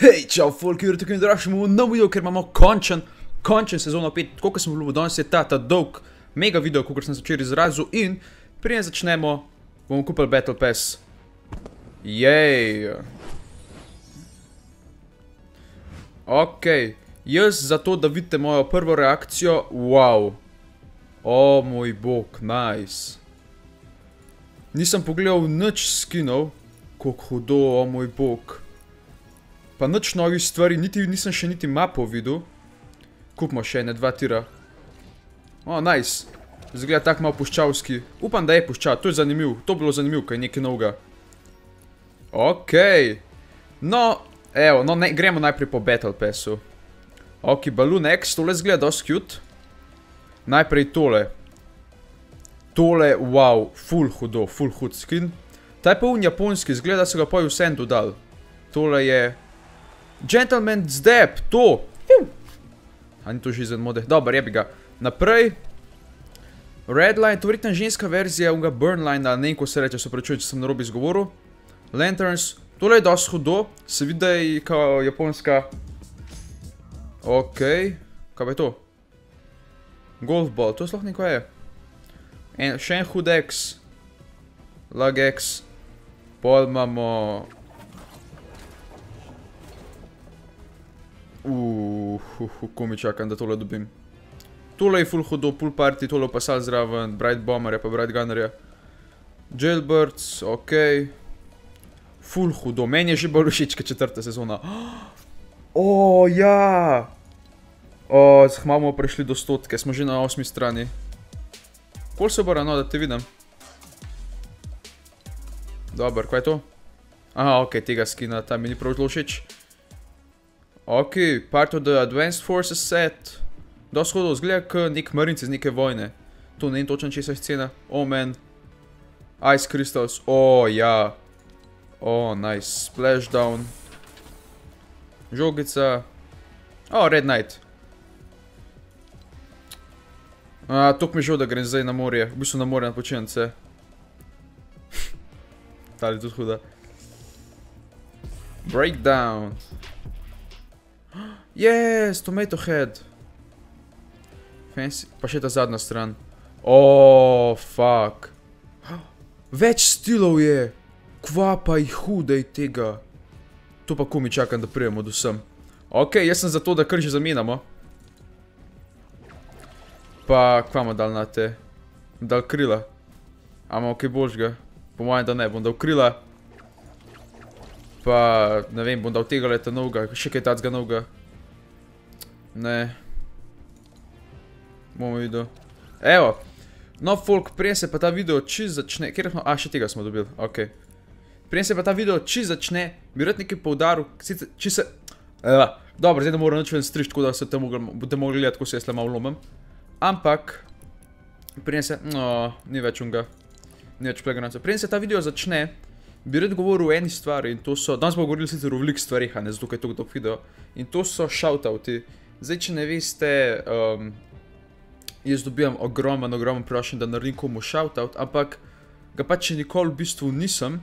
Hej, čau, folk, je tako in dražimo v nov video, ker imamo končen sezono 5, koliko sem vljubil, danes je ta dolg mega video, koliko sem začel izrazil in prije začnemo, bomo kupili Battle Pass. Jej. Ok, jaz zato, da vidite mojo prvo reakcijo, wow. O moj bog, nice. Nisem pogledal nič skinov, koliko hudo, o moj bog. Pa nič novih stvari, nisem še niti mapo videl. Kupimo še ene 2 tira. O, nice. Zgleda tak malo puščavski. Upam, da je puščav, to je zanimiv. To bilo zanimiv, kaj je nekaj novega. Okej. No, evo, no, gremo najprej po Battle Passu. Ok, Balloon X, tole zgleda dosti cute. Najprej tole. Tole, wow, full hudo, full hud skin. Ta je pa un japonski, zgleda se ga pa vse dodal. Tole je Gentleman's Dab, to! A ni to že izven mode? Dobar, jebi ga. Naprej. Redline, to verjetno ženska verzija unga Burnline, ali ne vem, ko se reče, se prečujem, če sem narobe izgovoril. Lanterns, tole je dosti hudo, se vidi, da je kao japonska. Okej, kaj pa je to? Golf ball, to sploh neko je. Še en hud X. Lag X. Pol imamo... ko mi čakam, da tole dobim. Tole je full hudo, pool party, tole pa sal zraven, Bright Bomberja pa Bright Gunnerja. Jailbirds, okej. Full hudo, meni je že bolj všeč kot 4. sezona. O, ja! O, malo bomo prišli do 100, smo že na 8. strani. Kol se bo rano, da te vidim? Dobar, kaj je to? Aha, okej, tega skina, ta mi ni prav zelo všeč. Ok, part of the Advanced Forces set. Dosti hodov, zgleda k nek marinc iz neke vojne. To ne vem točno česa je scena. Oh man. Ice Crystals, o ja. O, nice. Splashdown. Žogica. O, Red Knight. Tok mi je žal, da grem zdaj na morje. V bistvu na morje na počinjence. Ta je tudi huda. Breakdown. Yes, Tomato Head. Fancy. Pa še ta zadnja stran. O, fuck. Več stilov je. Kva pa jih hudej tega. To pa ko mi čakam, da prijemo do sem. Ok, jaz sem za to, da kar že zamenjamo. Pa, kva ima dal na te? Dal krila. A imamo kaj boljšega? Po mojem, da ne, bom dal krila. Pa, ne vem, bom dal tega leta novega, še kaj tacga novega. Ne. Bomo videl. Evo. No, folk, prije se pa ta video čist začne... Kjer smo? A, še tega smo dobili, okej. Prije se pa ta video čist začne, bi rad nekaj poudaril, čist se... Dobro, zdaj ne moram nič ven strič, tako da se boste mogli gledati, ko se jaz le malo lomem. Ampak... Prije se... No, ni več unga. Ni več plegranca. Prije se ta video začne, bi rad govoril o eni stvari in to so... Danes bomo govorili sicer o veliko stvarih, a ne zato, kaj je tako dolg video. In to so shoutouti. Zdaj, če ne veste, jaz dobijam ogromen prošen, da naredim komu shoutout, ampak ga pač še nikoli v bistvu nisem.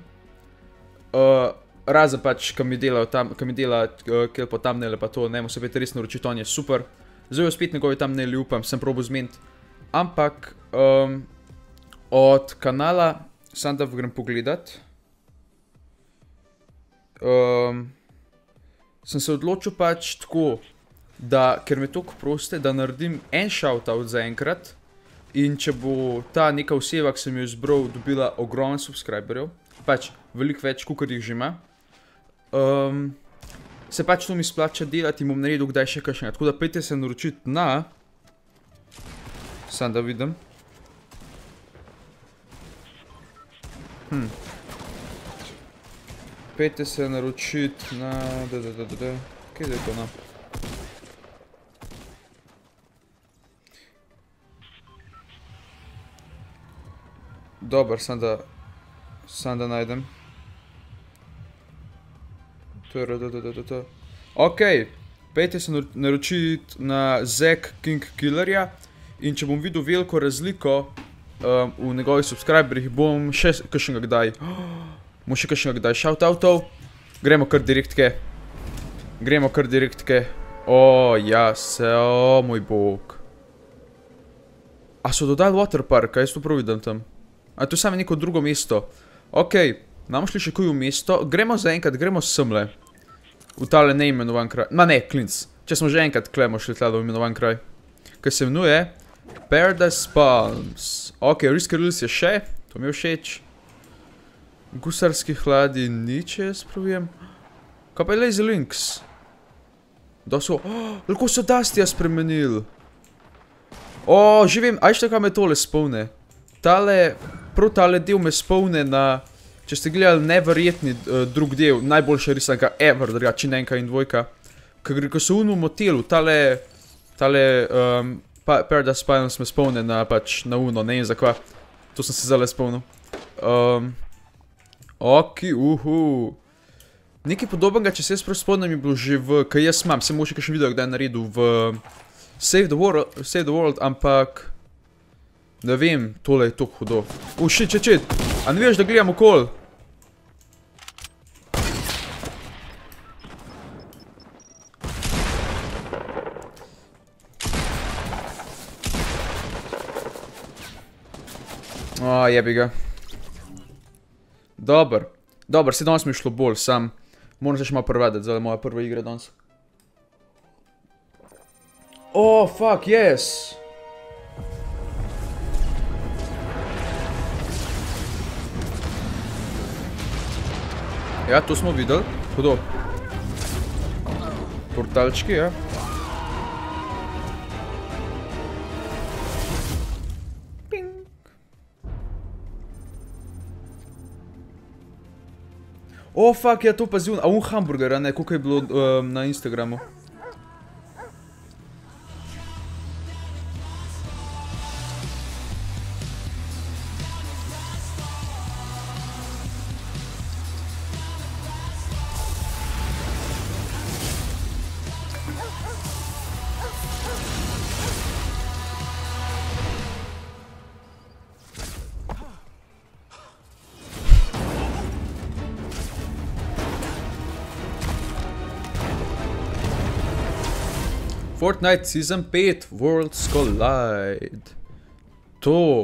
Razen pač, ko mi dela kjer po thumbnail pa to, ne, se pet res naročiti, on je super. Zdaj jo spet njegovi thumbnaili upam, sem probal zmeniti. Ampak, od kanala, sam da grem pogledat. Sem se odločil pač tako, da, ker me toliko proste, da naredim en shoutout za enkrat in če bo ta neka oseba, ki sem jo izbral, dobila ogromen subscriberjev, pač veliko več, kakor jih že ima, se pač to mi splača delati in bom naredil kdaj še kakšnega, tako da pejte se naročiti na... Sam da vidim. Pejte se naročiti na... Kaj je to, no? Dobar, sam da najdem. Okej, pejte se naročiti na Zack King Killerja in če bom videl veliko razliko v njegovih subscriberjih, bom še kakšnega kdaj shoutoutov. Gremo kar direktke. Gremo kar direktke. O, ja, o moj bog. A so dodali waterpark, a jaz to prav vidim tam. A to je samo neko drugo mesto. Okej, namo šli še kuj v mesto. Gremo zaenkrat, gremo semle. V tale neimenovan kraj. Ma ne, klinc. Če smo že enkrat klemo šli tale v imenovan kraj. Kaj se imenuje Paradise Palms. Okej, Risky Rills je še. To mi je všeč. Gusarski hladi nič, jaz pravijem. Kaj pa je Lazy Links? Da so... Lahko so Dustija spremenili. O, že vem, ajšte kaj me tole spomne. Prav tale del me spomne na... Če ste gledali neverjetni drug del, najboljša risanka ever, drugače ne enka in dvojka. Ko so v motelu, tale Paradise Palms me spomne na pač na uno, ne vem za kva. To sem se zale spomnil. Okej, nekaj podobnega, če se jaz prav spomnim, je bilo že v, kaj jaz imam, sem mogoče kakšen video kdaj naredil v Save the World, ampak ne vem, tole je toliko hudo. Shit, a ne veš, da gledam okol? O, jebi ga. Dobar, se danes mi je šlo bolj, sam moram se še malo prevaditi, zdaj je moja prva igra danes. O, fuck, yes! Ja, to smo videli, hudo. Portalčki, ja. O, fuck, ja to pazil, a hamburger, a ne, koliko je bilo na Instagramu. Fortnite Season 5 Worlds Collide. To.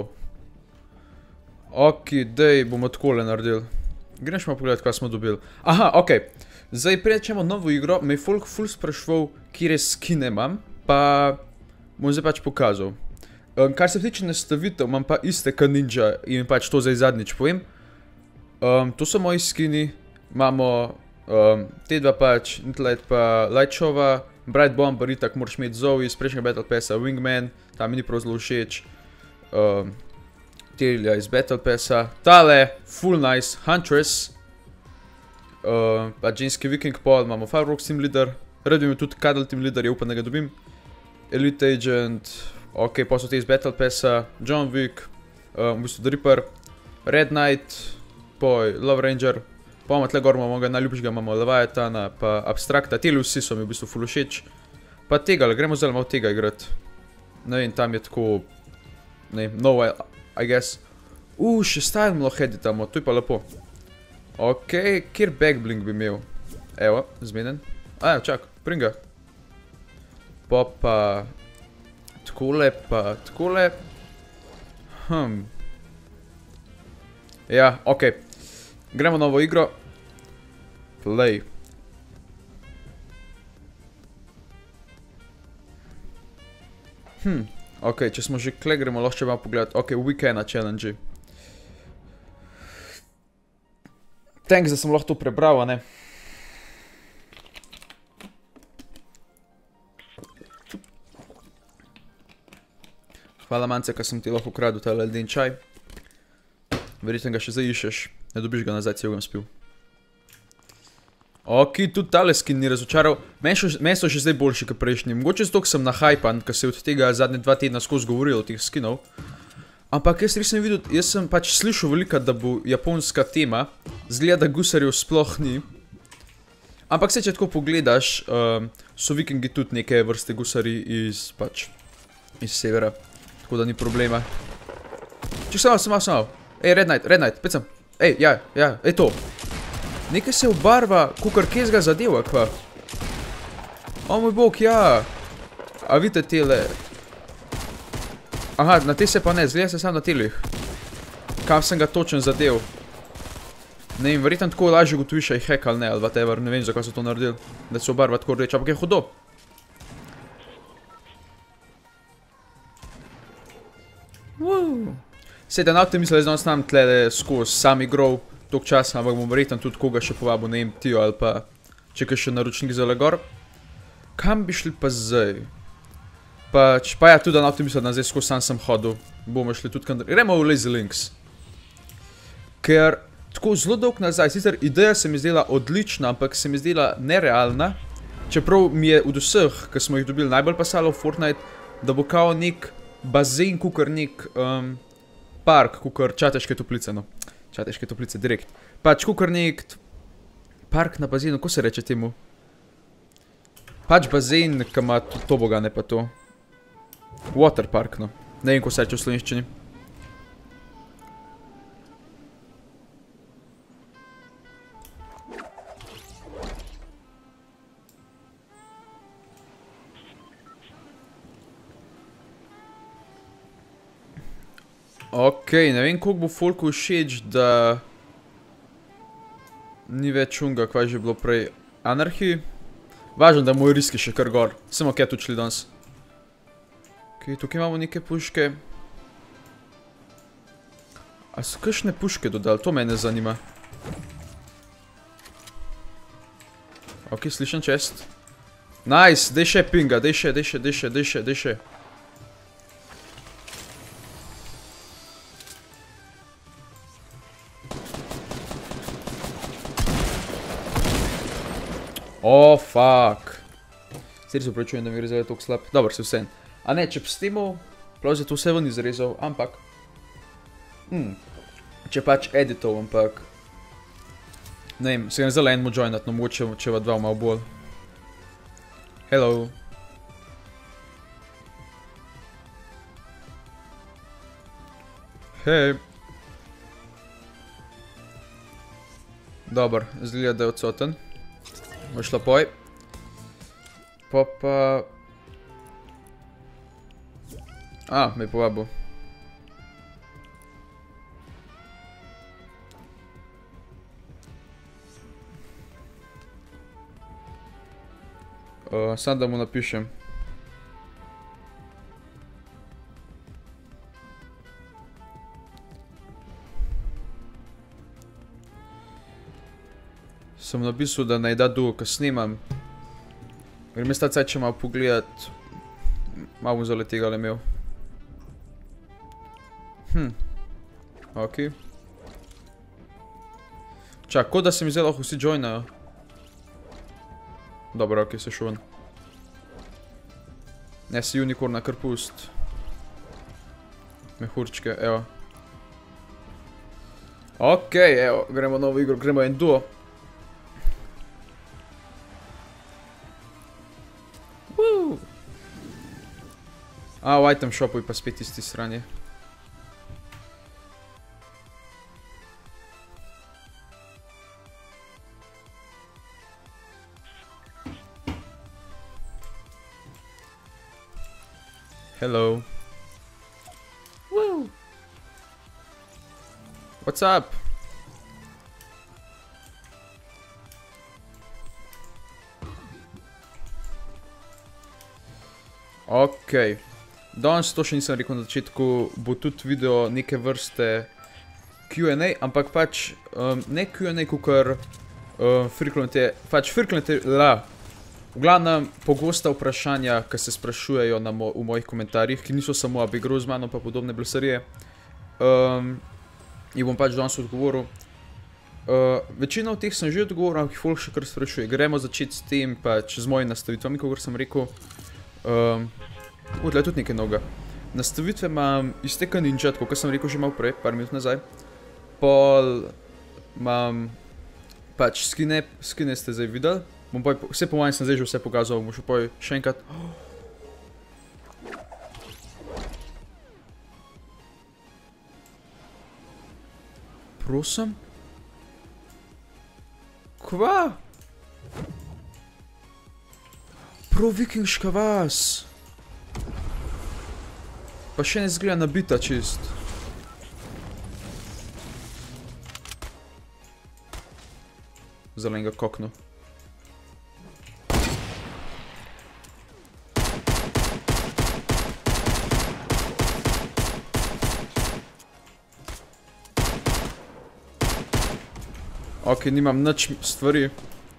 Okej, dej, bomo takole naredili. Grem še malo pogledati, kaj smo dobili. Aha, okej. Zdaj prečemo novo igro, me je folk ful sprašval, kjere skine imam, pa bom zdaj pač pokazal. Kar se tiče nastavitev, imam pa iste ka Ninja in pač to zdaj zadnjič povem. To so moji skini, imamo te dva pač, Intellect pa Lightshova, Bright Bomber, itak moraš imeti Zoe iz prejšnjega Battle Passa, Wingman, ta mi ni prav zelo všeč. Telja iz Battle Passa, tale, full nice, Huntress. Pa ženski Viking Pod, imamo Fireworks Team Leader, rad bi imel tudi Cuddle Team Leader, je upam, da ga dobim. Elite Agent, ok, pa so te iz Battle Passa, John Wick, v bistvu The Ripper, Red Knight, poj Love Ranger. Pa imamo tle gor, imamo ga najljubšega, imamo Leviathana, pa Abstrakta, teli vsi so mi v bistvu ful všeč. Pa tega, gremo zdaj malo tega igrati. Ne vem, tam je tako, ne vem, no, I guess. Še style malo editamo, to je pa lepo. Ok, kjer backblink bi imel? Evo, zmeden. A, čak, pringa. Pa takole, pa takole. Ja, ok. Gremo novo igro. Play. Ok, če smo že kle, gremo lahko še malo pogledati. Ok, Weekenda challenge. Thanks, da sem lahko to prebral, a ne? Hvala Mance, ka sem ti lahko ukradil tale ledeni čaj. Verjetno ga še zdaj iščeš. Ne dobiš ga nazaj, cel ga spil. Ok, tudi tale skin ni razočaral. Meni so še zdaj boljši kot prejšnji. Mogoče zato, ker sem nahajpan, ker se je od tega zadnje 2 tedna skozi govorilo o teh skinov. Ampak jaz res sem videl, jaz sem pač slišal velika, da bo japonska tema. Zgleda, da gusarjev sploh ni. Ampak se, če tako pogledaš, so vikingi tudi neke vrste gusari iz, pač, iz severa. Tako da ni problema. Če samo. Ej, Red Knight, pet sem. Ej, ja, ej to. Nekaj se obarva, kukor kez ga zadeva, kva. O moj bog, ja. A vidite tele? Aha, na te se pa ne, zgleda se sam na telih. Kam sem ga točen zadev. Ne vem, verjetno tako lažje ugotoviš, a je hack ali ne, ali whatever, ne vem, zakaj so to naredili. Da se obarva tako rdeč, ampak je hudo. Sej, da na tem mislili, da znam tle skozi sam igral tok časa, ampak bom verjetno tudi koga še povabil, ne vem, Tijo ali pa čekaj še naročnik za legor. Kam bi šli pa zdaj? Pa ja, tudi da na tem mislili, da zdaj skozi sam sem hodil. Bomo šli tudi kam... Gremo v Lazy Links. Ker tako zelo dolg nazaj, sicer ideja se mi zdela odlična, ampak se mi zdela nerealna. Čeprav mi je od vseh, ki smo jih dobili, najbolj pasalo v Fortnite, da bo kao nek bazen, kukor nek park, kukor Čateške toplice, no. Čateške toplice, direkt. Pač kukor nek park na bazenu, ko se reče temu? Pač bazen, ki ima tobogane pa to. Water park, no. Ne vem, ko se reče v slovenščini. Okej, ne vem, koliko bo folku všeč, da ni več unga, kaj že bilo prej. Anarchy. Važno, da moj riski še kar gor. Samo kje tu šli danes. Okej, tukaj imamo neke puške. A so kakšne puške dodali? To mene zanima. Okej, slišam čest. Nice, dej še pinga, dej še. O, fuck. Seri se upravičujem, da mi rezali toliko slab. Dobar, se vsem. A ne, če pstimo, plav je to vse ven izrezal, ampak. Če pač editov, ampak. Ne vem, se ga ne zdala enmo joinat, no mogoče čeva dva malo bolj. Hello. Hej. Dobar, zgleda, da je odsoten. Boš lapoj. Pa... A, me je povabil. Sam da mu napišem. Sem napisal, da naj da duo, ko snimam. Grem jaz ta cajt še malo pogledat. Malo bom zale tega le imel. Okej. Čak, kot da se mi zdaj lahko vsi joinajo. Dobro, okej, se šuvan. Ne, si unicorna kar pust. Mehurčke, evo. Okej, evo, gremo novo igro, gremo en duo. A, v item shopu je pa spet isti strani. Hello. Woo! What's up? Okej. Danes to še nisem rekel na začetku, bo tudi video neke vrste Q&A, ampak pač ne Q&A, kukor friknete, pač friknete, v glavnem pogosta vprašanja, ki se sprašujejo v mojih komentarjih, ki niso samo abi igral z mano pa podobne blesarije. In bom pač danes odgovoril. Večino od teh sem že odgovoril, ampak folk še kar sprašuje. Gremo začeti s tem, pač z mojimi nastavitvami, kakor sem rekel. Tle je tudi nekaj novega. Nastavitve imam iz tega Ninja, tako kot sem rekel že malo prej, par minut nazaj. Pol imam pač skine ste zdaj videli. Vse po manj sem zdaj že vse pokazal, bom še poj še enkrat. Prosim? Kva? Prav vikinška vas. Pa še ne zgleda nabita čist. Zelenega koknu. Ok, nimam nič stvari.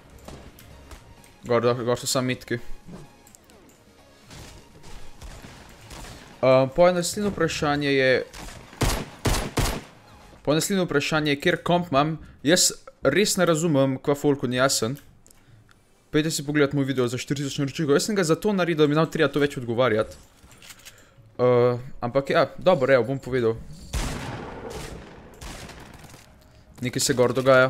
Gor so samo mitki. Naslednje vprašanje je, kjer komp imam. Jaz res ne razumem, kva folku ni jasen. Pejte si pogledat moj video za 4000 naročnikov. Jaz sem ga zato naredil, da mi nam treba to več odgovarjati. Ampak ja, dobro, evo, bom povedal. Nekaj se gor dogaja.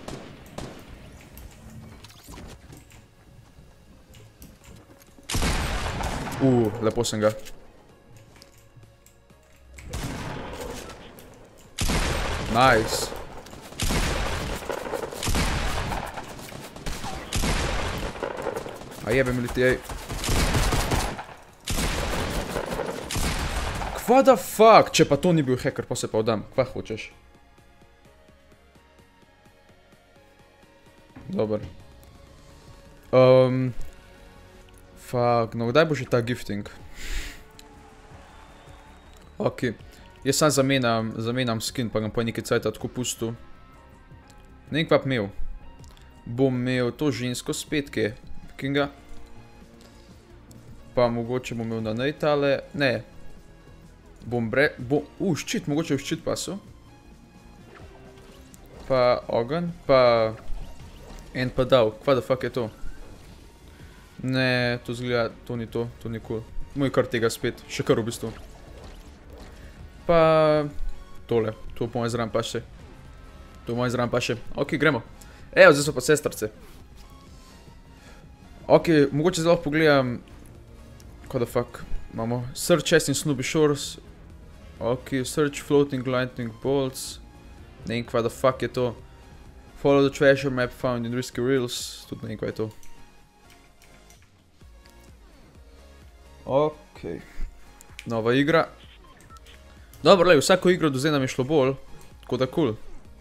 Lepo sem ga. Nice. A jebe mi leti, ej. Kva da fuck? Če pa to ni bil hacker, pa se pa vdam. Kva hočeš? Dobar. Fuck, no kdaj bo že ta gifting? Ok. Jaz sam zamenjam skin, pa ga pa nekaj cajta tako pustil. Ne vem, kva bi imel. Bom imel to žensko spet, kje? Vikinga. Pa mogoče bom imel na najtale. Ne. Ščit, mogoče v ščit pasu. Pa ogen, pa... En pa dal, kva da fuck je to? Ne, to zgleda, to ni to, to ni cool. Moj kar tega spet, še kar v bistvu. Pa... Tole, to po moj zraven paše. To po moj zraven paše. Ok, gremo. Evo, zdaj so pa sestrce. Ok, mogoče zdaj lahko pogledam... What the fuck? Imamo Search Chest in Snoopy Shores. Ok, Search Floating Lightning Bolts. Ne vem, kva da fuck je to. Follow the treasure map found in Risky Reels. Tudi ne vem, kva je to. Ok. Nova igra. Dobro, lej, vsako igro do zdaj nam je šlo bolj. Tako da cool.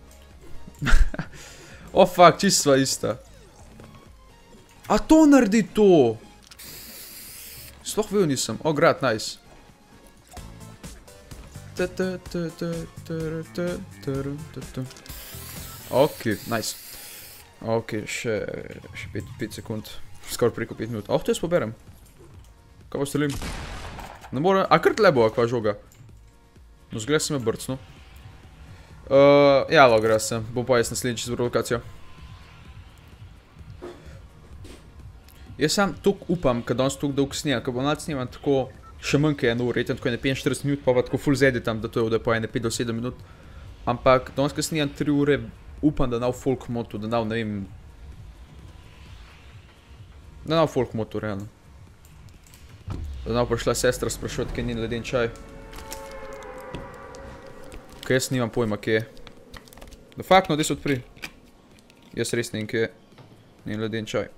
Oh fuck, čist sva ista. A to naredi to? Sploh vedel nisem. Oh, grad, nice. Ok, nice. Ok, še 5 sekund. Skoro preko 5 minut. Oh, to jaz poberem. Kaj pa strelim? Ne more... A kar tle bo, kva žoga? No, zgleda se me brcno. Ja, logra sem. Bom pa jaz naslednjič izbral lokacijo. Jaz sam tok upam, kad danes tok dolg snimam, kad bom nad snimam tako še manj kaj 1 ur, tako ene 45 minut, pa tako full zeditam, da to je po ene 5 do 7 minut. Ampak danes, kad snimam 3 ure, upam, da nav folk motu, da nav, ne vem... Da nav folk motu, realno. Da nav prišla sestra sprašovat, kaj ni leden čaj. Kaj jaz nimam pojma, kje je. Da fakt, no, gdje se odpri. Jaz res ne vem, kje je. Ni leden čaj.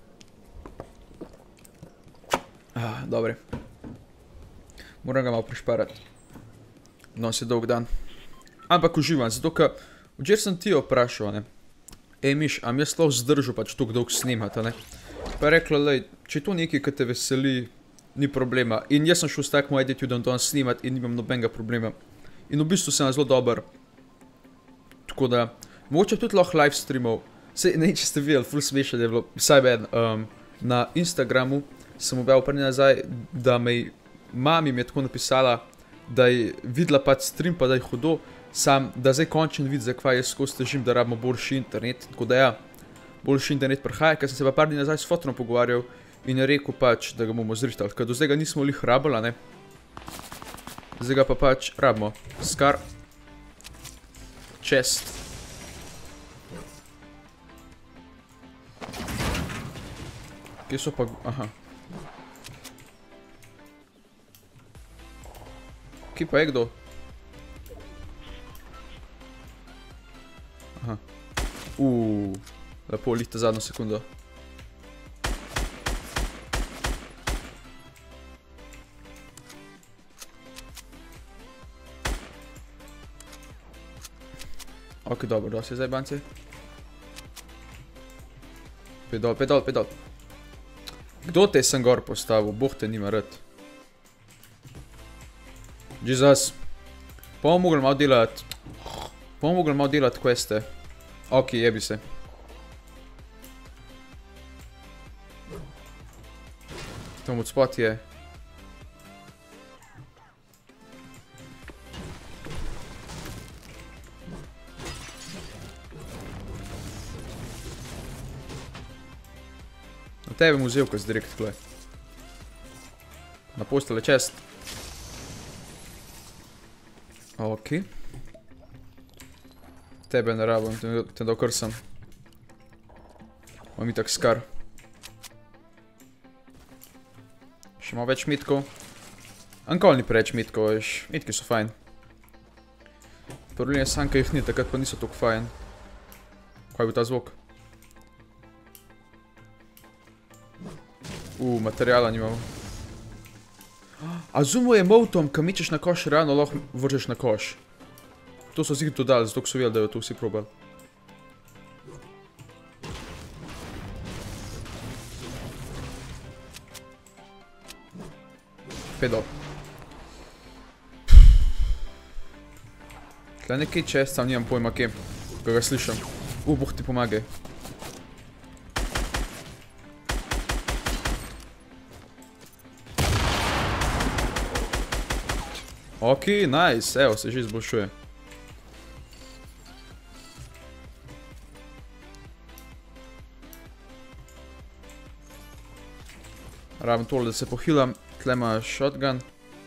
Dobre. Moram ga malo prišparati. Danes je dolg dan. Ampak uživam, zato ka... Včeraj sem ti vprašal, ne. Ej, Miš, am jaz lahko zdržal pač tok dolg snimati, ne. Pa je rekla, lej, če je to nekaj, kaj te veseli, ni problema. In jaz sem šel s takmo attitudom danes snimati in nimam nobenega problema. In v bistvu sem zelo dober. Tako da, mogoče tudi lahko live streamov. Sej, ne, če ste videli, ful smešno je bilo. Vsaj ben, na Instagramu sem objavil prvi nazaj, da mami mi je tako napisala, da je videla pač stream, pa da je hudo, sam, da zdaj končen vid, za kva jaz skozi težim, da rabimo boljši internet. Tako da ja, boljši internet prihaja, ker sem se pa par dni nazaj s fotrom pogovarjal in je rekel pač, da ga bomo zrihtali. Ker do zdaj ga nismo lih rabila, ne. Zdaj ga pa pač rabimo. Scar. Chest. Kje so pa... Aha. Kje pa je kdo? Aha. Lepo, lihte zadnjo sekundo. Ok, dobro, dosti je zdaj banci. Pej dol, pej dol, pej dol. Kdo te sem gor postavil? Bog te nima rad. Jesus. Bomo mogli malo delati. Bomo mogli malo delati queste. Ok, jebi se. Tam od spot je. Na tebe mu vzel, ko si direkt tle. Na postele čest. Ok. Tebe ne rabim, te dal kar sem. Imam itak skar. Še malo več mitkov. Ankoli ni preveč mitkov, veš. Mitki so fajn. Problem je sam, kaj jih ni, takrat pa niso toliko fajn. Kaj je bil ta zvok? Materijala nimamo. A zumo je moutom, kam mičeš na koš, realno lahko vržeš na koš. To so zig dodali, zato so videli, da jo to vsi probali. Pedo. Tle nekaj čest, sam nimam pojma kje, ko ga slišam. Boh ti pomagaj. Ok, nice, evo se že izboljšuje. Rabim tole, da se pohilam. Tle ima shotgun.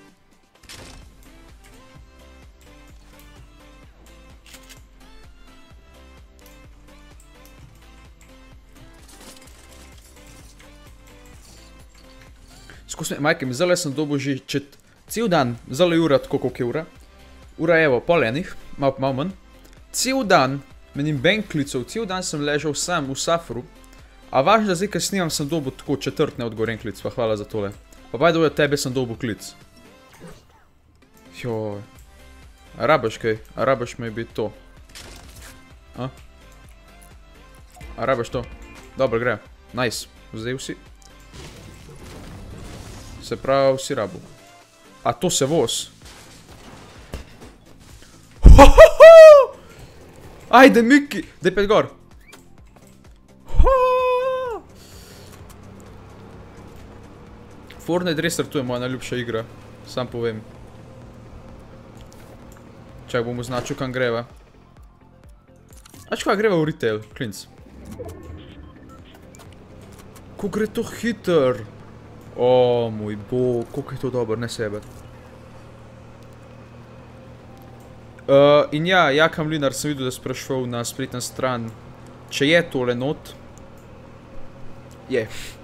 Skus me, majke mi, zdaj sem dobil že cel dan, zdaj je ura tako, koliko je ura. Ura je evo, pol enih, malo manj. Cel dan menim bank klicov, cel dan sem ležal sam v Safru. A važno, da zdaj, ker snimam, sem dobil tako četrt neodgovoren klic, pa hvala za tole. Pa by the way, od tebe sem dobil klic. Joj. A rabaš kaj? A rabaš me biti to? A rabaš to? Dobro, gre. Nice. Zdaj vsi. Se pravi, vsi rabu. A to se voz. Ajde, Miki! Daj pet gor. Fortnite Racer, to je moja najljubša igra. Sam povem. Čak, bom označil, kam greva. Ač kva greva v retail, klinc. Ko gre to hiter. O, moj bog, koliko je to dober, ne sebe. In ja, Jaka Mlinar sem videl, da sprašval na spletna stran, če je tole not. Je.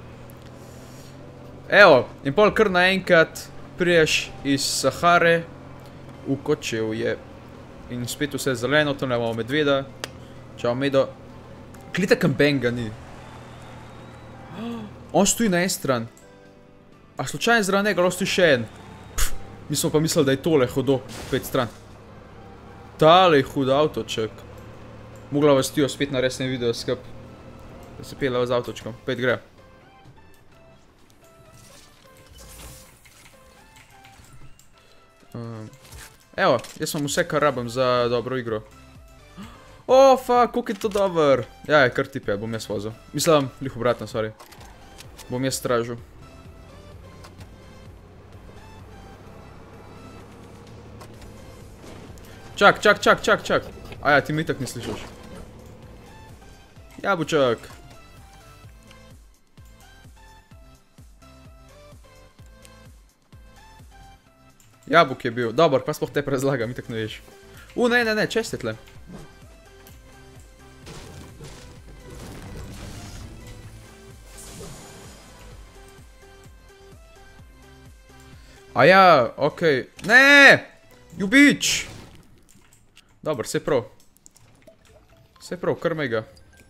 Evo, in pol kar naenkrat priješ iz Sahare v Kočevje. In spet vse zeleno, tam imamo medveda. Čau, medo. Klita kambenga ni. On stoji na en stran. A slučajno zraven njega lahko stoji še en. Mi smo pa mislili, da je tole hodo, pet stran. Tale je hud avtoček. Mogla vas tijo spet na resnem video skup. Da se pelava z avtočkom. Pet gre. Evo, jaz imam vse, kar rabim za dobro igro. O, fuck, koliko je to dober. Ja, kar tipe, bom jaz vozil. Mislim, lih obratno, sorry. Bom jaz stražil. Čak. Aja, ti me itak ne slišaš. Jabučak. Jabuk je bil. Dobar, pa sploh te razlagam, itak ne veš. Ne, čest je tle. Aja, okej. Ne! You bitch! Dobar, vse prav. Vse prav, krmej ga.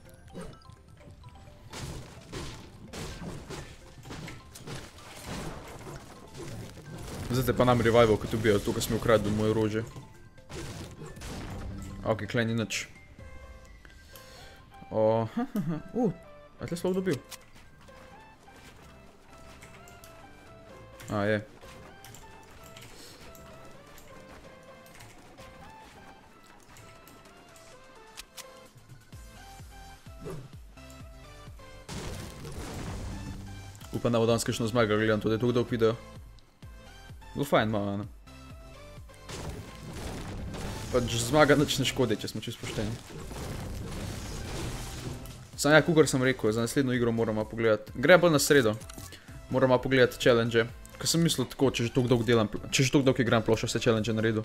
Zdaj te pa nam revival, ko te ubijajo, to, ko smo ukradli moje orožje. Ok, klej ni nič. A je tle sploh dobil? A, je. Upam, da bo danes kakšno zmaga, gledam tudi tako dolg video. Bilo fajn malo, ne? Pač zmaga nič ne škodi, če smo čisto pošteni. Sam ja, kukor sem rekel, za naslednjo igro moramo pogledati. Gre bolj na sredo. Moramo pogledati challenge. Ker sem mislil tako, če že toliko dolgo delam, če že toliko dolgo igram plošo, vse challenge naredil.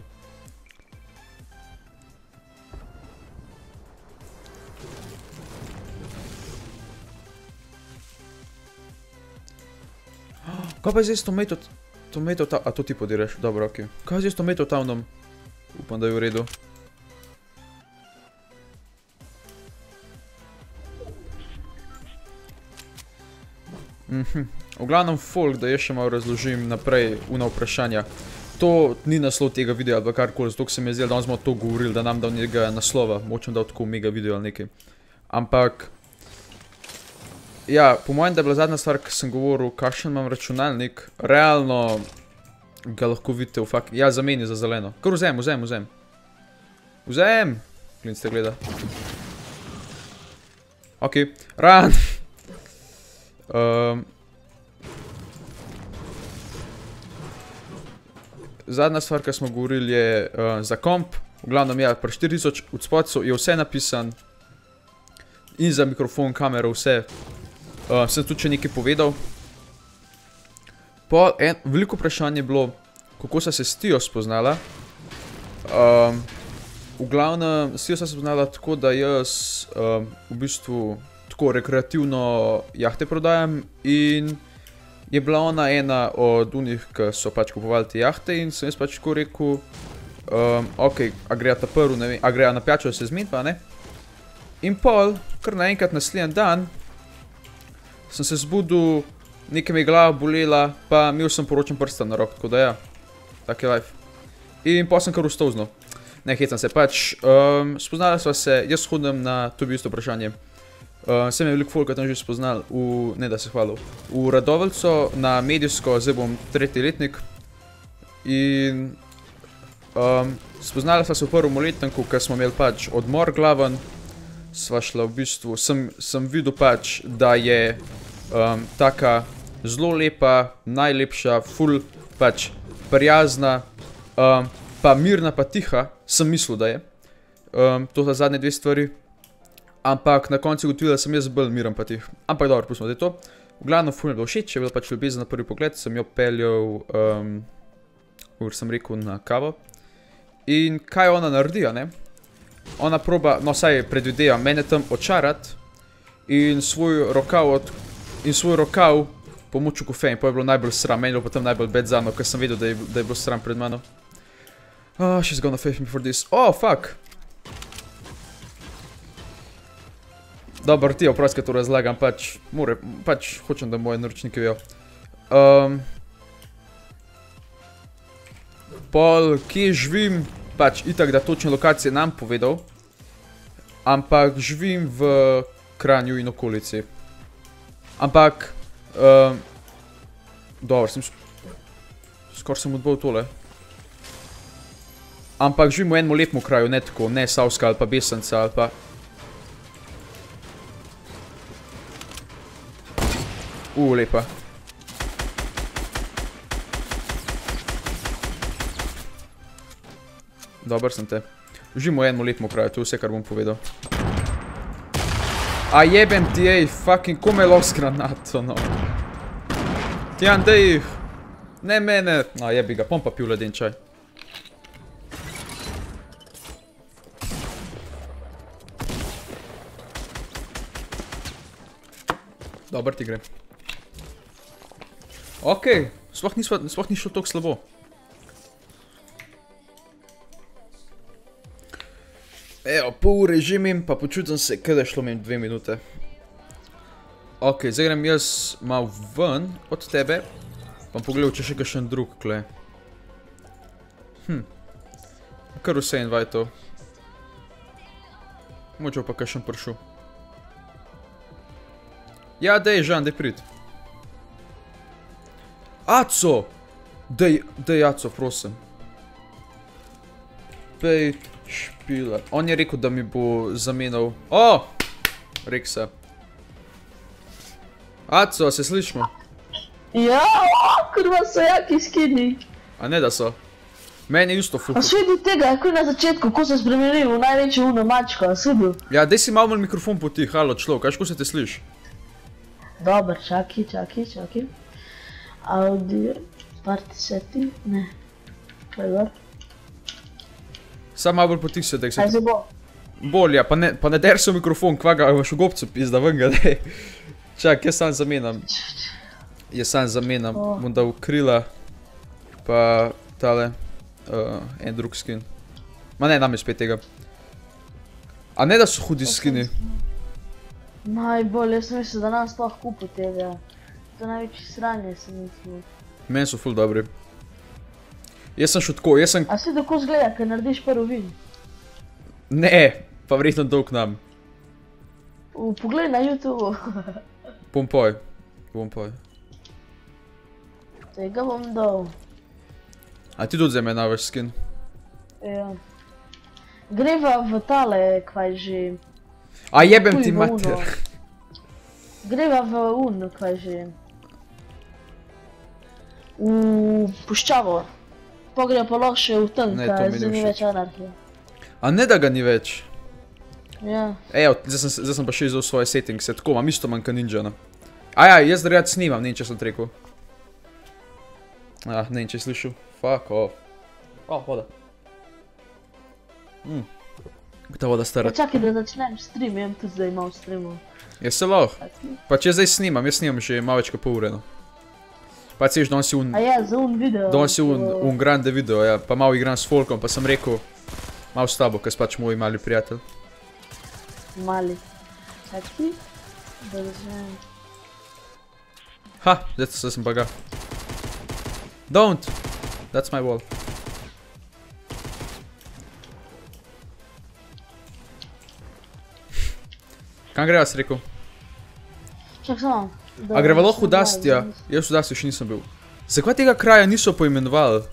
Kaj pa je zdaj s tomato town? A to ti podireš? Dobro, okej. Kaj je zdaj s tomato townom? Upam, da je v redu. V glavnem folk, da jaz še malo razložim naprej una vprašanja. To ni naslov tega videa ali karkoli, zato se mi je zdelo, da smo to govorili, da nam dal nekega naslova, močem dal tako mega video ali nekaj. Ampak, ja, po mojem, da je bila zadnja stvar, ki sem govoril, kakšen imam računalnik, realno ga lahko vidite v ja, zameni za zeleno. Kar vzem. Vzem! Klinc te gleda. Okej, run! Zadnja stvar, ki smo govorili, je za komp. V glavnem, ja, pri 4000 od spodcu je vse napisan. In za mikrofon, kamero, vse. Sem tudi še nekaj povedal. Veliko vprašanje je bilo, kako sta se s Tijo spoznala. V glavnem, s Tijo sta se spoznala tako, da jaz v bistvu tako rekreativno jahte prodajam in je bila ona ena od unih, ki so pač kupovali te jahte in sem jaz pač tako rekel, ok, a greja ta prv, ne vem, a greja na pijačo, da se zmenitva, ne? In pol, kar naenkrat naslednji dan, sem se zbudil, nekaj mi je glava bolela, pa imel sem poročen prstan na rok, tako da ja, tak je life. In pol sem kar ustovznil. Ne, hecam se, pač, spoznala sva se, jaz hodim na, to je v bistvu vprašanje, sem je veliko folka tam že spoznal, ne da se hvalil, v Radovljico na medijsko, zdaj bom 3. letnik. In spoznala sva se v prvem letniku, ker smo imeli pač odmor glaven, sva šla v bistvu, sem videl pač, da je taka zelo lepa, najlepša, ful, pač prijazna, pa mirna pa tiha, sem mislil, da je. To sta zadnje dve stvari. Ampak na koncu ugotovila, da sem jaz bolj miren pa tih. Ampak dobro, pustimo zdaj to. V glavnem, ful mi je bilo všeč, je bila pač ljubezen na prvi pogled, sem jo peljal, kot sem rekel, na kavo. In kaj ona naredi, ne? Ona proba, no saj predvideva, mene tam očarati in svoj rokav pomočil kofein, pa je bilo najbolj sram, meni je bilo potem najbolj bed za mno, ker sem vedel, da je bilo sram pred mano. She's gonna fail me for this. Oh, fuck! Dobro, ti oprosti, kaj to razlagam, pač hočem, da moje naročniki vejo. Pol, kje živim, pač itak, da točne lokacije nam povedal, ampak živim v Kranju in okolici. Ampak, dobro, skoraj sem odbol tole. Ampak živim v enem lepem kraju, ne tako, ne Savska ali pa Besanca ali pa... lepa. Dobar sem te. Živim v enem lepem kraju, to je vse, kar bom povedal. A jebem ti, ej, fucking, ko me los granato, no. Tijan, dej, ne mene. No, jebi ga, bom pa pil leden čaj. Dobar ti gre. Okej, sploh ni šlo toliko slabo. Evo, pol ure žimim, pa počutim se, kada je šlo mi 2 minute. Okej, zdaj grem jaz malo ven od tebe. Bom pogledal, če še kakšen drug kle. Kar vse invajtov. Moče pa kakšen prišel. Ja, dej, Žan, dej prid. Aco! Dej, Aco, prosim. Pej, špile. On je rekel, da mi bo zamenjal. O! Rek se. Aco, se slišimo? Ja, kurva so jaki skini. A ne, da so. Meni je isto A fuku. si videl tega, ko je na začetku, ko se spremenil v največjo uno mačko, a si videl? Ja, dej si malo mikrofon poti, halo, človek, kako se te sliš? Dober, čakaj. Audio, party setting, ne. Kaj je gor? Sam malo bolj poti se, dek se. Kaj se bo? Bolj, ja, pa ne der se v mikrofon, kva ga imaš v gobcu pizda, ven ga, dej. Čak, jaz sam zamenjam. Bom dal krila, pa tale, en drug skin. Ma ne, dam je spet tega. A ne, da so hudi skini? Najbolj, jaz sem mislil, da nam sploh kupil tega. To največji sranje sem mislil. Meni so ful dobri. Jaz sem šel tako, A si tako zgleda, ker narediš prvi vid? Ne, pa verjetno dolg nam. Poglej na YouTube. Bom poj. Tega bom dal. A ti tudi zame navaš skin? Ja. Greva v tale, kvaj že. A jebem ti v mater. Uno. Greva v Uno, kvaj že. V puščavo. Pogreva pa lahko še v tam, Ne, to kaj mi ni zdaj ni všeč. več anarhije. A ne, da ga ni več. Ja. Ejo, zdaj sem pa še izdal svoje settingse, tako imam isto manj ka ninjana. Aja, jaz rad snimam, ne vem, če sem rekel. Ah, ne vem, če si slišal. Fuck off. Voda. Ta voda stara. Ja, čakaj, da začnem stream, imam tudi zdaj malo streamov. Jaz se lahko. Pa če zdaj snimam, jaz snimam že malo več kot pol ure, no. Pa seš, danes si A ja, za un video. danes si un grande video, ja, pa malo igram s folkom, pa sem rekel, malo s tabo, ker si pač moj mali prijatelj. Mali. Čakaj, da začnem. Ha, zdaj sem pa ga. Don't! That's my wall. Kam greva, si rekel? Čak samo. A greva lahko v Dastija? Jaz v Dastiju še nisem bil. Zakaj tega kraja niso poimenovali?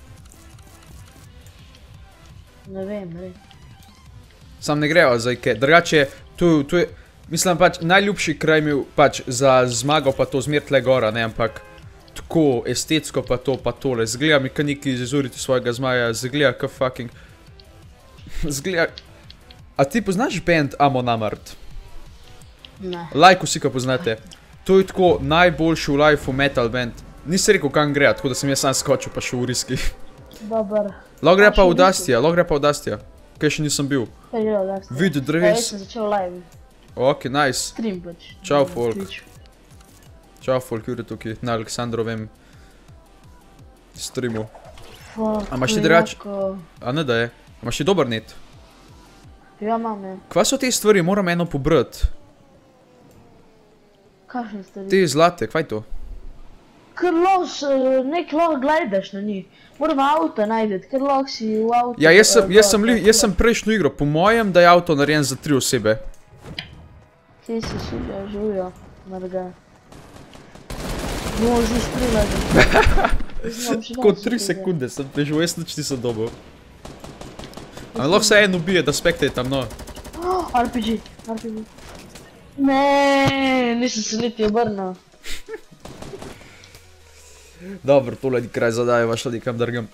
Ne vem, rej. Sam ne greva zdaj kaj. Drugače, tu je, mislim pač, najljubši kraj imel pač za zmago pa to zmer tle gora, ne, ampak tako estetsko pa tole. Zgleda mi ka neki zazuriti svojega zmaja, zgleda ka fucking... Zgleda... A ti poznaš band Amon Amarth? Ne. Lajko vsi, ka poznate. To je tako najboljši v lifeu metal band. Nisi rekel kam gre, tako da sem jaz sam skočil pa še v riski. Dobar. Lahko gre pa v Dastija, kaj še nisem bil. Kaj je da ste? Vid Ja, jaz dreves. sem začel live. Ok, nice. Stream pač. Čau, Na folk. Twitchu. Čau, folk, Jure tukaj, na Aleksandrovem streamu. Fuck, A imaš ti to je drugače? jako- A ne da je? A imaš ti dober net? Ja, imam, ja. Kva so te stvari, moram eno pobrati. Kakšne stvari? Te zlate, kva je to? Ker nek lahko gledaš na njih. Moram avto najdeti, ker lahko si v avto. Ja, jaz sem prejšnjo igro, po mojem, da je avto narejen za 3 osebe. Ti si šilja, živijo, mrga. Bomo že streljali. Kot 3 sekunde sem preživel, jaz nič nisem dobil. A lahko se en ubije, da spektaj tam, no. RPG. Ne, nisem se niti obrnil. Dobro, tole ni kraj zadajeva, šla nekam drgam.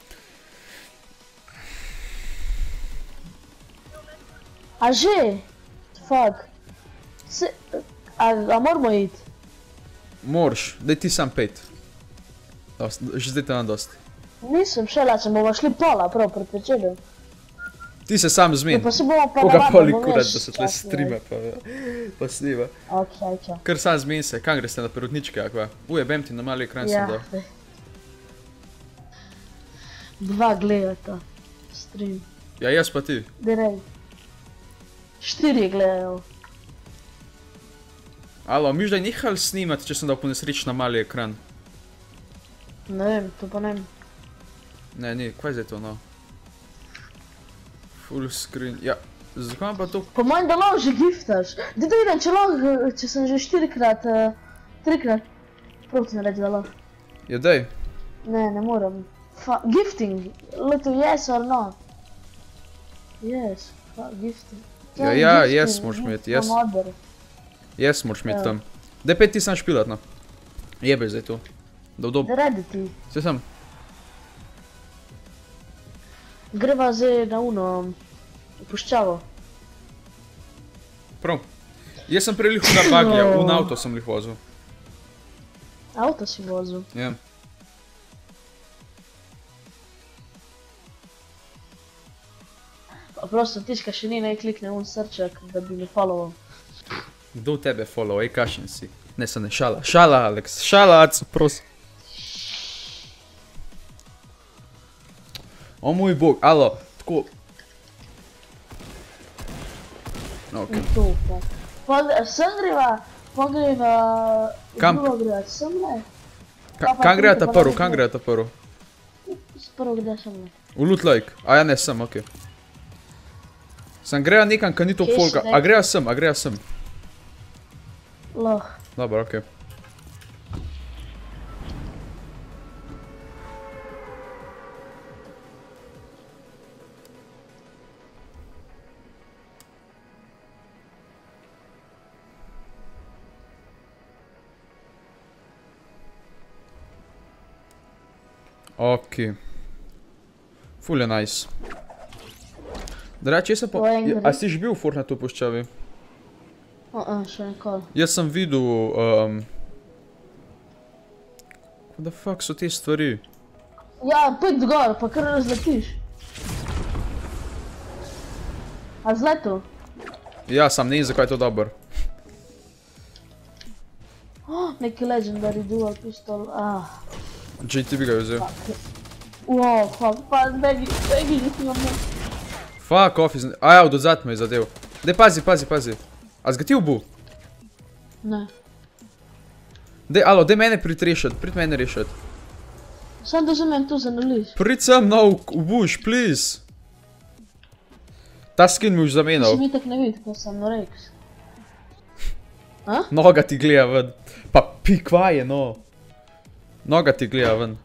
A že? Fuck. A moramo iti? Moraš, daj ti sam 5. Že zdaj te imam dosti. Nisem šela, če bomo šli pola, prav pred večerom. Ti se sam zmen. Pa se bomo pa Koga poli bomo kurat, veš, da se tle čas, streama pa snima. Ok, čau. Kar sam zmen se, kam greste na prirodničke, akva? Ujebem ti na mali ekran sem Ja. dal. Dva gledata. Stream. Ja, jaz pa ti. Direj. 4 gledajo. Alo, miš da je nehal snimati, če sem dal po nesreč na mali ekran? Ne vem, to pa ne vem. Ne, ni, kva je zdaj to, no? Full screen, ja. zakaj pa to? Po mojem, da lahko že giftaš. Da vidim, če sem že 4-krat, 3-krat proti naredil, da lahko. Ja, dej. Ne morem. Gifting, little yes or no? Yes, gifting. Ja, yes moraš imeti, yes. Yes moraš imeti tam. Daj 5 ti sam špilat, no. Jebej zdaj to. Da redi ti. Saj sem. Greva zdaj na uno, puščavo. Prav. Jaz sem prej lihal na bagja, na avto sem lih vozil. Avto si vozil? Ja. Prosto, tiška še ni naj klikne srček, da bi me followal. Kdo tebe follow, kašen si? Ne, se ne, šala. Šala, Alex. Šala, prosim. O moj bog, alo, tako. Ok. To, pa. Sem greva, Kam? drugo greva, sem ne? Kam greja ta prv, kam greja ta prv? Prvo gre sem ne. V loot like. A ja ne, sem, ok. Sem greja nekam, ka ni to folka. A greja sem. Loh. Dobro, ok. Ok. Ful je nice. Drač, jaz sem pa... A si že bil v Fortniteu puščavi? Še nikoli. Jaz sem videl... What the fuck so te stvari? Ja, pojď gor, pa kar razletiš. A zletu? Ja, sam ne vem, zakaj je to dober. Neki legendary dual pistol, JT bi ga vzel. Wow, pa begi, nisi imam ne. Fuck off, a ja, od odzad me je zadev. Dej, pazi. A zgatil bo? Ne. Dej, alo, dej mene pritrešat, prid mene rešat. Sam da zamem tu za naliz. Prid sem, no, v bush, please. Ta skin mi už zamenjal. Si mi tak ne vidi, ko sem Norex. Noga ti gleda ven. Pa kva je, no. Noga ti gleda ven.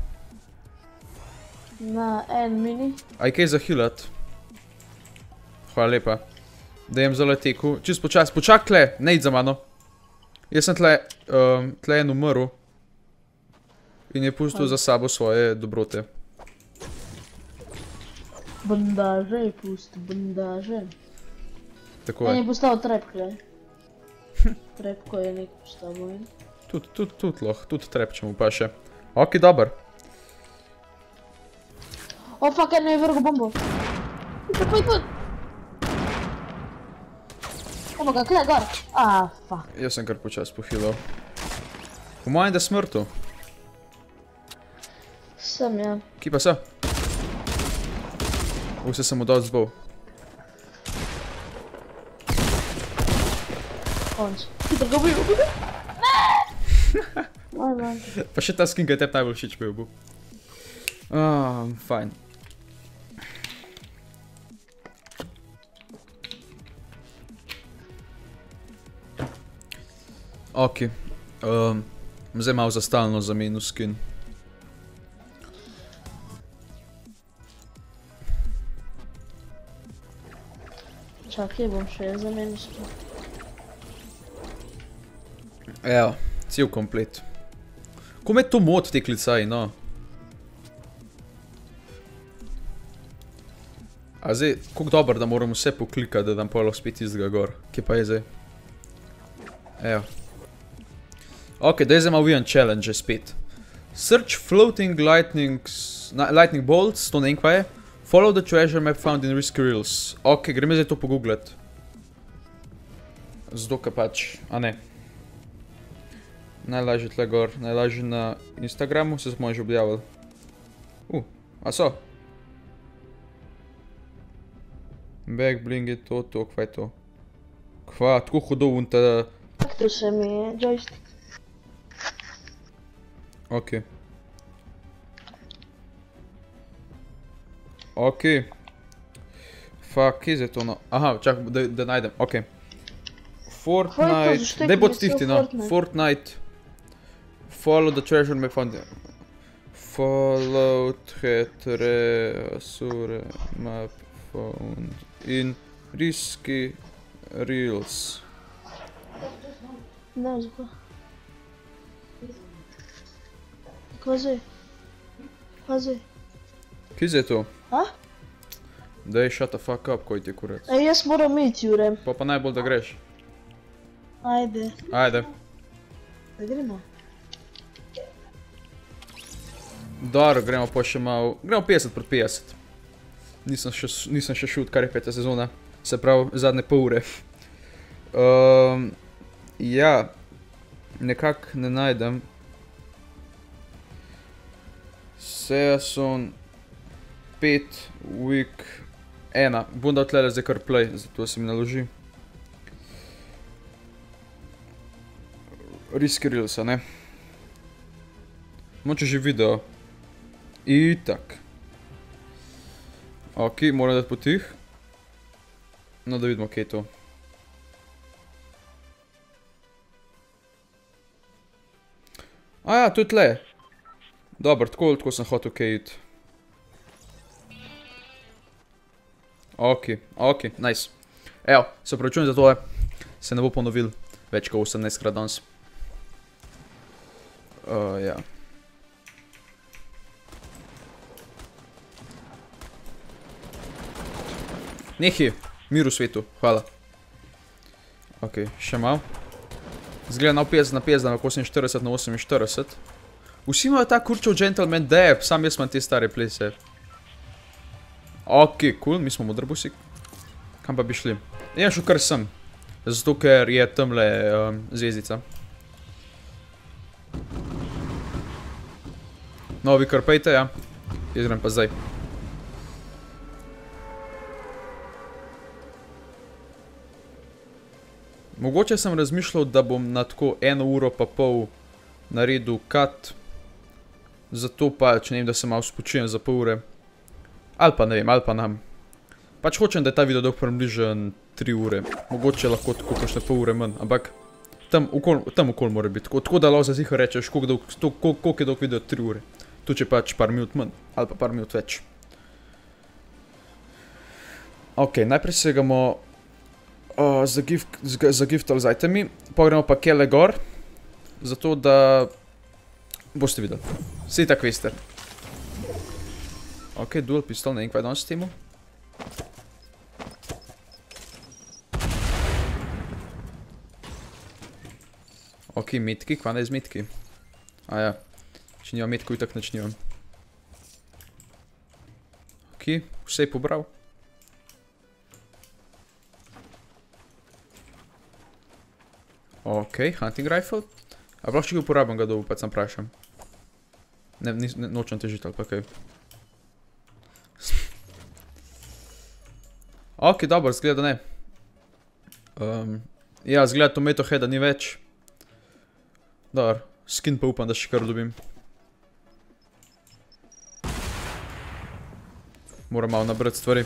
Na en mini. Aj kaj za healat? Hvala lepa. Dajem za leteku. Čist počas. Počak tle, ne id za mano. Jaz sem tle en umrl. In je pustil za sabo svoje dobrote. Bandaže je pustil, bandaže. Tako En je. je postavil trap, gled. Trapko je nek postavil. Tudi lahko, tudi trap, če mu pa še. Ok, dober. O, fuck, eno je vrgo bombo. Pojď. Evo ga, gled, gor. Fuck. Jaz sem kar počas pohilal. Po mojem, da smrtu. Sem, ja. Kje pa so? Vse sem mu dal zbol. Konč. Hitro ga ubil. Ne! Pa še ta skin, ki je tebi najbolj všeč bil bo. Fajn. Ok. Zdaj malo za stalno zamenil skin. Čakaj, bom še jaz zamenil skin. Evo, cel komplet. Ko me to mod te klicaji, no? A zdaj, koliko dober, da moram vse poklikati, da dam polo spet istega gor. Kje pa je zdaj? Evo. Ok, daj zdaj malo vidim challenge spet. Search floating lightning bolts, to ne vem kva je. Follow the treasure map found in Risky Reels. Ok, grem zdaj to pogooglat. Zato, ka pač, a ne. Najlažje tle gor, najlažje na Instagramu, se smo že objavili. A so? Back blingi, to, kva je to? Kva, tako hudo unta... Tu se mi je joystick. Ok. Ok. Fuck, kje je to no? Aha, čakaj, da najdem, okej. Kaj je to za Fortnite, štekanje, daj bod cel stifti no. Fortnite? Fortnite. Follow the treasure map found. Follow treasure map found in risky reels. Ne, zakaj? Kaj zdaj? Kaj zdaj? Kje je to? A? Daj, shut the fuck up, koji ti je kurac. Ej, jaz moram iti, Jure. Pa najbolj da greš. Ajde, Ajde. da gremo. Dobro, gremo pa še malo, gremo 50 proti 50. Nisem še šut, kar je 5. sezona. Se pravi, zadnje pol ure. Ja, nekak ne najdem. Season 5, week 1. Bom dal tlele zdaj kar play, zato se mi naloži. Risky Reelsa, ne? Moče že video. Itak. Ok, moram dati potih. No, da vidimo, kje je to. Aja, to je tle. Dobro, tako sem hotel kje iti. Ok, nice. Evo, se opravičujem za tole. Se ne bo ponovil več kot 18 krat danes. Ja. Nehi, mir v svetu, hvala. Ok, še malo. Zgleda na 50 na 50, na 48 na 48. Vsi imajo ta kurčev gentleman dab, sam jaz imam te stare plese. Ok, cool, mi smo modrbusi. Kam pa bi šli? Ja, šel kar sem. Zato, ker je tamle zvezdica. No, vi kar pejte, ja. Jaz grem pa zdaj. Mogoče sem razmišljal, da bom na tako 1 uro pa pol naredil cut. Zato pač, ne vem, da se malo spočijem za pol ure. Ali pa ne vem, ali pa nam. Pač hočem, da je ta video dolg približen 3 ure. Mogoče lahko tako kakšne pol ure manj, ampak tam okol mora biti. Tako da lahko za ziho rečeš, koliko je dolg video 3 ure. Tu če pač par minut manj, ali pa par minut več. Ok, najprej se gamo zagiftali z itemi, pa gremo pa kele gor, zato da boste videli. Vsi tak veste. Ok, dual pistol, ne vem, kaj je danes s temu. Ok, metki, kva ne z metki? Aja, če nimam metko, itak nič nimam. Ok, vse je pobral. Ok, hunting rifle. A lahko še ga uporabim ga dobu, pa sem prašam. Ne, nočem težiti ali pa kaj. Ok, dobro, zgleda da ne. Ja, zgleda tomato heada ni več. Dobro, skin pa upam, da še kar dobim. Moram malo nabrati stvari.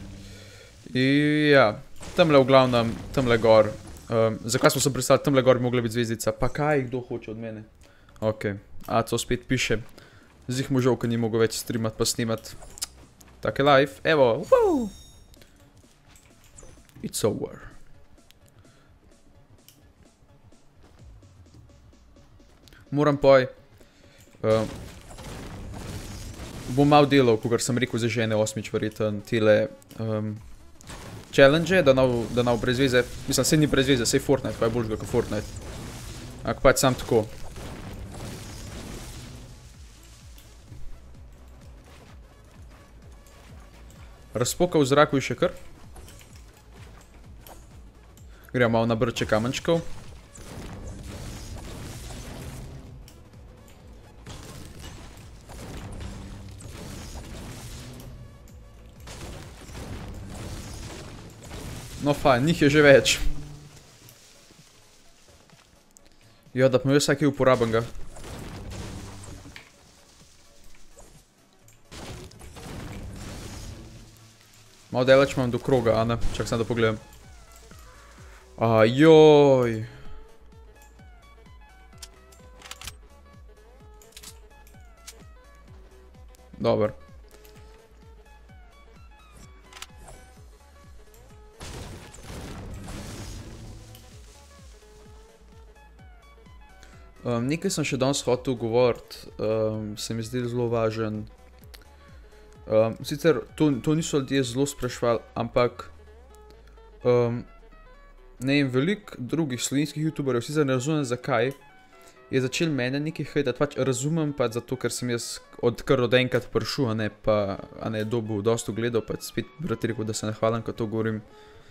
Ja, tamle v glavnem, tamle gor. Zakaj smo se pristali, tamle gor bi mogla biti zvezdica, pa kaj kdo hoče od mene? Ok, Aco spet piše. Zih mu žal, ker ni mogel več streamat pa snimat. Tak je life, evo, wow! It's over. Moram poj. Bom malo delal, kogar sem rekel za žene 8. verjeten, tile challenge, da nav brez veze. Mislim, se ni brez veze, se je Fortnite, pa je boljšega kot Fortnite. Ak pač sam tako. Razpoka v zraku je še kar. Gremo malo na brče kamenčkov. No fajn, njih je že več. Ja, da pa me vsaki uporabim ga. Malo delač imam do kroga, a ne? Čak sem da pogledam. Ajoj. Dobar. Nekaj sem še danes hotel govoriti, se mi zdi zelo važen. Sicer to niso ljudje zelo sprašvali, ampak ne vem, veliko drugih slovenskih youtuberjev, sicer ne razumem zakaj, je začel mene nekaj hejtati, pač razumem pač zato, ker sem jaz kar od enkrat prišel, a ne dobil dosto gledal, pač spet brat rekel, da se ne hvalim, ko to govorim.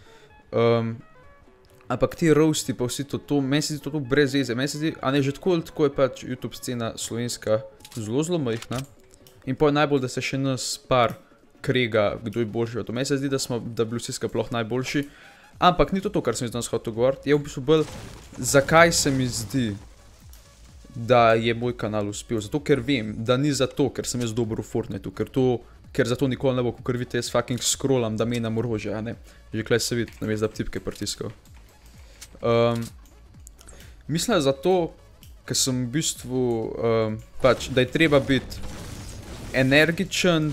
Ampak ti roasti pa vsi to, meni se zdi to brez veze, meni se zdi, a ne že tako je pač YouTube scena slovenska zelo majhna. In pa je najbolj, da se še nas par krega, kdo je boljši od to. Meni se zdi, da bili vsi sploh najboljši. Ampak ni to, kar sem danes hotel govoriti. Je v bistvu bolj, zakaj se mi zdi, da je moj kanal uspel. Zato, ker vem, da ni zato, ker sem jaz dober v Fortniteu, ker zato nikoli ne bo, kakor vidite, jaz fucking scrollam, da menjam orožje, a ne. Že klej se vidi, namesto da tipke pritiskal. Mislim, zato, ker sem v bistvu, pač, da je treba biti energičen,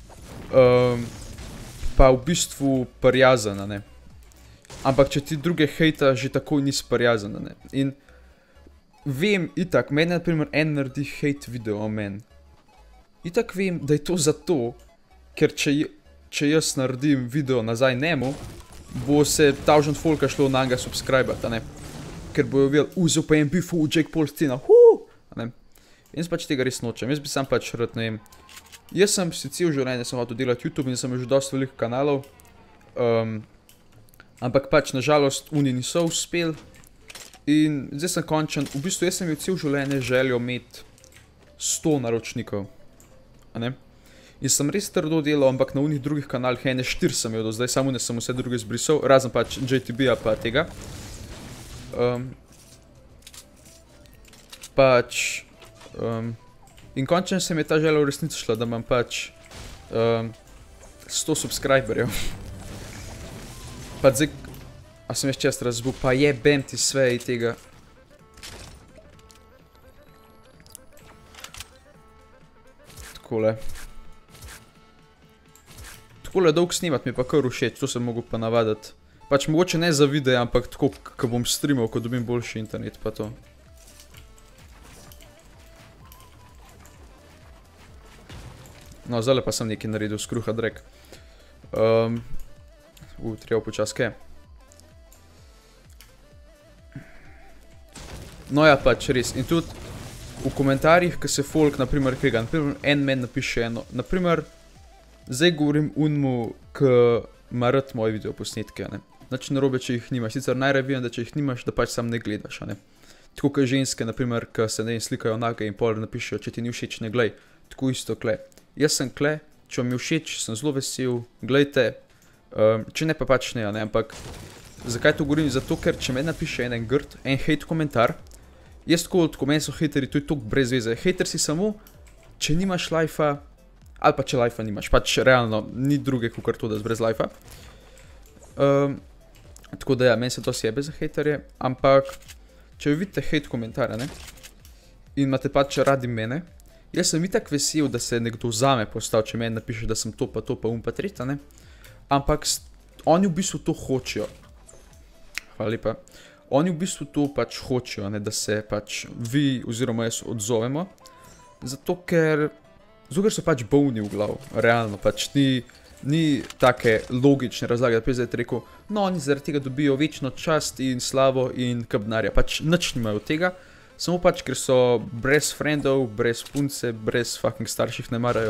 pa v bistvu prijazen, a ne. Ampak, če ti druge hejta, že takoj nisi prijazen, a ne. In vem, itak, meni na primer en naredi hejt video o meni. Itak vem, da je to zato, ker če jaz naredim video nazaj njemu, bo se tavžent folka šlo na njega subscribat, a ne. Ker bojo videli, vzel pa en bifo v Jake Paul scena, a ne. In jaz pač tega res nočem, jaz bi sam pač rad, ne vem. Jaz sem si cel življenje sem hotel delati YouTube in sem že dosti veliko kanalov. Ampak pač, nažalost, oni niso uspeli. In zdaj sem končen, v bistvu jaz sem imel cel življenje željo imeti 100 naročnikov, a ne. In sem res trdo delal, ampak na unih drugih kanalih ene 4 sem imel do zdaj, samo ne sem vse druge zbrisal, razen pač JTB-a pa tega. In končno se mi je ta želja v resnici šla, da imam pač 100 subscriberjev. Pa zdaj, a sem jaz čest razbil, pa jebem ti sve i tega. Takole. Takole dolg snimat mi pa kar všeč, to sem mogel pa navaditi. Pač mogoče ne za videe, ampak tako, ko bom streamal, ko dobim boljši internet pa to. No, zdajle pa sem nekaj naredil, skruha drek. Treba počas kaj. No ja, pač res. In tudi v komentarjih, ko se folk, naprimer, krega, naprimer, en men napiše eno, naprimer, zdaj govorim unmu, ki ima rad moje videoposnetke, a ne. Nič narobe, če jih nimaš. Sicer najraje vidim, da če jih nimaš, da pač sam ne gledaš, a ne. Tako kot ženske, naprimer, ki se ne slikajo nage in pol napišejo, če ti ni všeč, ne glej. Tako isto kle. Jaz sem kle, če vam je všeč, sem zelo vesel, glejte. Če ne pa pač ne, a ne, ampak zakaj to govorim? Zato, ker če meni napiše en grd, en hate komentar, jaz tako, meni so hateri, to je toliko brez veze. Hater si samo, če nimaš lajfa, ali pa če lajfa nimaš, pač realno, ni druge kakor to, da si brez lajfa. Tako da ja, meni se to sjebe za haterje, ampak če vidite hate komentarja, ne, in imate pač radi mene, jaz sem itak vesel, da se nekdo zame postav, če meni napiše, da sem to pa tretja, ne, ampak oni v bistvu to hočejo. Hvala lepa. Oni v bistvu to pač hočejo, ne, da se pač vi oziroma jaz odzovemo, zato ker so pač bolni v glav, realno, pač ni take logične razlage, da pa je zdaj rekel, no, oni zaradi tega dobijo večno čast in slavo in kabnarja, pač nič nimajo tega, samo pač, ker so brez frendov, brez punce, brez fucking starših ne marajo,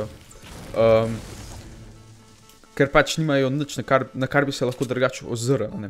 ker pač nimajo nič, na kar bi se lahko drugače ozrli, ne.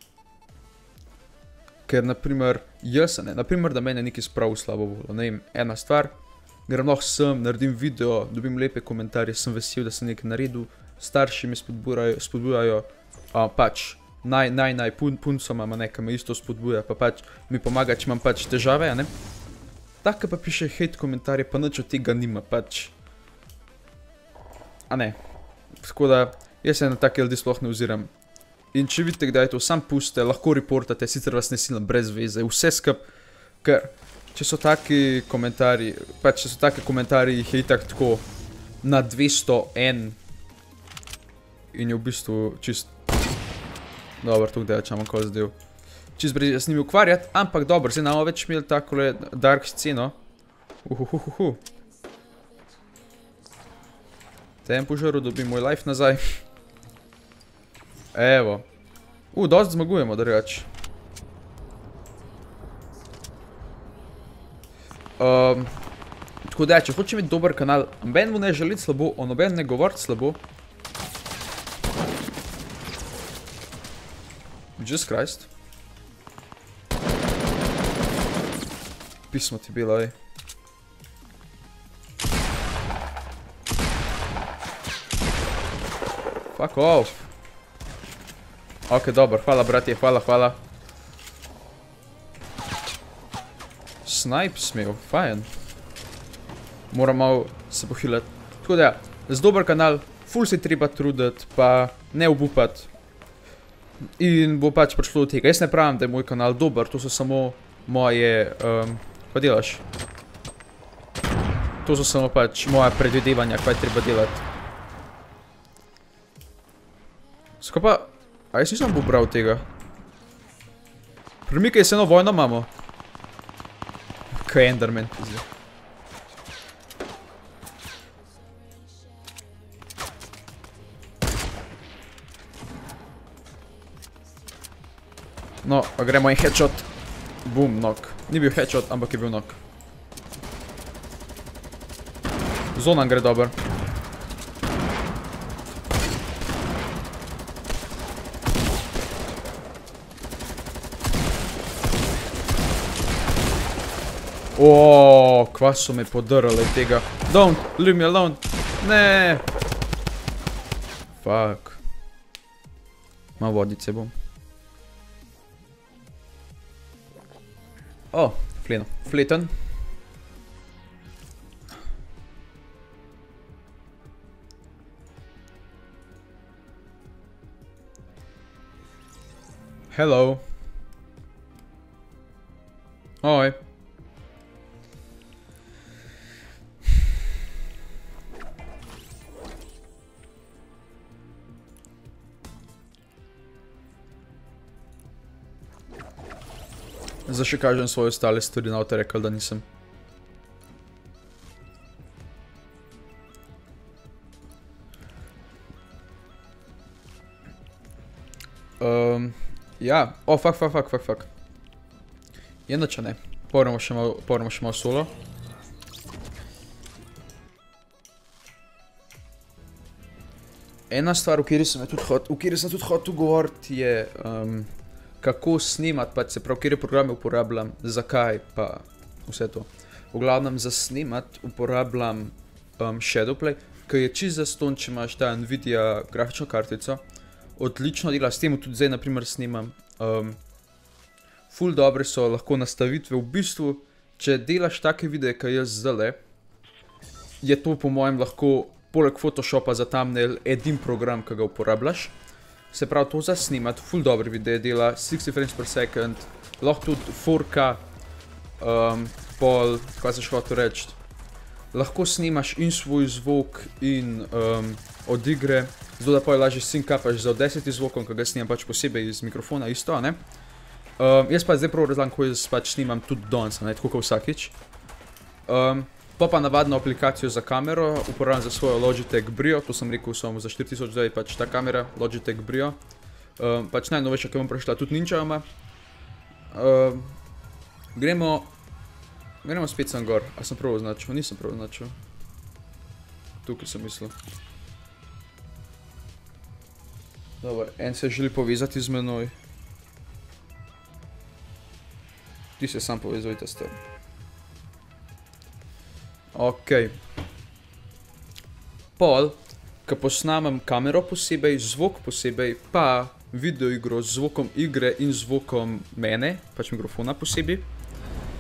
Ker, naprimer, jaz, ne, naprimer, da mene nekaj spravi slabo voljo, ne vem, ena stvar, grem lahko sem, naredim video, dobim lepe komentarje, sem vesel, da sem nekaj naredil, starši me spodbujajo, pač, puncoma, nekaj me isto spodbuja, pa pač mi pomaga, če imam pač težave, ne. Tako pa piše hate komentarje, pa nič od tega nima, pač, a ne. Tako da, Jaz se na take ljudi sploh ne oziram. In če vidite, kdaj to sam puste, lahko reportate, sicer vas ne silam brez veze, vse skup, ker če so taki komentarji, pač če so taki komentarji, jih je itak tako na 201 in je v bistvu čist... Dobro, tukaj da čamo ko zdaj. Čist brez s njimi ukvarjati, ampak dobro, zdaj namo več imeli takole dark sceno. Tem požaru dobim moj life nazaj. Evo. Dost zmagujemo, drugač. Tako da, če hoče imeti dober kanal, noben mu ne želiti slabo, o noben ne govoriti slabo. Jesus Christ. Pismo ti bilo, ej. Fuck off. Ok, dobro, hvala bratje, hvala. Snipe smel, fajn. Moram malo se pohilati. Tako da, z dober kanal, ful se treba truditi, pa ne obupati. In bo pač prišlo do tega. Jaz ne pravim, da je moj kanal dober, to so samo moje, kaj delaš? To so samo pač moja predvidevanja, kaj treba delati. Skaj pa, a jaz nisem pobral tega. Premikaj se eno vojno imamo. Kaj Enderman, zdaj. No, a gremo in headshot. Boom, knock. Ni bil headshot, ampak je bil knock. Zona gre dober. Kva so me podrli tega. Don't, leave me alone. Ne. Fuck. Ma vodice bom. Fleten. Hello. Oj. Zdaj še kažem svoje ostale stvari, na te rekel, da nisem. Ja, fuck. Jednače ne. Povremo še malo solo. Ena stvar, v kateri sem tudi hotel govoriti, je kako snimat, pač se prav, kjer programe uporabljam, zakaj, pa vse to. V glavnem za snimat uporabljam Shadowplay, ki je čist zastonj, če imaš ta Nvidia grafično kartico. Odlično dela, s tem tudi zdaj naprimer snimam. Ful dobre so lahko nastavitve, v bistvu, če delaš take videe, kaj jaz zdajle, je to po mojem lahko, poleg Photoshopa za thumbnail, edin program, ki ga uporabljaš. Se pravi, to za snimat, ful dobre videe dela, 60 frames per second, lahko tudi 4K, pol, kaj se še hotel reči, lahko snimaš in svoj zvok in od igre, zato da pol lažje syncapaš z Audacity zvokom, ki ga snimam pač posebej iz mikrofona, isto, ne? Jaz pa zdaj prav razlam, ko jaz pač snimam tudi danes, ne, tako kot vsakič. Pa navadno aplikacijo za kamero, uporabljam za svojo Logitech Brio, to sem rekel samo za 4000 pač ta kamera, Logitech Brio. Pač najnovejša, ki bom prišla, tudi Ninja ima. Gremo spet sem gor, a sem prav označil? Nisem prav označil. Tukaj sem mislil. Dobar, en se želi povezati z menoj. Ti se sam povezujte s tem. Ok. Pol, ko posnamem kamero posebej, zvok posebej, pa videoigro z zvokom igre in zvokom mene, pač mikrofona posebej.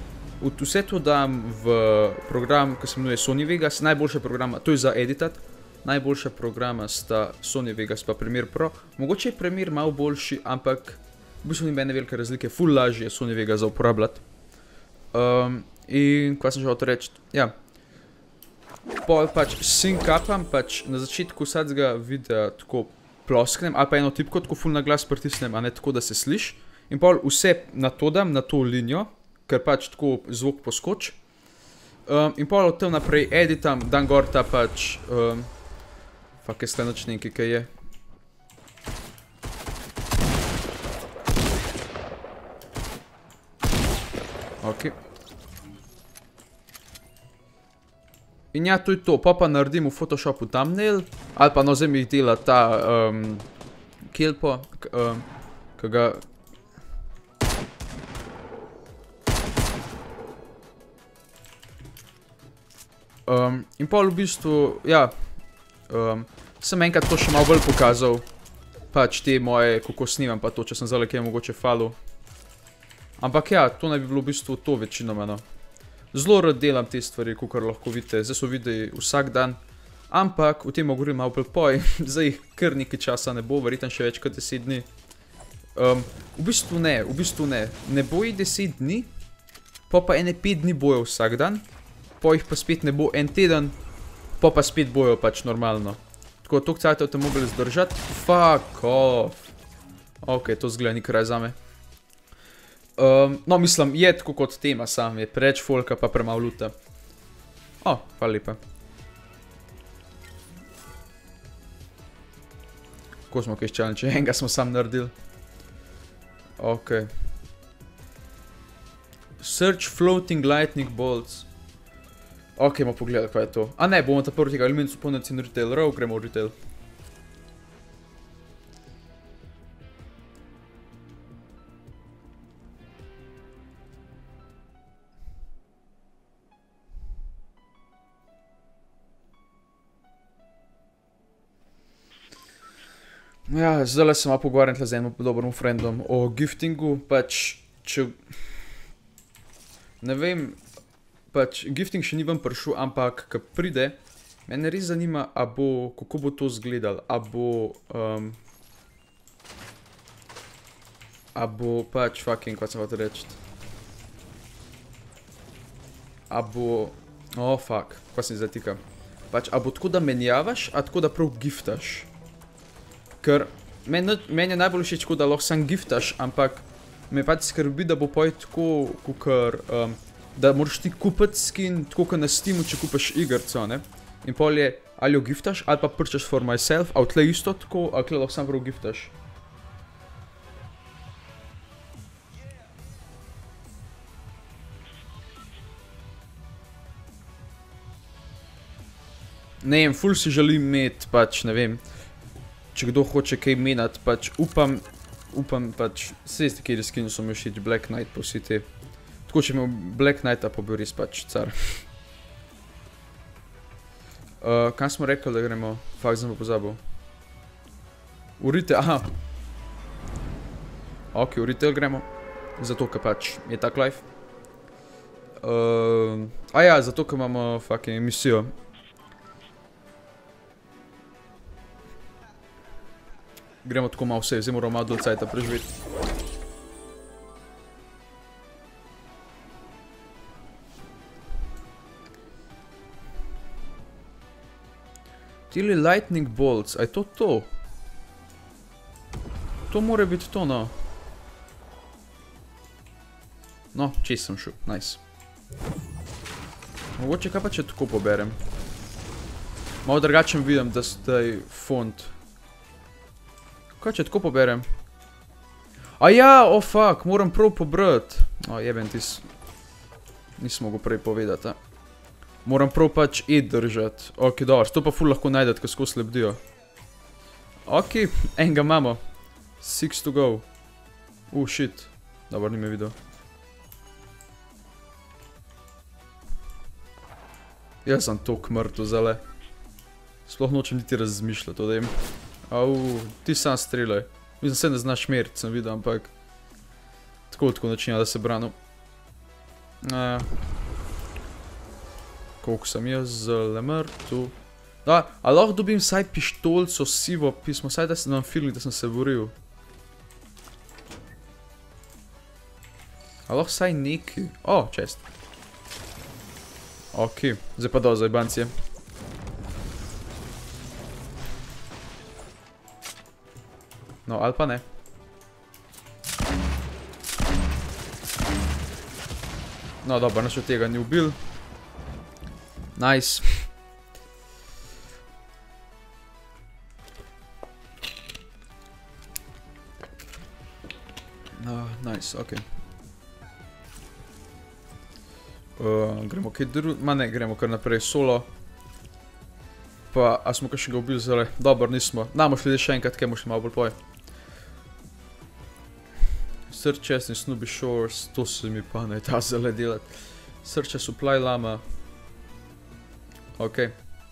Vse to dam v program, ki se imenuje Sony Vegas, najboljša programa, to je za editat. najboljša programa sta Sony Vegas pa Premiere Pro. Mogoče je Premiere malo boljši, ampak v bistvu ni mene velike razlike, ful lažje je Sony Vegas za uporabljati. In kaj sem že hotel reči, ja. Pol pač sync-upam, pač na začetku vsakega videa tako plosknem, ali pa eno tipko tako ful na glas pritisnem, a ne tako, da se sliš. In pol vse na to dam, na to linijo, ker pač tako zvok poskoči. In pol od tem naprej editam, dam gor ta pač, fuck, je sledočniki, kaj je. Ok. In ja, to je to, pa naredim v Photoshopu thumbnail, ali pa no zdaj mi jih dela ta Kelpo, ki ga... In pol v bistvu, ja, sem enkrat to še malo bolj pokazal, pač te moje, kako snimam pa to, če sem zdaj kaj mogoče falil. Ampak ja, to naj bi bilo v bistvu to večinoma, no. Zelo rad delam te stvari, kakor lahko vidite, zdaj so videi vsak dan, ampak o tem govorim malo poj, zdaj jih kar nekaj časa ne bo, verjetno še več kot 10 dni. V bistvu ne, ne bo jih 10 dni, pa ene 5 dni bojo vsak dan, pa jih pa spet ne bo en teden, pa spet bojo pač normalno. Tako, toliko cajta te mogli zdržati, fuck off. Ok, to zgleda ni kraj zame. No, mislim, je tako kot tema sam, je preveč folka pa premalo luta. O, hvala lepa. Kako smo kaj challenge, enega smo sam naredili. Ok. Search floating lightning bolts. Ok, bomo pogledali, kaj je to. A ne, bomo ta prvi tega Elements Opponents in Retail Row, gremo v Retail. Ja, zdaj sem malo pogovarjam tle z enim dobrim friendom o giftingu, pač, če... Ne vem, pač, gifting še ni vam prišel, ampak, ko pride, mene res zanima, a bo, kako bo to izgledal, a bo pač, fucking, kaj sem hotel reči. A bo, fuck, kaj sem zdaj tika. Pač, a bo tako, da menjavaš, a tako, da prav giftaš. Ker meni je najbolj všeč, da lahko sam giftaš, ampak me pač skrbi, da bo poj tako, kakor, da moraš ti kupiti skin, tako kot na Steamu, če kupiš igrco, ne? In pol je, ali jo giftaš, ali pa purchase for myself, a tle isto tako, ali tle lahko sam prav giftaš. Ne vem, ful si želim imeti, pač, ne vem, če kdo hoče kaj menati, pač upam pač, vse ste kjer skinu so mi všeč, Black Knight pa vsi te. Tako, če imel Black Knighta pa bil res pač car. Kaj smo rekli, da gremo? Fakt, sem pa pozabil. V retail, aha. Ok, v retail gremo. Zato, ker pač je tak life. A ja, zato, ker imamo fucking misijo. Gremo tako malo vse, zdaj moramo malo dol cajta preživeti. Tili lightning bolts, a je to to? To mora biti to, no. No, čez sem šel, nice. Mogoče kaj pa če tako poberem. Malo drugačen vidim, da staj font. Kaj če tako poberem? A ja, fuck, moram prav pobrati. Jeben tis. Nisem mogel prej povedati, Moram prav pač držati. Ok, dobro, to pa ful lahko najdete, ko skozi lebdijo. Ok, enega imamo. 6 to go. Shit. Dobro, ni me videl. Jaz sem toliko mrtev zale. Sploh nočem niti razmišljati o tem. Ti sam streljaj. Mislim, se ne znaš meriti, sem videl, ampak tako načinja, da se branil. Koliko sem jaz zale mrtev. Da, a lahko dobim vsaj pištolco sivo pismo, vsaj da sem nam feeling, da sem se boril. A lahko vsaj neki. O, čest. Ok, zdaj pa dol za jebancije. No, ali pa ne. No, dobro, nič od tega ni ubil. Nice. Nice, ok. Gremo kaj drugega, ma ne, gremo kar naprej solo. Pa, a smo kakšnega ubili zdaj? Dobro, nismo. Damo šli še enkrat, kaj moš malo bolj poj. Search chest in Snoopy Shores, to se mi pa ne ta zale delati. Search a supply llama. Ok.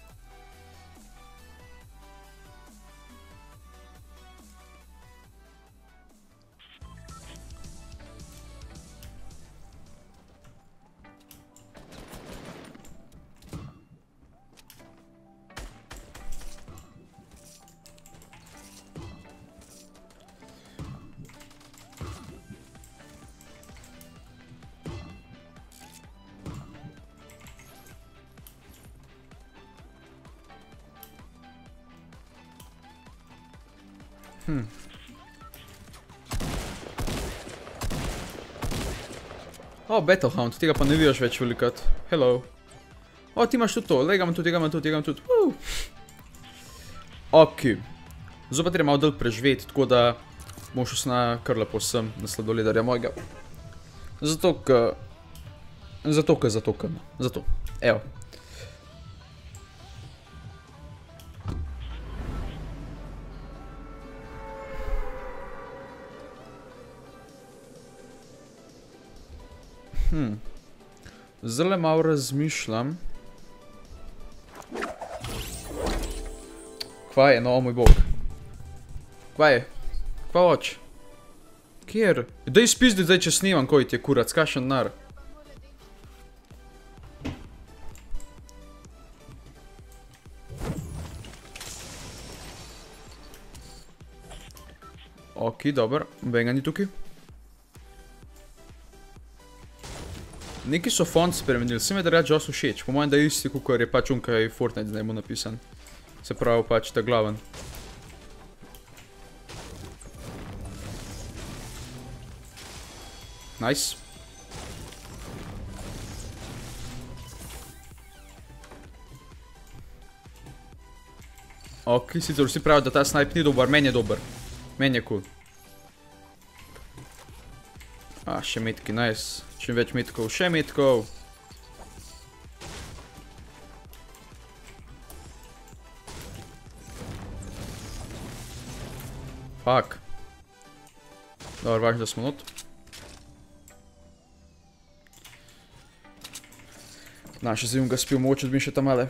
O, Battlehound, tega pa ne vidiš več velikat. Hello. O, ti imaš tudi to, lega imam tudi, tega imam tudi, tega imam tudi. Ok. Zdaj pa treba malo dolg preživeti, tako da bom šel na kar lepo sem, na sladoledarja mojega. Zato, evo. Zdaj malo razmišljam. Kva je, no, o moj bog. Kva je? Kva hoč? Kjer? Daj spizdi zdaj, če snimam, koji ti je kurac, kašen nar. Ok, dober, benga ni tukaj. Neki so font spremenili, se mi je da reč dosti všeč, po mojem da je isti, kukor je pač unkaj Fortnite zdaj mu napisan. Se pravi pač ta glaven. Nice. Ok, sicer vsi pravijo, da ta snipe ni dober, meni je dober. Meni je cool. A, še metki, nice. Čim več metkov, še metkov. Fuck. Dobro, važno, da smo not. Še zdaj ga spil, mogoče dobim še tam male.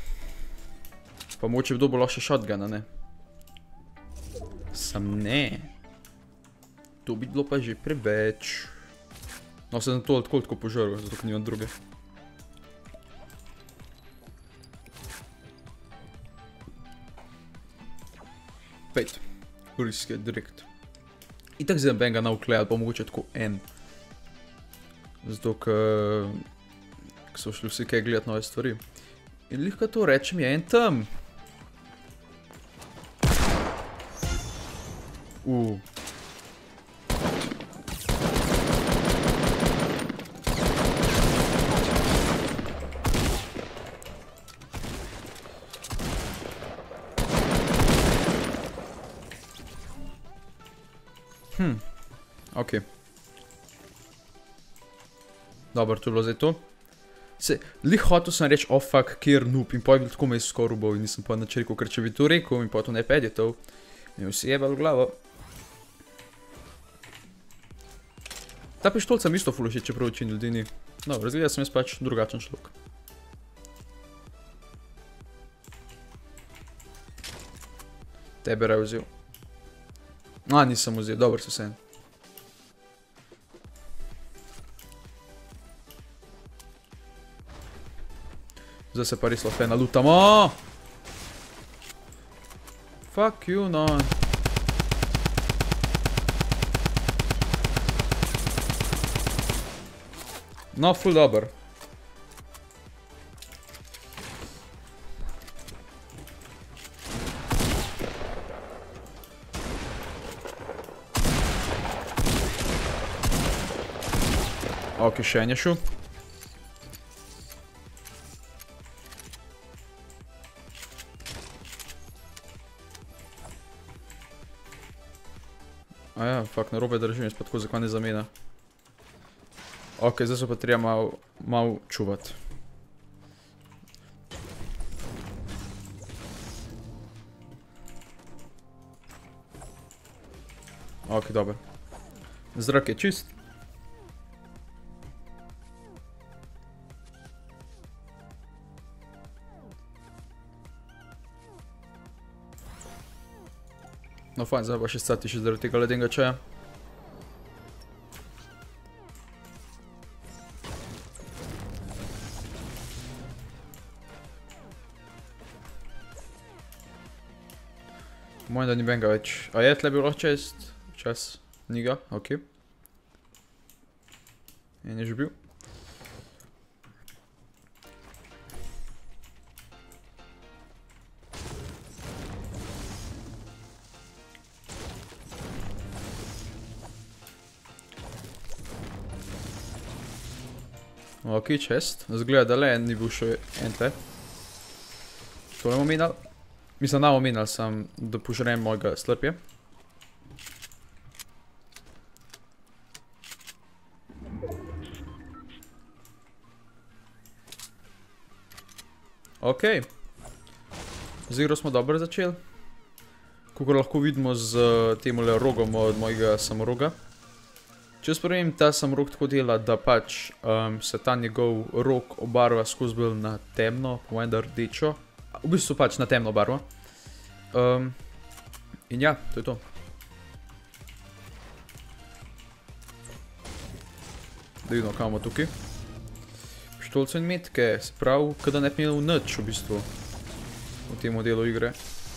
Pa mogoče bi dobil lahko še shotguna, ne? Sam ne. To bi bilo pa že preveč. No, se sem to tako požrl, zato ker nimam druge. Pejt. Riske, direkt. Itak zdaj ben ga naukle, ali pa mogoče tako en. Zato, ker so šli vsi kaj gledati nove stvari. In lihka to rečem, je en tam. Ok. Dobro, to je bilo zdaj to. Lih hotel sem reči, oh fuck, kjer noob, in pa je bil tako me skoro ubal in nisem pa nič rekel, ker če bi to rekel in pa to ne pedjetov, mi vsi jebal v glavo. Ta pištolca mi isto ful všeč, čeprav večini ljudi ni. Dobro, razgleda sem jaz pač drugačen človek. Tebe raj vzel. A, nisem vzel, dobro se vsem. Zdaj se pa res lahko nalutamo. Fuck you, no. No, ful dober. Ok, še en je šel. Aja, fakt, narobe držim, jaz pa tako zakaj ne zamena. Ok, zdaj se pa treba mal čuvat. Ok, dober. Zrak je čist. No fajn, zdaj pa še stati še zaradi tega ledenega čaja. Mojem, da ni benga več. A je tle bilo čest? Čas? Ni ga? Ok. En je že bil. Ok, čest. Zgleda, da le en ni bil še en tle. To ne bomo minal. Mislim, da bomo minal, sam da požrem mojega slrpje. Ok. Z igro smo dobro začeli. Kakor lahko vidimo z temole rogom od mojega samoroga. Če spremem, ta samorog tako dela, da pač se ta njegov rog obarva skozi bolj na temno, po mojem da rdečo. V bistvu pač na temno barvo. In ja, to je to. Da vidimo, kaj imamo tukaj. Pištolce in metke, se pravi, kada ne bi imel nič v bistvu v tem delu igre.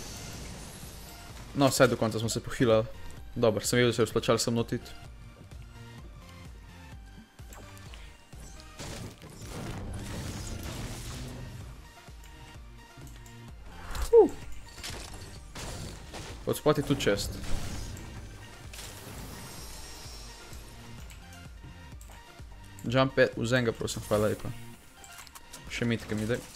No, vsaj do konca smo se pohilali. Dobar, sem vedel, da se je splačal sem notit. Odspot je tudi čest. Jump pad, vzem ga prosim, hvala lepa. Še mitke mi daj.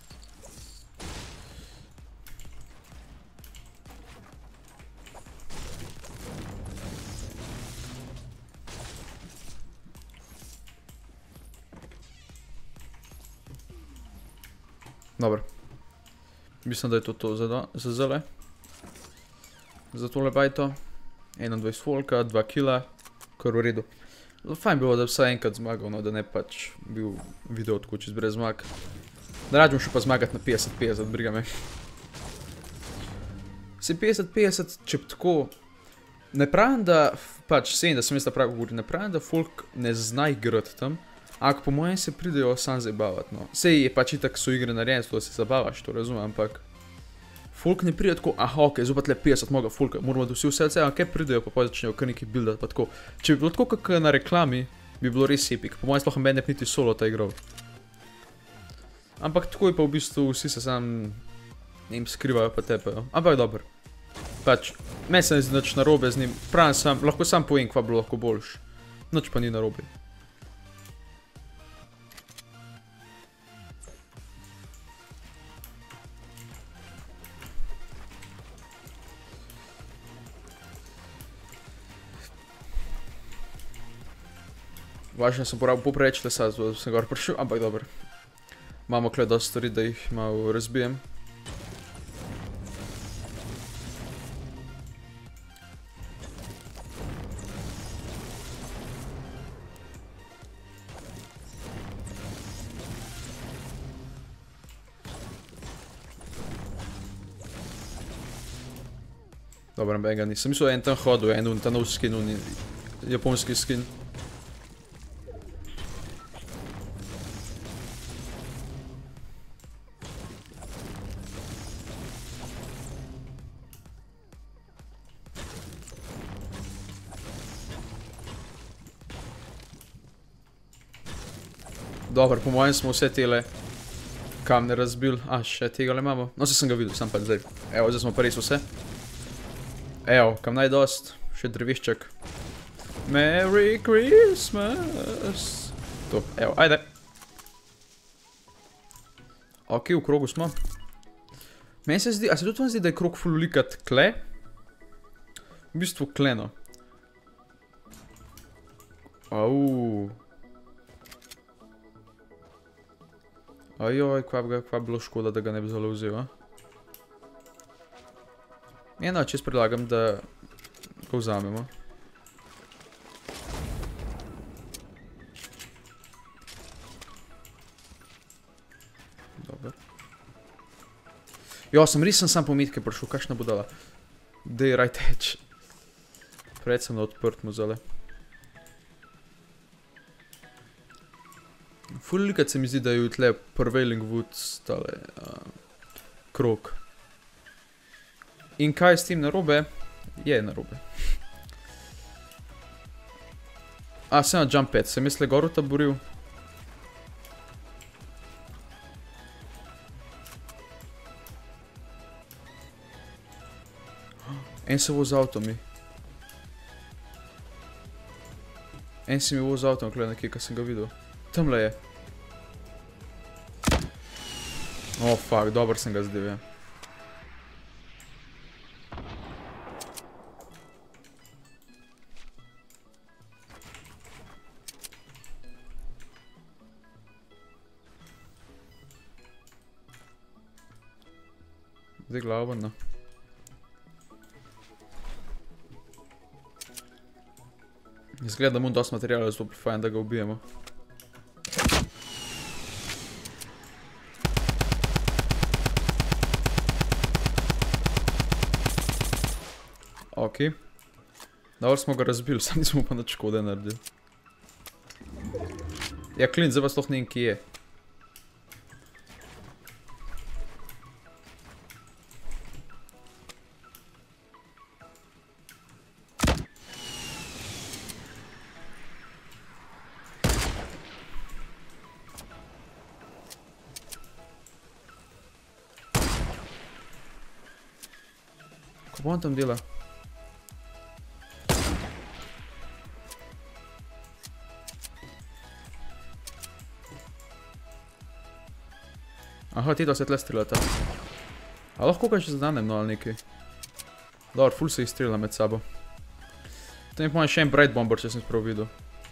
Dobro. Mislim, da je to za zdaj. Za tole bajto. 21 volka, 2 kila. Kar v redu. Fajn bilo, da bi vsaj enkrat zmagal, no, da ne pač bil video tako čist brez zmag. Da rađem še pa zmagati na 50-50, briga me. Se 50-50, če bi tako... Ne pravim, da pač 70, sem jaz da prav govori, ne pravim, da folk ne zna igrati tam, ampak po mojem se pridejo sam zabavati, no. Sej je pač itak so igre narejene, da se zabavaš, to razumem, ampak... Folk ne pride tako, aha, ok, zopat le 50 moga folka, moramo da vsi vse, kaj pridejo, pa začnejo kar neki buildati, pa tako. Če bi bilo tako kak na reklami, bi bilo res epic, po mojem sploh meni ne bi niti solo ta igral. Ampak tako je pa v bistvu vsi se sam, ne jim skrivajo pa tepejo, ampak dober. Pač, meni se ne zdi nič narobe z njim, pravim sam, lahko sam povem, kva bilo lahko boljš. Nič pa ni narobe. Važno sem porabil popreč lesa, da sem gor prišel, ampak dobro. Imamo kle dosti stvari, da jih malo razbijem. Dobro, benga nisem mislil, en tam hodil, en ta nov skin, japonski skin. Dobro, po mojem smo vse tele kamne razbil. A, še tega le imamo. No, se sem ga videl, sam pa zdaj. Evo, zdaj smo pa res vse. Evo, kam naj dost. Še drvišček. Merry Christmas. To, evo, ajde. Ok, v krogu smo. Meni se zdi, a se tudi vam zdi, da je krog ful likat kle? V bistvu kleno. Au. Ajoj, kva bi bilo škoda, da ga ne bi zelo vzel, a? Eno, čez predlagam, da ga vzamemo. Dobar. Jo, sem res sam po mitke prišel, kakšna budala. Dej right edge. Pred sem na odprt muzale. Ful likat se mi zdi, da je tle Prevailing Woods tale krog. In kaj s tem narobe? Je narobe. A, sem na jump pad, sem misle gor utaboril. En se voz avtomi. En si mi voz avtom, gleda nekje, kaj sem ga videl. Tamle je. Oh, fuck, dober sem ga zdel, ja. Zdaj glava, no. Izgleda, da mu dosti materijala, zato bi fajn, da ga ubijemo. Ok. Dobro smo ga razbili, sam nismo pa nič škode naredili. Ja, Clint, zdaj pa sploh ne vem, kje je. Kako on tam dela? Aha, ti da se tle streljata. A lahko kaj še zadanem, no, ali nekaj. Dobar, ful se jih strela med sabo. To mi pomeni še en Bright Bomber, če sem prav videl.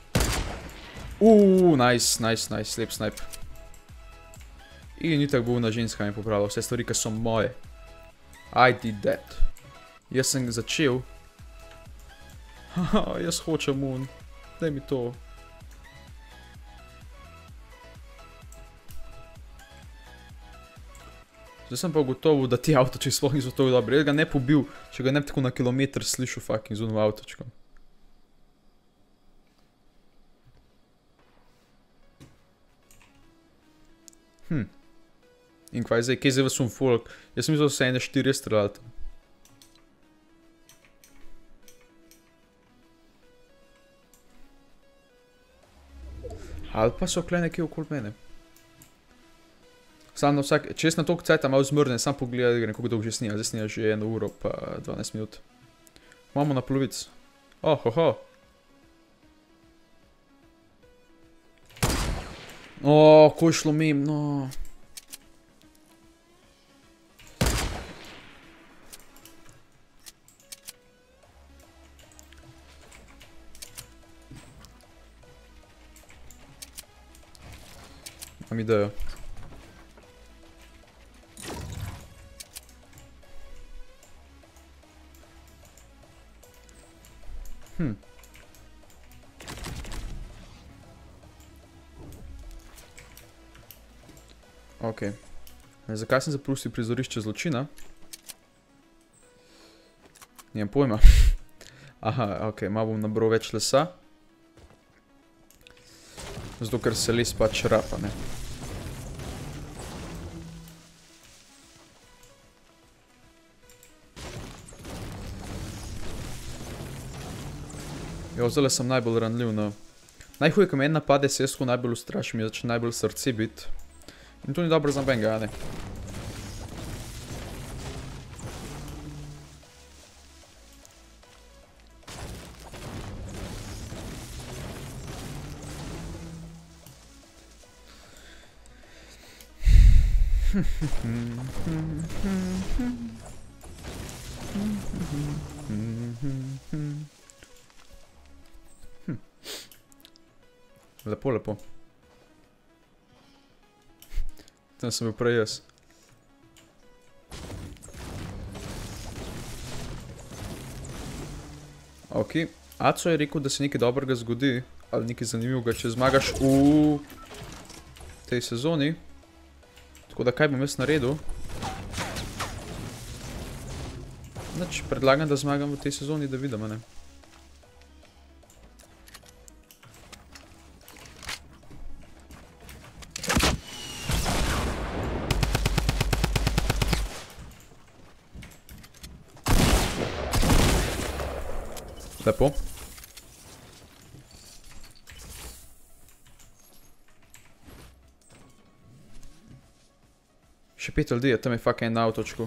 Nice, nice, nice, slep snipe. In ni tako bovna ženska mi popravila, vse stvari, ki so moje. I did that. Jaz sem začel. Haha, jaz hočem un. Daj mi to. Zdaj sem pa ugotovil, da ti avtoči sploh niso tako dobri. Jaz ga ne pobil, če ga ne bi tako na kilometr slišal fucking z unim avtočkom. In kvaj zdaj, kje zdaj vas folk? Jaz sem mislil, da se ene 4 streljali tam. Ali pa so kle nekje okoli mene. Sam na vsak, če jaz na toliko cajta malo zmrnem, sam pogledaj, kako dolgo že snija. Zdaj snija že 1 uro pa 12 minut. Imamo na polovic. Oh, hoho. Ko je šlo mim, no. Imam idejo. Ok. Zakaj sem zapustil prizorišče zločina? Nijem pojma. Aha, ok, malo bom nabral več lesa. Zato, ker se les pač rapa, ne. Jo, zdaj sem najbolj ranljiv na Najhuje, ko me en napade, se jaz tako najbolj ustrašim, mi začne najbolj srce biti. In to ni dobro za benga, ne? Lepo, lepo. Tam sem bil prej jaz. Ok, Aco je rekel, da se nekaj dobrega zgodi, ali nekaj zanimivega, če zmagaš v tej sezoni. Tako da kaj bom jaz naredil? Znači, predlagam, da zmagam v tej sezoni, da vidim, ne? Lepo. Še 5 ljudi je, tam je fucking en avtočku.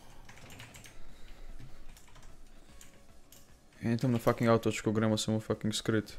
In tam na fucking avtočku gremo samo fucking skrit.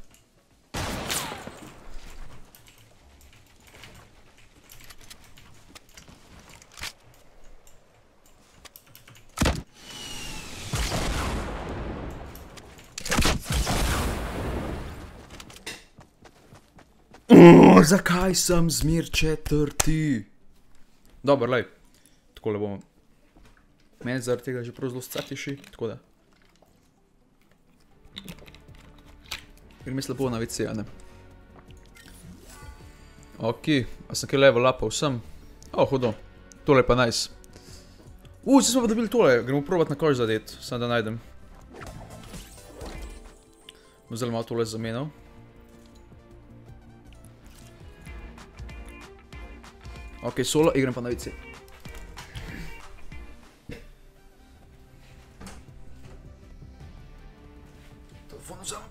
Zakaj sem zmer četrti? Dobar, lej. Takole bomo. Meni zaradi tega že prav zelo scatiši, tako da. Ker mi slabo na WC, a ne. Ok, a sem kaj level upal sem? Hudo. Tole je pa nice. Zdaj smo pa dobili tole, gremo probat na koš zadet, samo da najdem. Bom zelo malo tole zamenjal. Ok, solo, igram pa na WC. Telefon vzam.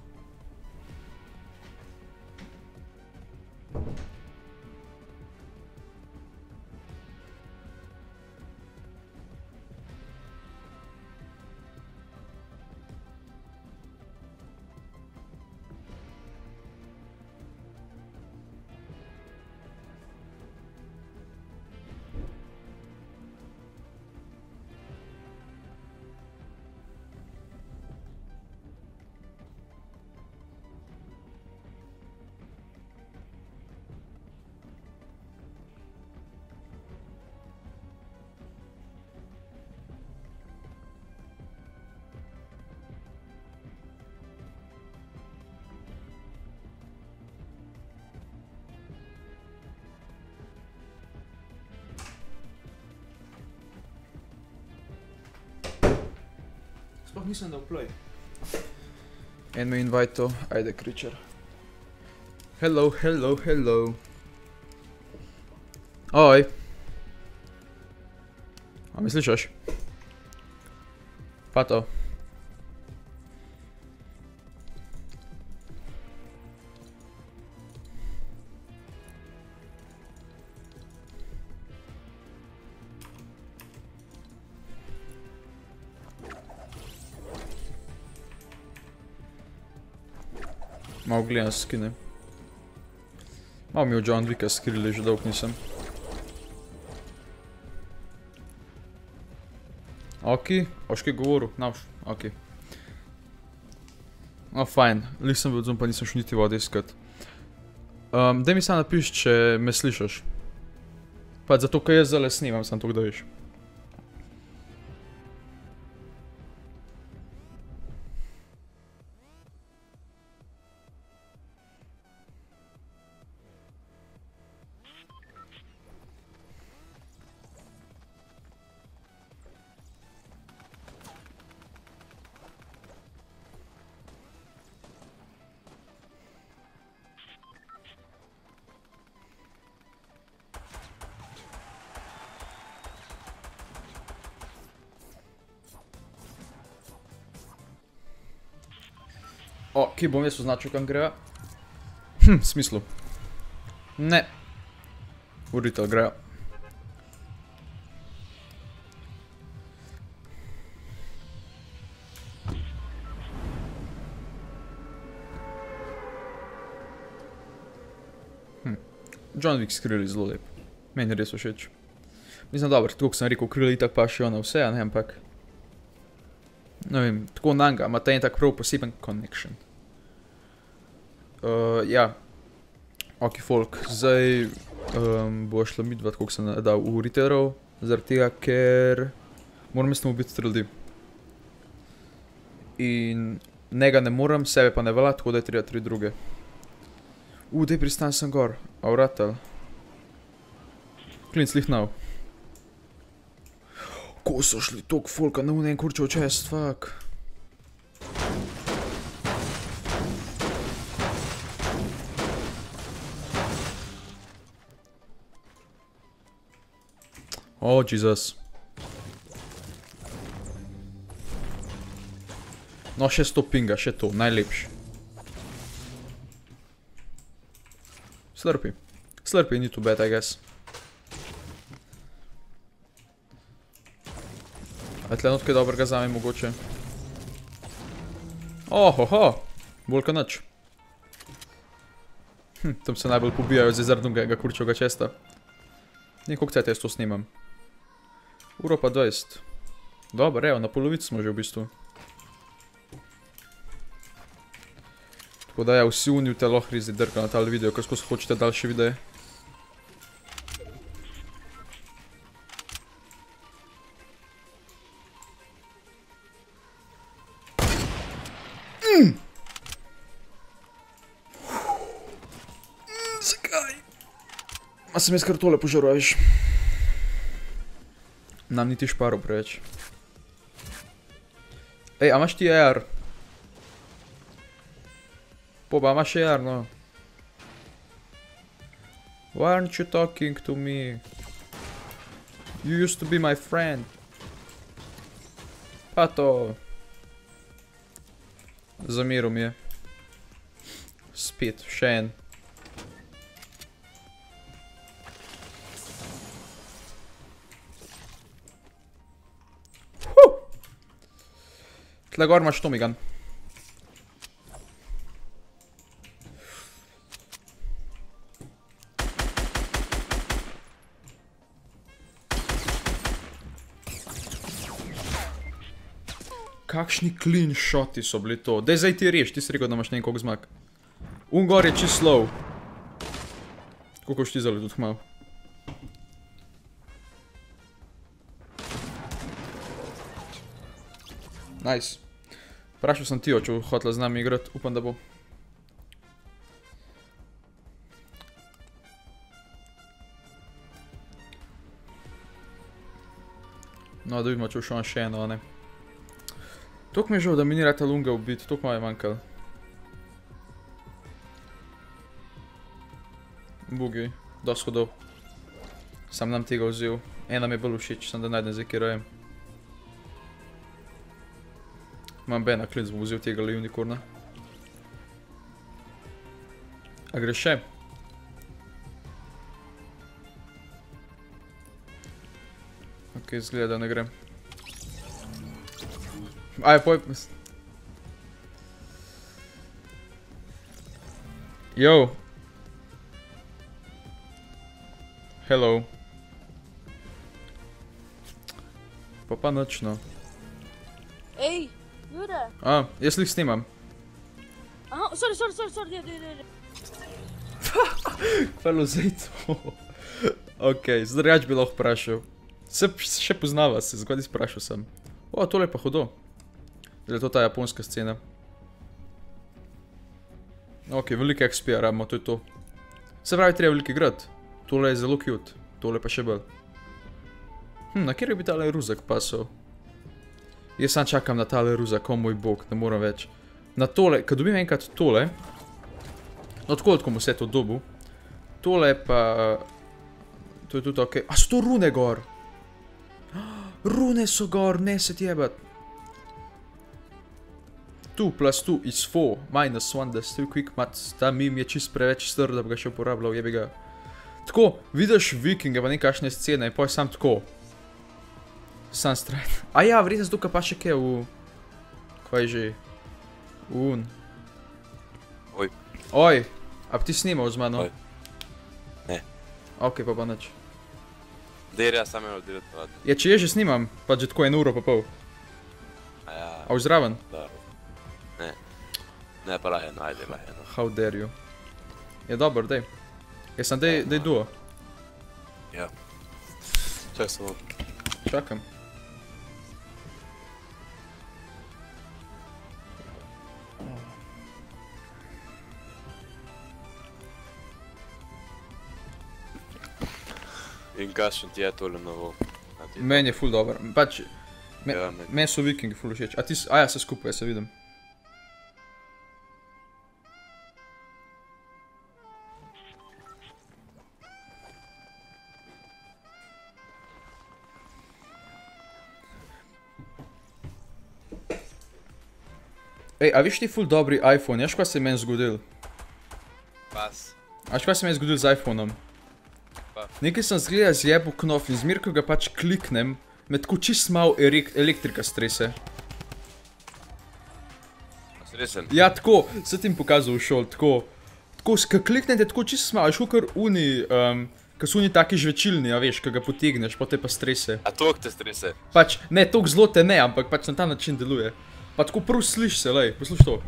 Sploh nisem dal play. En me invito, ajde creature. Hello, hello, hello. Oj. A me slišaš? Pato. Malo gledam skine. Malo mi od John Wicka skrili, že dolgo nisem. Ok, boš kaj govoril? Navš, ok. Fajn, lih sem bil odzum, pa nisem šel niti vode iskat. Daj mi samo napiš, če me slišaš. Pa zato, kaj jaz zdaj snimam, samo to, da veš. Kje bom jaz označil, kam gre? V smislu. Ne. Uritelj grejo. John Wick s krili zelo lep. Meni res všeč. Mislim, dobro, tako sem rekel, krili itak pa še na vse, ne, ampak... Ne vem, tako nanga, ima ta en tak prav poseben connection. Ja. Ok, folk, zdaj bo šla midva, tako sem dal v retailerov, zaradi tega, ker moram s tem ubiti ljudi. In njega ne moram, sebe pa ne velja, tako da je treba 3 druge. Dej pristan sem gor, a vratel. Klinc lihnal. Ko so šli tok folka na unen kurčev čest, fuck. Oh, Jesus. No, še 100 pinga, še to, najlepši. Slurpee. Slurpee ni too bad, I guess. A tle not kaj dobrega zame mogoče. Ohoho, bolj ka nič. Tam se najbolj pobijajo z zrdnega kurčovega česta. Koliko cajta jaz to snimam? Uro pa 20. Dobar, evo, na polovici smo že v bistvu. Tako da ja, vsi uniju te lohri zdaj drka na tale video, ko skozi hočete daljše videe. Zakaj? Ma sem jaz kar tole požaril, viš. Nam niti šparil preveč. Ej, a imaš ti AR? Poba, imaš AR, no. Why aren't you talking to me? You used to be my friend. Pa to. Zamiral mi je. Spet, še en. Tle gor imaš Tomigan. Kakšni clean shoti so bili to. Dej zdaj ti reš, ti si rekel, da imaš nekog zmag. Gor je čist slow. Koliko štizali tudi malo. Nice. Vprašal sem Tijo, če bo hotela z nami igrati, upam, da bo. No, da vidimo, če bo šel še eno, a ne. Toliko mi je žal, da mi ni rata lunga ubiti, toliko malo je manjkalo. Bugi, dosti hodov. Sam nam tega vzel. Ena mi je bolj všeč, sem da najdem zdaj, kjer rajem. Imam Bena, klinc bom vzel tega le unikorna. A greš še? Ok, izgleda, da ne grem. Aj, poj... Yo! Hello. Pa nič, no. Ej, Jure! Jaz lih snimam. Aha, sorry, ne. Hvala zdaj to. Ok, zdaj bi lahko vprašal. Se še poznava se, zgodaj sprašal sem. O, tole je pa hudo. Je to ta japonska scena? Ok, velike XP-a rabimo, to je to. Se pravi, treba veliki grad. Tole je zelo cute, tole pa še bolj. Na kjer bi tale ruzak pasal? Jaz sam čakam na tale ruzak, o moj bog, ne moram več. Na tole, kad dobim enkrat tole, odkoliko mu vse to dobu, tole pa... To je tudi ok. A so to rune gor? Rune so gor, ne se tjebat. 2 plus 2 is 4 minus 1 that's too quick maths. Ta meme je čist preveč star, da bi ga še uporabljal, jebi ga. Tako, vidiš vikinge pa nekakšne scene in poj sam tako. Sam strajt. A ja, verjetno se tukaj pa še kaj v... Kaj že? Un. Oj. Oj, a bi ti snimal z mano? Oj. Ne. Ok, pa nič. Dej, ja sam eno delati pa. Ja, če je že snimam, pa že tako 1 uro pa pol. A ja, A už zraven? dobro. Ne. Ne, pa laheno, ajde, laheno. How dare you. Je dobro, dej. Je sam dej duo. Ja. Čak samo. Čakam. In kakšen ti je tole novo? Meni je ful dober. Pač, Ja, meni so vikingi ful všeč. A ti, a ja, se skupaj, se vidim. Ej, a viš ti ful dobri iPhone, ješ kaj se je meni zgodil? Pas. A veš kaj se meni zgodil z iPhoneom? Pa. Nekaj sem zgleda zjebal knof in zmer, ko ga pač kliknem, me tako čist malo elektrika strese. A si resen? Ja, tako, se ti jim pokazal v šol, tako, ko kliknete tako čist malo, veš, kakor uni, ko so uni taki žvečilni, a veš, ko ga potegneš, pa te pa strese. A toliko te strese? Pač, ne, toliko zelo te ne, ampak pač na ta način deluje. Pa tako prv sliš se, lej, posluš to.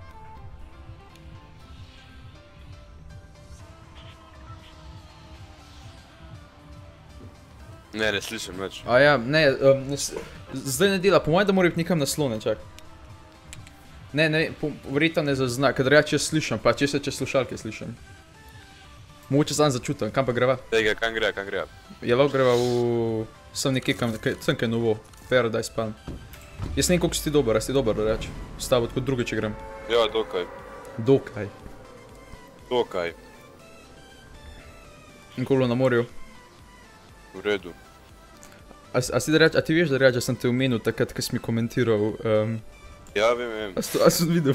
Ne slišim nič. A ja, ne, zdaj ne dela, po mojem, da mora biti nekam naslone, čak. Ne, verjetno ne zazna, kadar ja če slišam, pa če slušalke slišam. Mogoče sam začutam, kam pa greva? Tega, kam gre? Je lahko greva v... sem nekje, sem kaj novo, Paradise Palm. Jaz ne vem, koliko si ti dober, a si dober, da reč. S tabo tako drugič igram. Ja, dokaj. Dokaj. Dokaj. In ko bilo na morju. V redu. A ti veš, da reč, da sem te omenil takrat, ko si mi komentiral, Ja, vem. a si videl?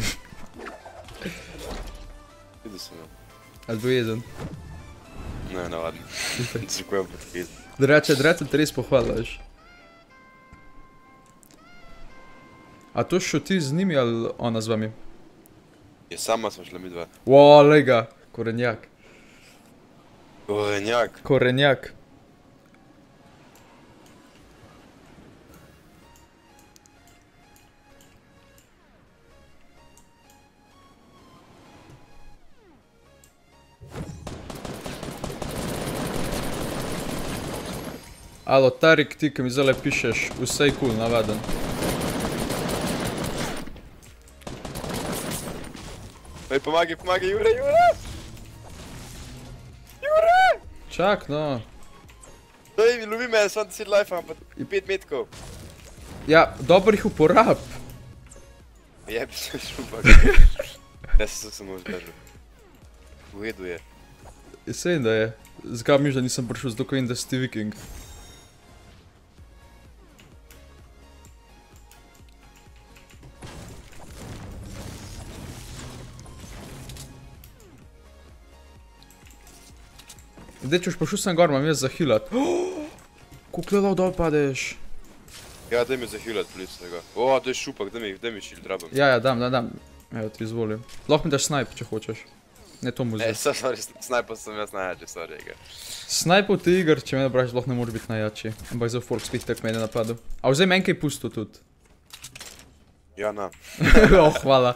Videl sem jo. Ali bil jezen? Ne, navadno. Zakaj pa tako jezen? Da reče, te res pohvala, veš. A to šel ti z njimi ali ona z vami? Je sama smo šla mi dva. Wow, lega, korenjak. Korenjak. Korenjak. Alo, Tarik, ti, ki mi zdaj pišeš, vse je cool, navaden. Ej, pomagaj, Jure! Jure! Čak, no. Daj, lovi me, sam 10 life, ampak 5 metkov. Ja, dobro jih uporab. Jebi se šupak. Jaz se samo zdržal. V redu je. Sej, da je. Zakaj miš, da nisem prišel z dokovin, da si ti viking? Zdaj, če už prišel sem gor, imam jaz za healat. Koliko lelov dol padeš? Ja, daj mi zahilat plic tega. O, daj šupak, daj mi shield rabam. Ja, dam. Evo, ti izvolim. Lahko mi daš snipe, če hočeš. Ne to muze. Sorry, snajpal sem jaz najjači, sorry, ega. Snipe v te igr, če mene braš, lahko ne more biti najjači. Ampak za folk spih tak mene napadel. A vzaj meni kaj pusto tudi. Ja, na. Oh, hvala.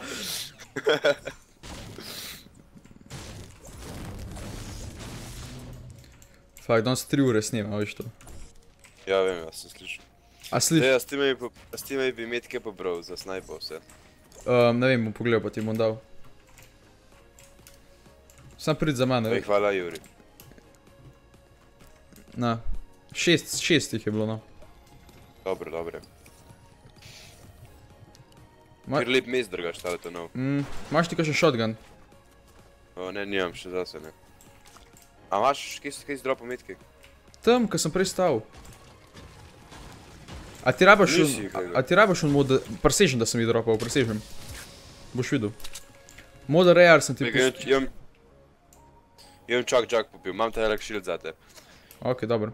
Fak, danes 3 ure snima, veš to. Ja, vem, jaz sem slišal. A sliš? Ja, s ti me bi metke pobral za snajpal vse. Ne vem, bom pogledal, pa ti bom dal. Sam prid za mane. Ej, hvala, Juri. Na. 6 jih je bilo, no. Dobro. Ker lep mest drugač, stale to nov. Imaš ti kakšen shotgun? O, ne, nimam še zase, ne. A imaš, kaj si dropal metke? Tam, ko sem prej stal. A ti rabaš Nisi, kaj ga. A ti rabaš on mod, presežem, da sem jih dropal, presežem. Boš videl. Model AR sem ti pustil. Imam čak Jack popil, imam ta elek shield zate. Ok, dobro.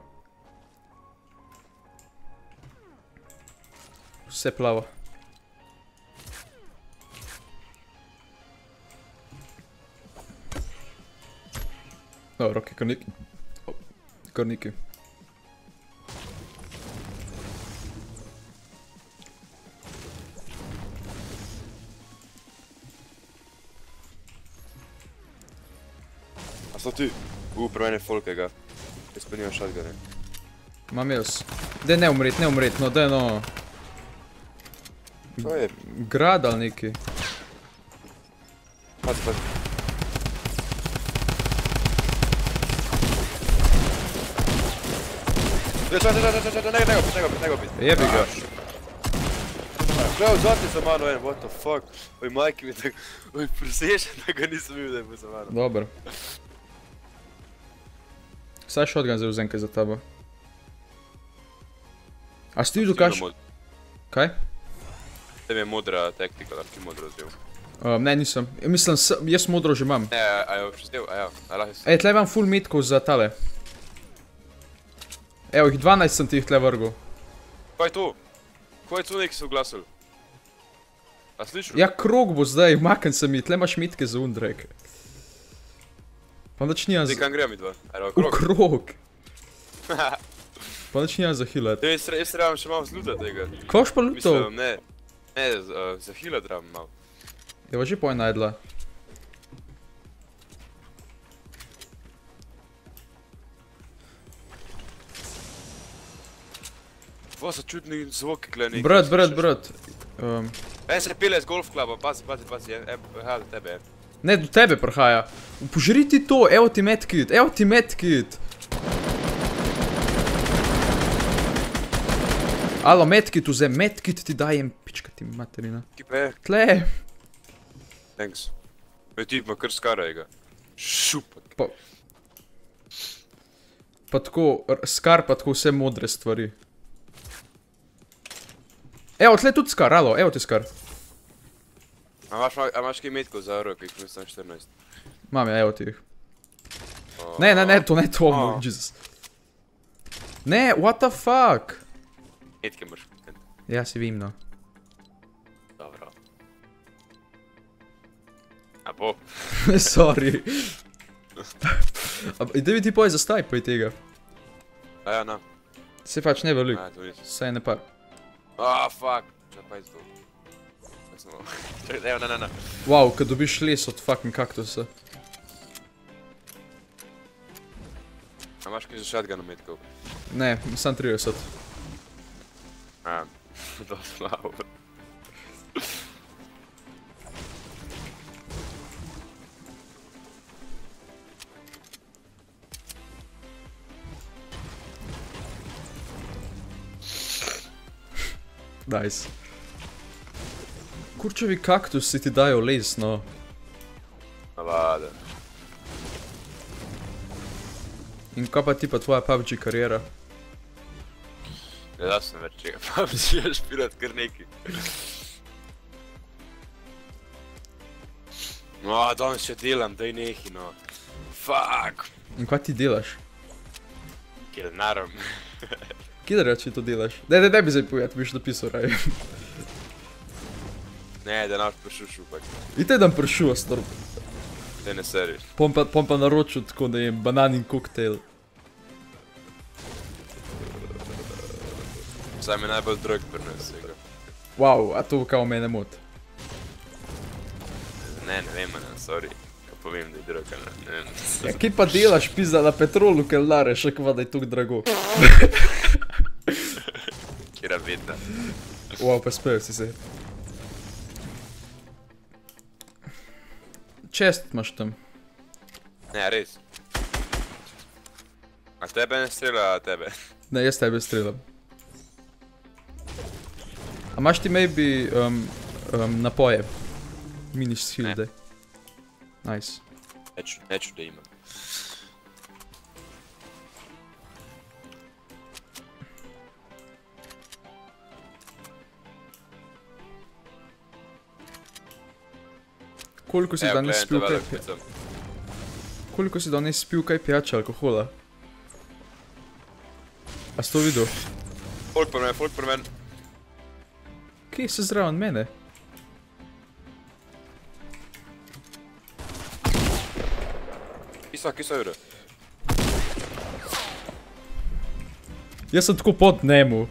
Vse plava. Dobro, ok, kar neki. Kar neki. A so ti? Pri mene folkega. Jaz pa nimam shotgune. Imam jaz. Daj ne umret, no, daj no. To je. Grad ali neki. Pazi. Nego bit. Jebi ga. Prav, zati za mano en, what the fuck. Oj, majki mi tako, oj, presešen, da ga nisem videl, da je bil za mano. Dobro. Saj shotgun zdaj vzem kaj za tabo. A si ti videl kaš... Kaj? Tem je modra taktika, da ti modro vzel. Ne, nisem. Mislim, jaz modro že imam. Ne, a jo přizdev, a ja, lahko si. Ej, tle imam full metkov za tale. Evo, jih 12 sem ti jih tle vrgel. Kaj je to? Kaj je to neki se oglasil? A slišal? Ja, krog bo zdaj, maken sem jih, tle imaš metke za undrek. Pa nič nijam za... Zdaj kam gremo mi dva? Ajde, V krog. Pa nič nijam za healat. Jaz trebam še malo zluta tega. Koš pa lutov? Mislim, ne, za healat trebam malo. Evo, že poj najdla. Ovo so čudni zvoki, kle neki. Brat. En se pile z golf kluba, pazi, eha, do tebe. Ne, do tebe prihaja. Požri ti to, evo ti medkit. Alo, medkit vzem, medkit ti dajem, pička ti materina. Kipe, Tle. thanks. Oj, ti pa kar skaraj ga. Šupak. Pa tako, skar pa tako vse modre stvari. Evo, tle tudi skar, alo, evo ti skar. A imaš kaj metkov za oro, ki jih mislim 14? Mam ja, evo ti jih. Ne, to ne to, Jesus. Ne, what the fuck? Metke moraš potkati. Ja, si vim, no. Dobro. A bo? Sorry. Idej mi ti poj zastaj poj tega. A ja, na. Se pač ne velik, A, to nisem. saj ne par. Ah, fuck. Čak pa izdo. Evo, na. Wow, kad dobiš les od fucking kaktusa. A imaš kaj za shotgun metkov? Ne, sam 30. A, to slabo. Nice. Kurčevi kaktusi ti dajo les, no. Navada. In kaj pa ti pa tvoja PUBG karijera? Ne da sem več čega, pa bi si jaz špirat kar neki. No, danes še delam, daj nehi, no. Fuck. In kaj ti delaš? Kelnarom. Kje reči to delaš? Daj bi zdaj povedati, biš napisal raj. Ne, da naš prišel šupak. I te dam pršuva, stor. Te ne seriš. Pom pa naročil tako, da je bananin koktajl. Saj mi najbolj drug prinesel ga. Wow, a to kao mene mot. Ne vem, sorry. Ko povem, da je drug, ne vem. Ja, kje pa delaš, pizda, na petrolu kelnare, še kva da je tuk drago. Kjera vedna. Wow, pa spel si se. Čest imaš tam. Ne, res. A tebe ne strela, a tebe? Ne, jaz tebe strelam. A imaš ti maybe napoje? Mini shilde. Nice. Neću da imam. Koliko si Evo, danes gledaj, spil te kaj velik picam. Koliko si danes spil kaj pijače alkohola? A si to videl? Folk pri meni. Kje se zraven mene? Kje so Jure? Jaz sem tako pod njemu.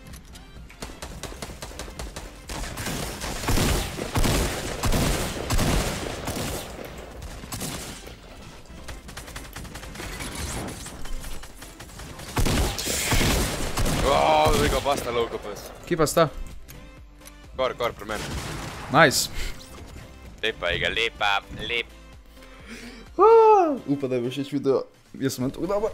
Zdaj ga basta lovka pes. Kje pa sta? Gor pri meni. Nice. Lepa je ga, lepa. Upam, da je bo všeč video. Jaz sem tako dober.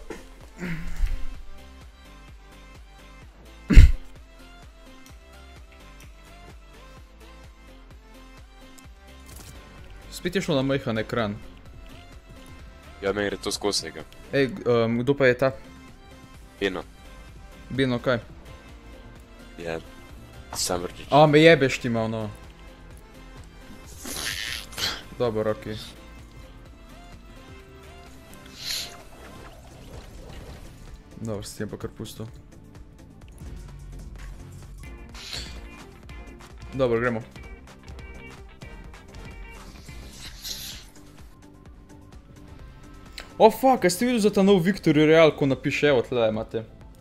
Spet je šlo na majhan ekran. Ja, meni gre to skozi njega. Ej, kdo pa je ta? Eno. Bino, kaj? Je. Sam vrčič. A, me jebeš ti malo, no. Dobro, okej. Dobro, si ti pa kar pustil. Dobro, gremo. O, fuck, a ste videli za ta nov Victory Real, ko napiše, evo, tle imate.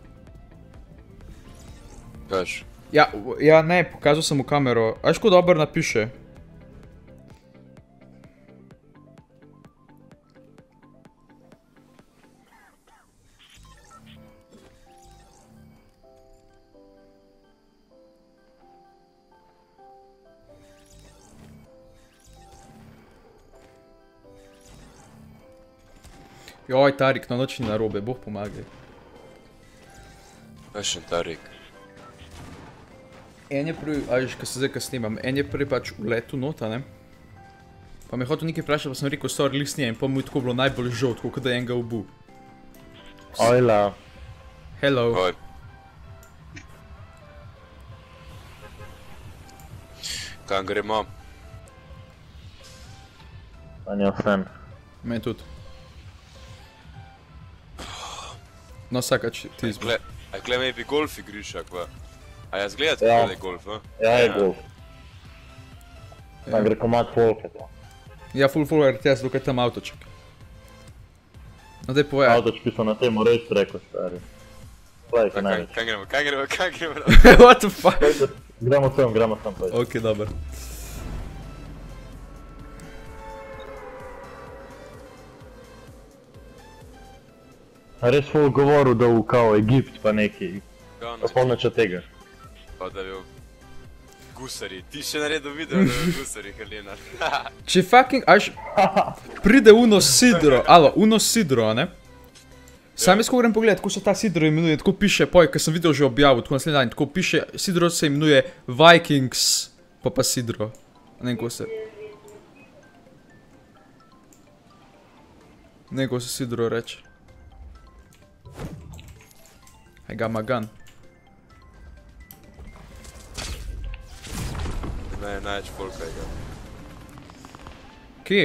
Kaž? Ja, ne, pokazal sem v kamero. A veš, ko dobro napiše? Joj, Tarik, na noč ni narobe, Bog pomagaj. Kakšen Tarik? En je prvi, a veš, kaj se zdaj snimam, en je prvi pač vletu nota, ne? Pa me je hotel nekaj vprašati, pa sem rekel, sorry, list nije, in pa mu je tako bilo najbolj žalt, kot da je enega ubil. Ojla. Hello. Oj. Kam gremo? Anja fan. Meni tudi. No, vsakač ti izbor. A gle maybe golf igriš, akva? A jaz gledati, Ja. kako je golf, a? Ja, je golf. Tam gre komad folka to. Ja, full RTS, dokaj tam avtoček. No, daj povej. Avtočki so na temu res preko stari. Play, kaj največ. Kaj gremo? What the fuck? Gremo sem pa. Ok, dober. A res ful govoril, da v kao Egipt pa neki. Pa spomneč od tega. Pa da je bil gusari. Ti še naredil video, da je bil gusari, Helena. Če fucking, až pride Uno Sidro, Uno Sidro, ne? Sam jaz ko grem pogledat, kako se ta Sidro imenuje, tako piše, poj, ker sem video že objavil, tako naslednji dan, tako piše, Sidro se imenuje Vikings, pa Sidro. Ne vem, ko se... Ne vem, ko se Sidro reče. I got my gun. Ne, največ folka je ga. Kje?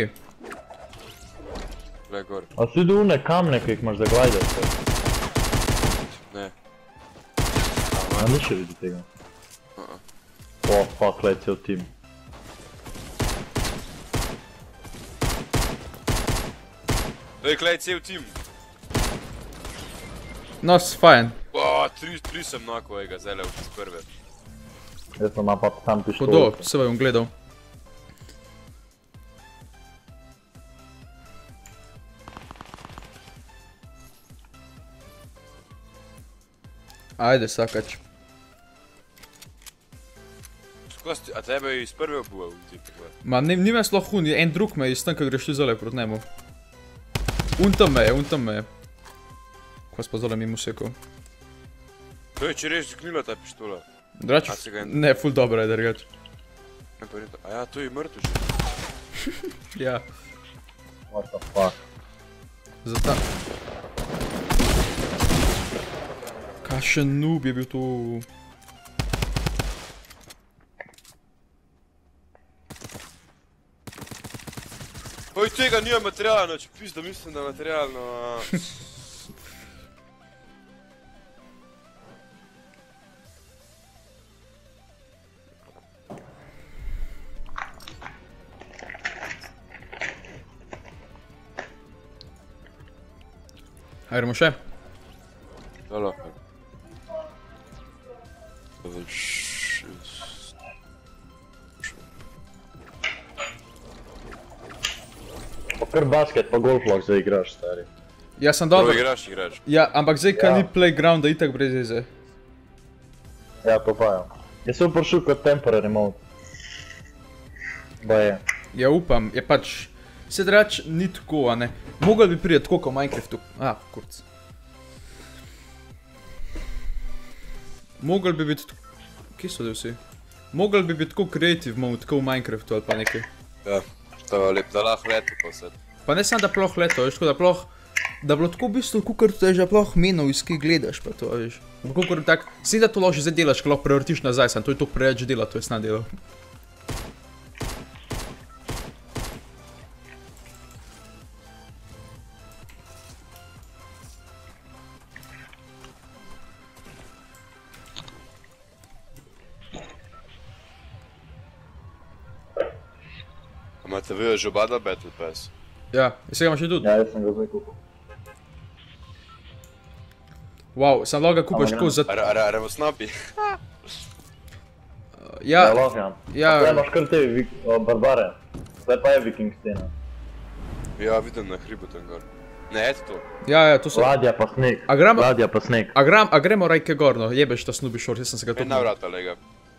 Gle gor. A si do une kamne, ki jih imaš za glajdat? Ne. A ni še vidi tega? O, fuck, gled cel tim. Ej, klej, cel tim. No, fajn. O, tri sem nako, ega, zele iz prve. Jaz sem pa tam pištol. Hodo, se bom gledal. Ajde, sakač. A tebe je iz prve obuval, ti pogledaj. Ma, ni me sploh hun, en drug me je iz tam, kad greš ti zole proti njemu. Un tam me je. Ko pa zole mimo sekal. To je, če reč zgnila ta pištola. Drač, A si ga ne, ful dobro je, drugač. A ja, to je mrtvo že. Ja, What the fuck. za ta... Kašen noob je bil to... Oj, tega nije materialno, če pizda mislim, da je materialno. Ajdemo še. Hvala. Pa kar basket pa golf lahko zdaj igraš, stari. Ja, sem Dobro dobro. igraš. Ja, ampak zdaj, kad Ja. ni playgrounda, itak brez veze. Ja, to pa je. Jaz sem prišel kot temporary mode. Ba je. Ja, upam, je pač... Se drač ni tako, a ne. Mogel bi priti tako kot v Minecraftu. Kurc. Mogel bi biti... Kje so da vsi? Mogel bi biti tako creative mode, kot v Minecraftu ali pa nekaj. Ja, to je lep, da lahko leto pa vse. Pa ne samo da ploh leto, veš, tako da ploh... Da bilo tako v bistvu, kakor te že ploh menov, iz kje gledaš pa to, veš. Kakor tak... Sem da to lahko že zdaj delaš, ko lahko prevrtiš nazaj, sam to je to preveč dela, to je sna delo. Imate vi že obada Battle Pass? Ja, se ga imaš še tudi? Ja, jaz sem ga zdaj kupil. Wow, sam lahko ga kupaš tako za... Remo snapi. Ja, Ja, lahko ja. ja. Zdaj imaš kar te barbare. Zdaj pa je viking stena. Ja, vidim na hribu tam gor. Ne, eto to. Ja, ja, to so... Ladja pa sneg. A gremo- Ladja pa sneg. A gremo rajke gor, no, jebeš ta Snoopy Shorts, jaz sem se ga Pet na topil. vrata, lega.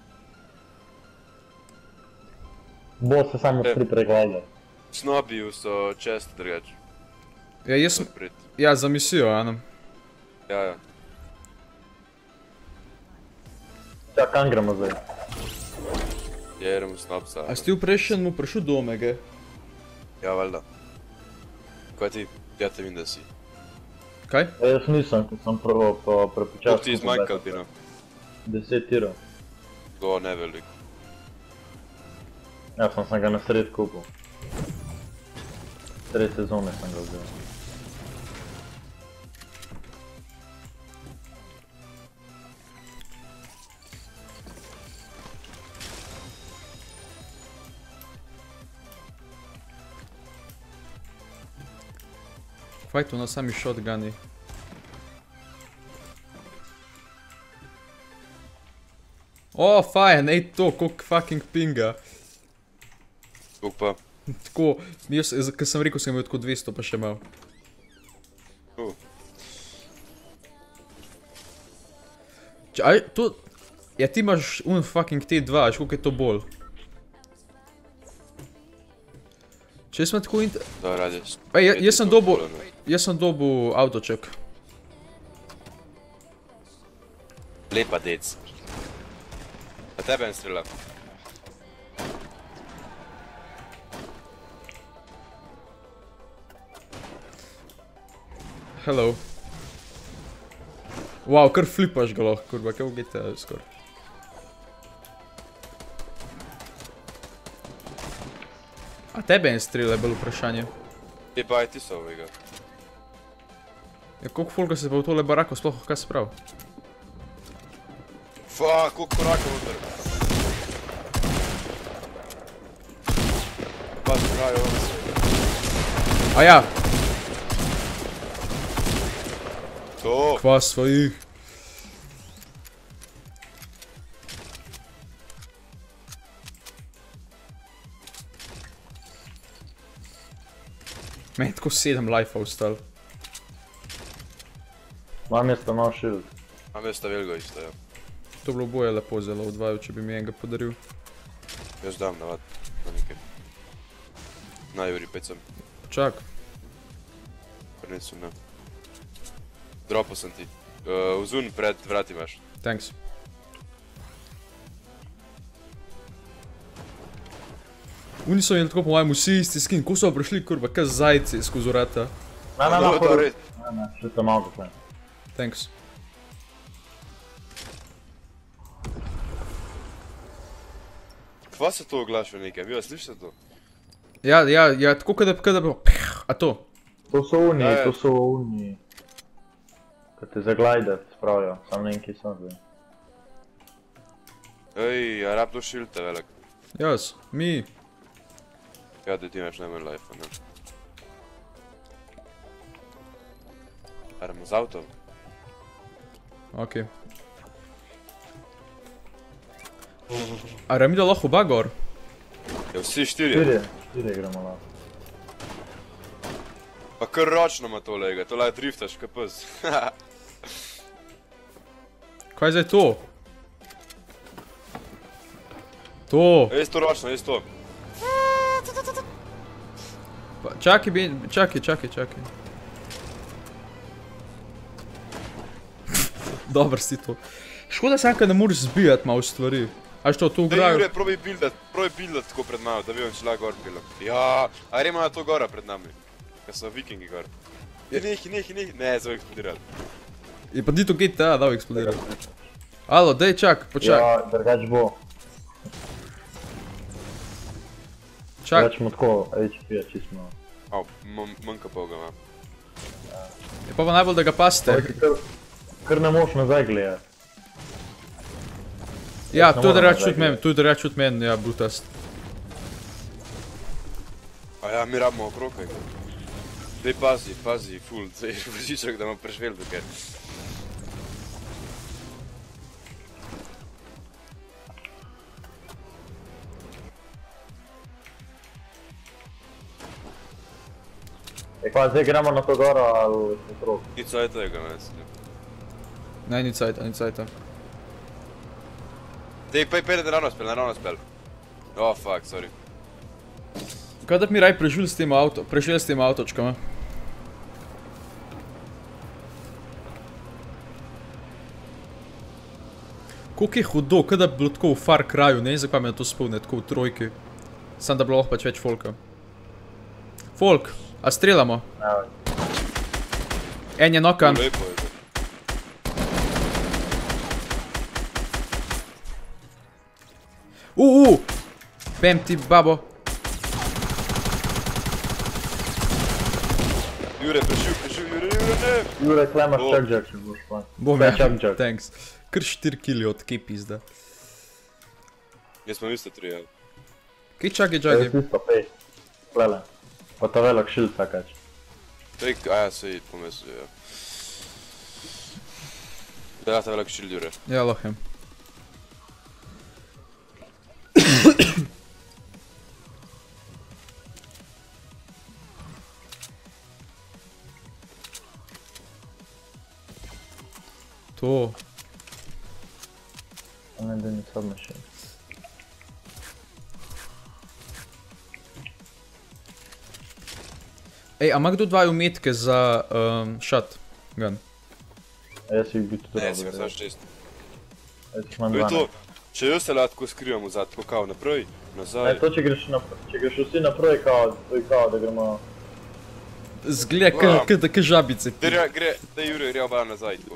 Bo se samo Ja. tri pregledali. Snobiju so česti drugač. Ja, jaz sem... Prid. Ja, za misijo, ano. Ja. Ja, kam gremo zdaj? Jeremo snobca. A si ti v prejšnjemu prišel do Omege? Ja, valjda. Kaj ti? Ja te vidim, da si. Kaj? Jaz nisem, ko sem prvo prepočasno. Koliko ti izmanjkal ti, no? 10 tirov. To ne veliko. Ja, sem ga na sred kupil. 3 sezone sem ga vzel. Fajto na sami shotguni. O, fajn, ej to, koliko fucking pinga. Koliko pa? Tako, jaz, ko sem rekel, sem imel tako 200 pa še malo. Aj, to... Ja, ti imaš fucking T2, až koliko je to bolj. Če smo tako Da, radi. Ej, jaz sem dobil autoček. Lepa dec. Na tebe en strela. Hello. Wow, kar flipaš ga lahko, kurba, kaj v GTA skor. A tebe en strel je bilo vprašanje. Je pa aj ti so ovega. Ja, koliko folka se pa v tole barako sploh kaj sprav? Fuck, koliko koraka noter. Pa zbraj ovo se. A ja, To! kva svojih. Meni je tako 7 life-a ostalo. Imam jaz tam nov shield. Imam jaz ta velgo isto, ja. To bilo boje lepo zelo v dvaju, če bi mi enega podaril. Jaz dam navad. Na nekaj. Na Juri, pet sem. Čak. Prinesel, ne. Dropao sam ti. Uzun pred vrati imaš. Thanks. Oni so imeli tako po mojem vsi isti skin, ko so prišli kurva, kaj zajci skozi vrata. Na, to red. Ne, še tam malo tukaj. Thanks. Kva se to oglaša nekaj, vi vas slišite to? Ja, tako kada bi... A to? To so oni. Ko te zaglajdat spravijo, sam ne vem, kje sem zdaj. Ej, a rab to šilte velik. Jaz, mi. Ja, da ti imaš najmanj life-a, ne. Aramo z avtom. Okej. A Ramido lahko oba gor? Ja, vsi štirje. Štiri gremo lahko. Pa kar ročno ima to lega, to laje driftaš, kaj pes. Kaj je zdaj to? To! Jaz to ročno, jaz to. Čakaj. Dober si to. Škoda sam, kad ne moreš zbijat malo stvari. A što, tu Daj igrajo? Jure, probaj buildat tako pred nami, da bi on šla gor bilo. Ja, a gremo na to gora pred nami. Kaj so vikingi gor. Nehi, ne, zove eksplodirat. Je pa ni to GTA, da eksplodira. Alo, dej počak. Ja, drugač bo. Čak, Drugač mu tako HP-a čisto. Au, manjka pol ga ima. je pa najbolj, da ga pasite. Kar ne moš nazaj gledati. Ja, ne tu je da moram reč čut nazaj men, tu je da reč čut men, ja, brutast. A ja, mi rabimo okrog kaj. Dej pazi, full, zdaj voziček, da ima preživel tukaj. Kva, zdaj gremo na to goro ali okrog? Ni cajt tega, mislim. Ne, ni cajta. Dej, pejde naravno spel. Oh, fuck, sorry. Kaj da bi mi raj preživeli s tem avtočkama? Koliko je hudo, kaj da bi bilo tako v Far Cryju, ne vem zakaj me to spomne, tako v trojki. Sam da bi bilo lahko pač več folka. Folk, a streljamo? Ja, En je nokan. Lepo je to. Pem ti, babo. Jure, preživ, Jure, ne! Jure, klemaš Bo. čak-jack, če boš pa. Bom Daj ja, čak-jack. thanks. Kar 4 kili od kje pizda. Jaz smo isto 3, ja. Kaj čakaj, To je čakaj. isto, pej. Plele. Pa ta velik šilt takač. A ja, sej, pomesu, ja. Da, ta velik shield, Jure. Ja, lahko je. To. Ne, da ni submachine. Ej, a ima kdo dva umetke za shotgun? A jaz jih bi tudi Ne, si ga dobro. znaš čest. Jaz jih imam To je 12. to, če jaz se lahko skrivam vzad, tako kao naprej, nazaj. Ne, to če greš vsi naprej, kao, to je kao, da gremo... Zgleda, kaj žabice pi. Daj Jure, gre oba nazaj, tako.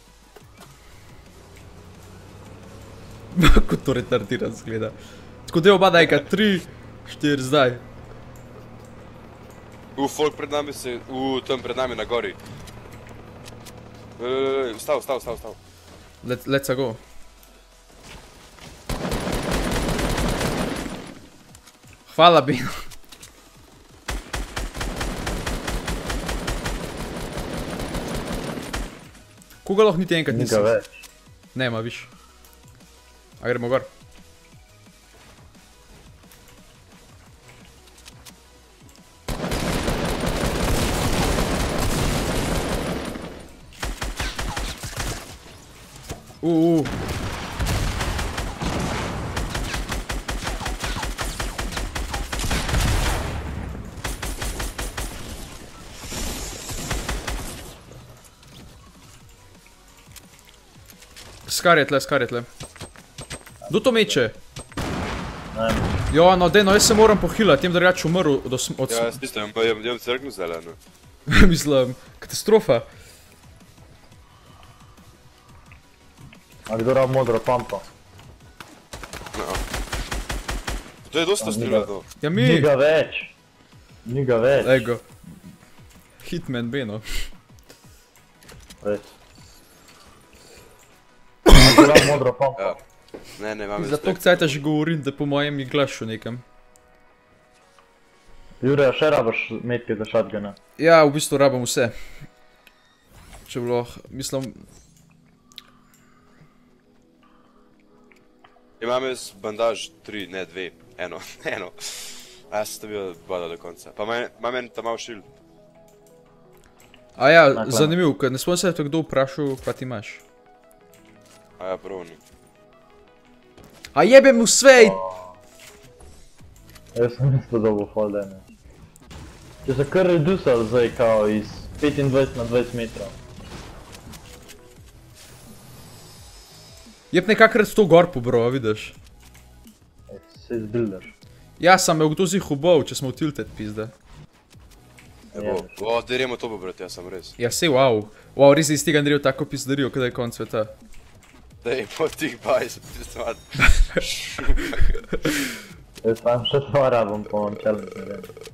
Kako to retardiran zgleda. Tako da je oba dajka, 3, 4, zdaj. Folk pred nami se, tam pred nami na gori. Stav. Let's go. Hvala Bino. Koga lahko niti enkrat Ni nisem? ga več. Nema, viš. A gremo gor. Skar je tle. Kdo to meče? Ne, Jo, no dej, no jaz se moram pohilati, tem da reč umrl od Ja, jaz mislim, pa jem crknu zeleno. mislim, katastrofa. a kdo rab modro pampa? To je dosta strela to. Ja Ni mi, ga več. Ni ga več. Ego. Hitman Beno. Res. Bila modra pompa. Ja. Ne, imam Za toliko cajta že govorim, da po mojem je glas šel nekam. Jure, še rabaš metke za shotguna? Ja, v bistvu rabam vse. Če bilo, mislim... Imam jaz bandaž 3, ne 2, eno. A jaz sem bil bada do konca. Pa imam en tam mal shield. A ja, zanimivo, ker ne spomnim se, da te kdo vprašal, kva ti imaš. A ja, prav ni. A jebem v svej! Jaz sem isto dobil fall damage. Če se kar reducal zdaj kao iz 25 na 20 metrov. Jeb nekakrat to gor pobro, vidiš. Se izbildaš. Ja, sam me kdo zih ubol, če smo v tilted, pizda. Evo, o, deremo to pobrat, ja sam res. Ja, sej, wow. Wow, res iz tega naredil tako pizdarijo, kada je konc sveta. Dejmo tih 20, pismat. Jaz sam še dva rabam po challenge, ne vem.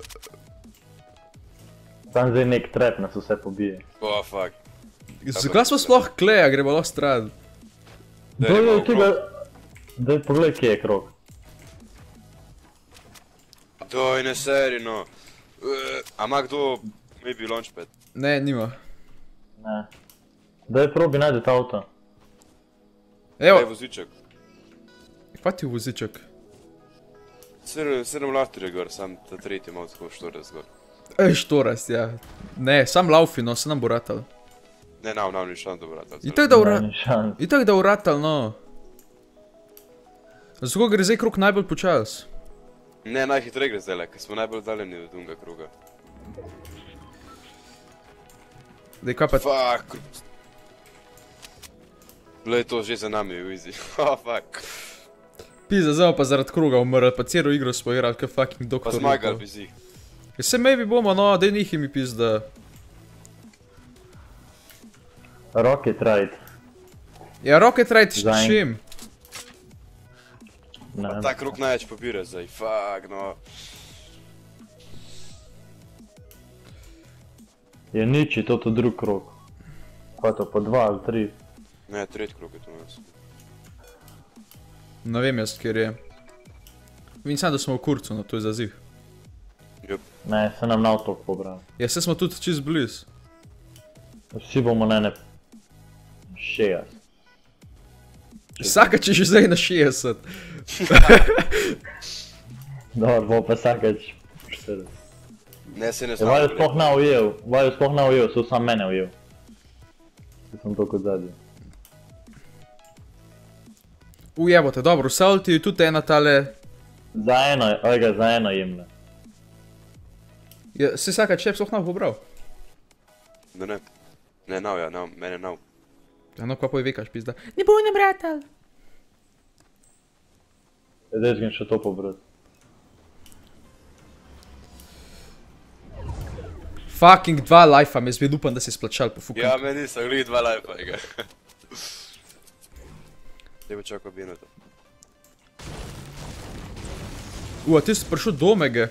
Sam zdaj nek trap nas vse pobije. O, fuck. Zakaj smo sploh kleja, gremo lahko stran? Doj tega... Daj pogledaj, kje je krog. Doj, ne seri, no. A ima kdo maybe launchpad? Ne, nima. Ne. Daj probi najdet avto. Daj Evo, voziček. kva ti je voziček? 7 lafterje gor, sam ta tretji malo tako 40 gor. Ej, štorast, ja. Ne, sam laufi, no, se nam bo ratal. Ne, ni šan dobro ratal. Itak da uratal, no. Zato gre zdaj krog najbolj počas. Ne, najhitrej gre zdajle, ker smo najbolj daljeni od unga kruga. Dej, kaj pa... Fuck. Glej, to že za nami je easy. Oh, fuck. Pizda, zdaj pa zaradi kruga umrl, pa celo igro smo igrali, kaj fucking Pa doktor. zmagali bi zih. Ja, se maybe bomo, no, dej nihi mi pizda. Rocket ride. Ja, Rocket Ride s Zajn. čim? Ne. Ta krug največ pobira zdaj, fuck, no. Je nič, je to drug krog. Kaj je to, po 2 ali 3? Ne, tretji krug je to nas. Ne vem jaz, kjer je. Vidim sam, da smo v kurcu, no, to je za zih. Ne, se nam na otok pobral. Ja, se smo tudi čist bliz. Vsi bomo na ne... 60. Vsaka če že zdaj na 60. Dobro, bo pa vsakač 40. Ne, se ne Je Vaju znam. sploh ne ujel, so sam mene ujel. Se sem to kot zadnji. Ujebote, dobro, v Salti je tudi ena tale... Za eno, ojga, za eno jemne. Ja, se vsaka čep sploh nav pobral. Ne. Ne, nav, ja, nav, mene nav. Ja, no, kva poj vekaš, pizda. Ne boj nam ratal. Zdaj zgem še to pobrat. Fucking 2 lifea, me zbed upam, da se je splačal po fucking... Ja, meni so glih 2 lajpa, ega. Dajmo čakaj minuto. A ti si prišel do Omege.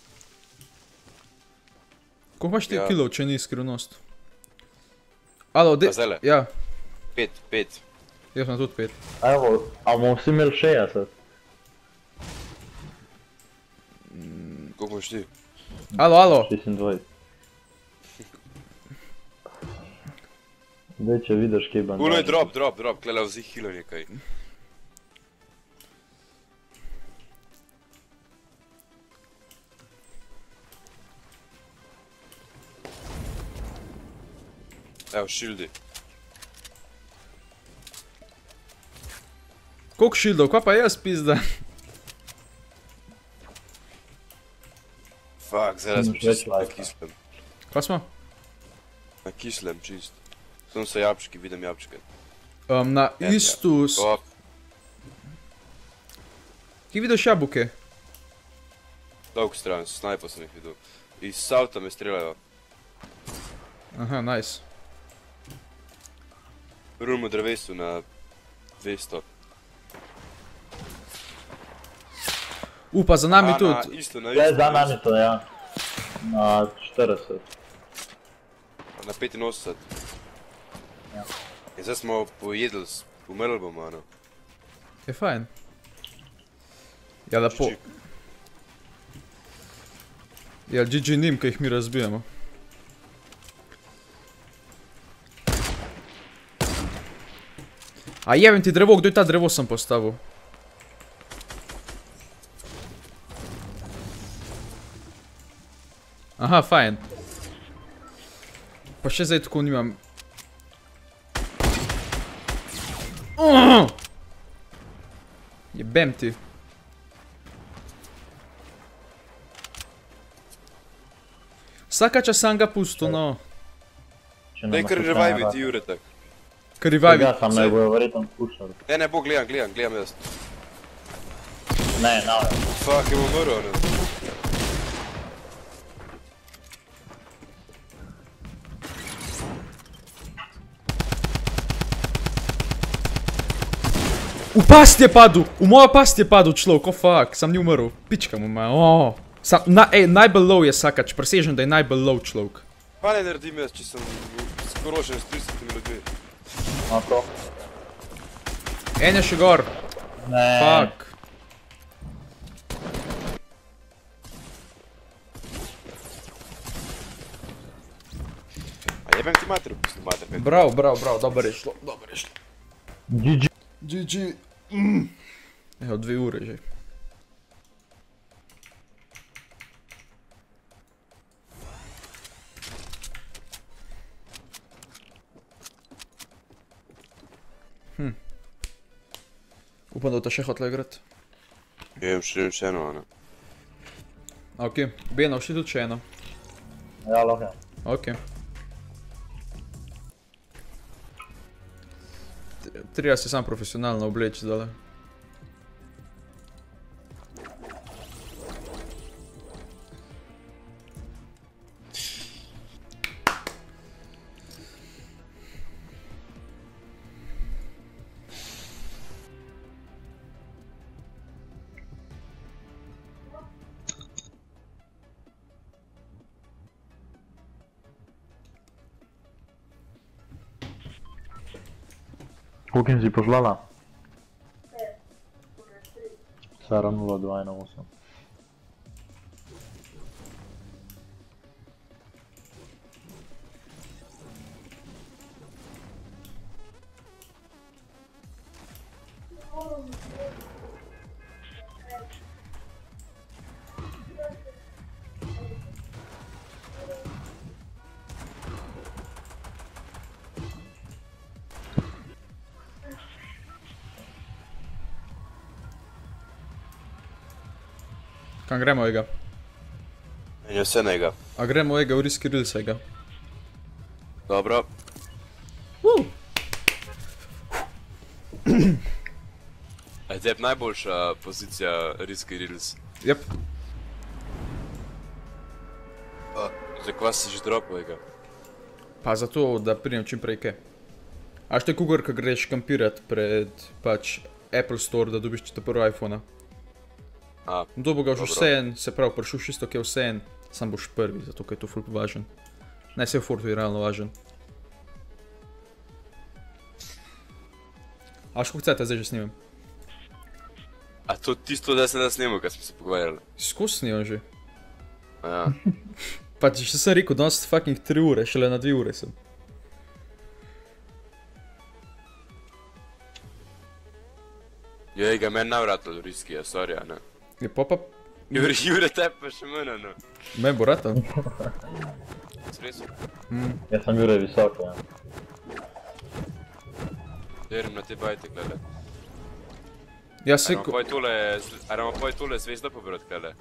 Koliko imaš ti Ja. kilov, če ni skrivnost? Alo, A zdajle? Ja, 5. jaz sem tudi 5. Evo, a bomo vsi imeli 60? Koliko imaš ti? Alo. 26. Zdaj, če vidiš, kje bandaž. Uno je drop, klele vzih hilo nekaj. Evo, shieldi. Koliko shieldov, kva pa jaz, pizda? Fuck, zdaj smo Imaš čist več na lajka. kislem. Kva smo? Na kislem čist. Sem se jabčki, vidim jabčke. Na Ja, istu... O, Kje vidiš jabuke? dolg stran, snajpa sem jih videl. Iz salta me streljajo. Aha, nice. Rumo drevesu na 200. Pa za nami A, tudi. isto, na Ja, isto. za nami to, ja. Na 40. Na 85. Ja. In zdaj smo pojedli, umrli bomo, ano. Je fajn. Ja, lepo. GG. Ja, GG njim, kaj jih mi razbijamo. A jebem ti drevo, kdo je ta drevo sem postavil? Aha, fajn. Pa še zdaj tako nimam. Jebem ti. Vsaka čas sam ga pusto, no. Daj kar revive ti, Jure, tak. Kar revive. Ja, sam ne bojo verjetno pušali. Ne, bo, gledam jaz. Ne, ne. Fuck, je umrl, ne. V past je padel! V mojo past je padel človek, oh fuck, sam ni umrl. Pička mu ima, oh. Najbolj low je Sakač, presežem, da je najbolj low človek. Pa ne naredim jaz, če sem skorošen s 30 ljudmi. No to. En je še gor. Ne. Fuck. A jebem ti mater, v bistvu mater. Bravo, dobro je šlo, GG. GG. Evo, 2 ure že. Upam, da bo ta še hotela igrati. Jem še eno, ano. Ok, Beno, šli tudi še eno. Ja, lahko. Ok. Treba se sam profesionalno obleči zdaj. Koliko si požlala? 70218. Kam gremo ega? In je vse njega. A gremo ega v Risky Reels ega? Dobro. A je tebi najboljša pozicija Risky Reels? Jep. Za kva si že dropal ega? Pa zato, da pridem čim prej ke. A šte kugor, ko greš kampirat pred pač Apple Store, da dobiš ta prvo iPhone-a. Dobo ga už vsejen, se pravi, prišel čisto ke vsejen, sam boš prvi, zato ker je to ful važen. Ne, se v Fortu je realno važen. A školiko cajta zdaj že snimam? A to tisto, da sem da snimal, kad smo se pogovarjali? Skos snimam že. Ja. Pa če sem rekel, danes fucking 3 ure, šele na 2 ure sem. Joj, ga meni navratilo do Riskyja, sorry, a ne. Je pa. Jure, tebi pa še mene, no. Men bo rata. Sreso. Jaz sem Jure visok, ja. Jerim na te bajte, glede. Ja se Aramo poj tole zvezdo pobrat, glede.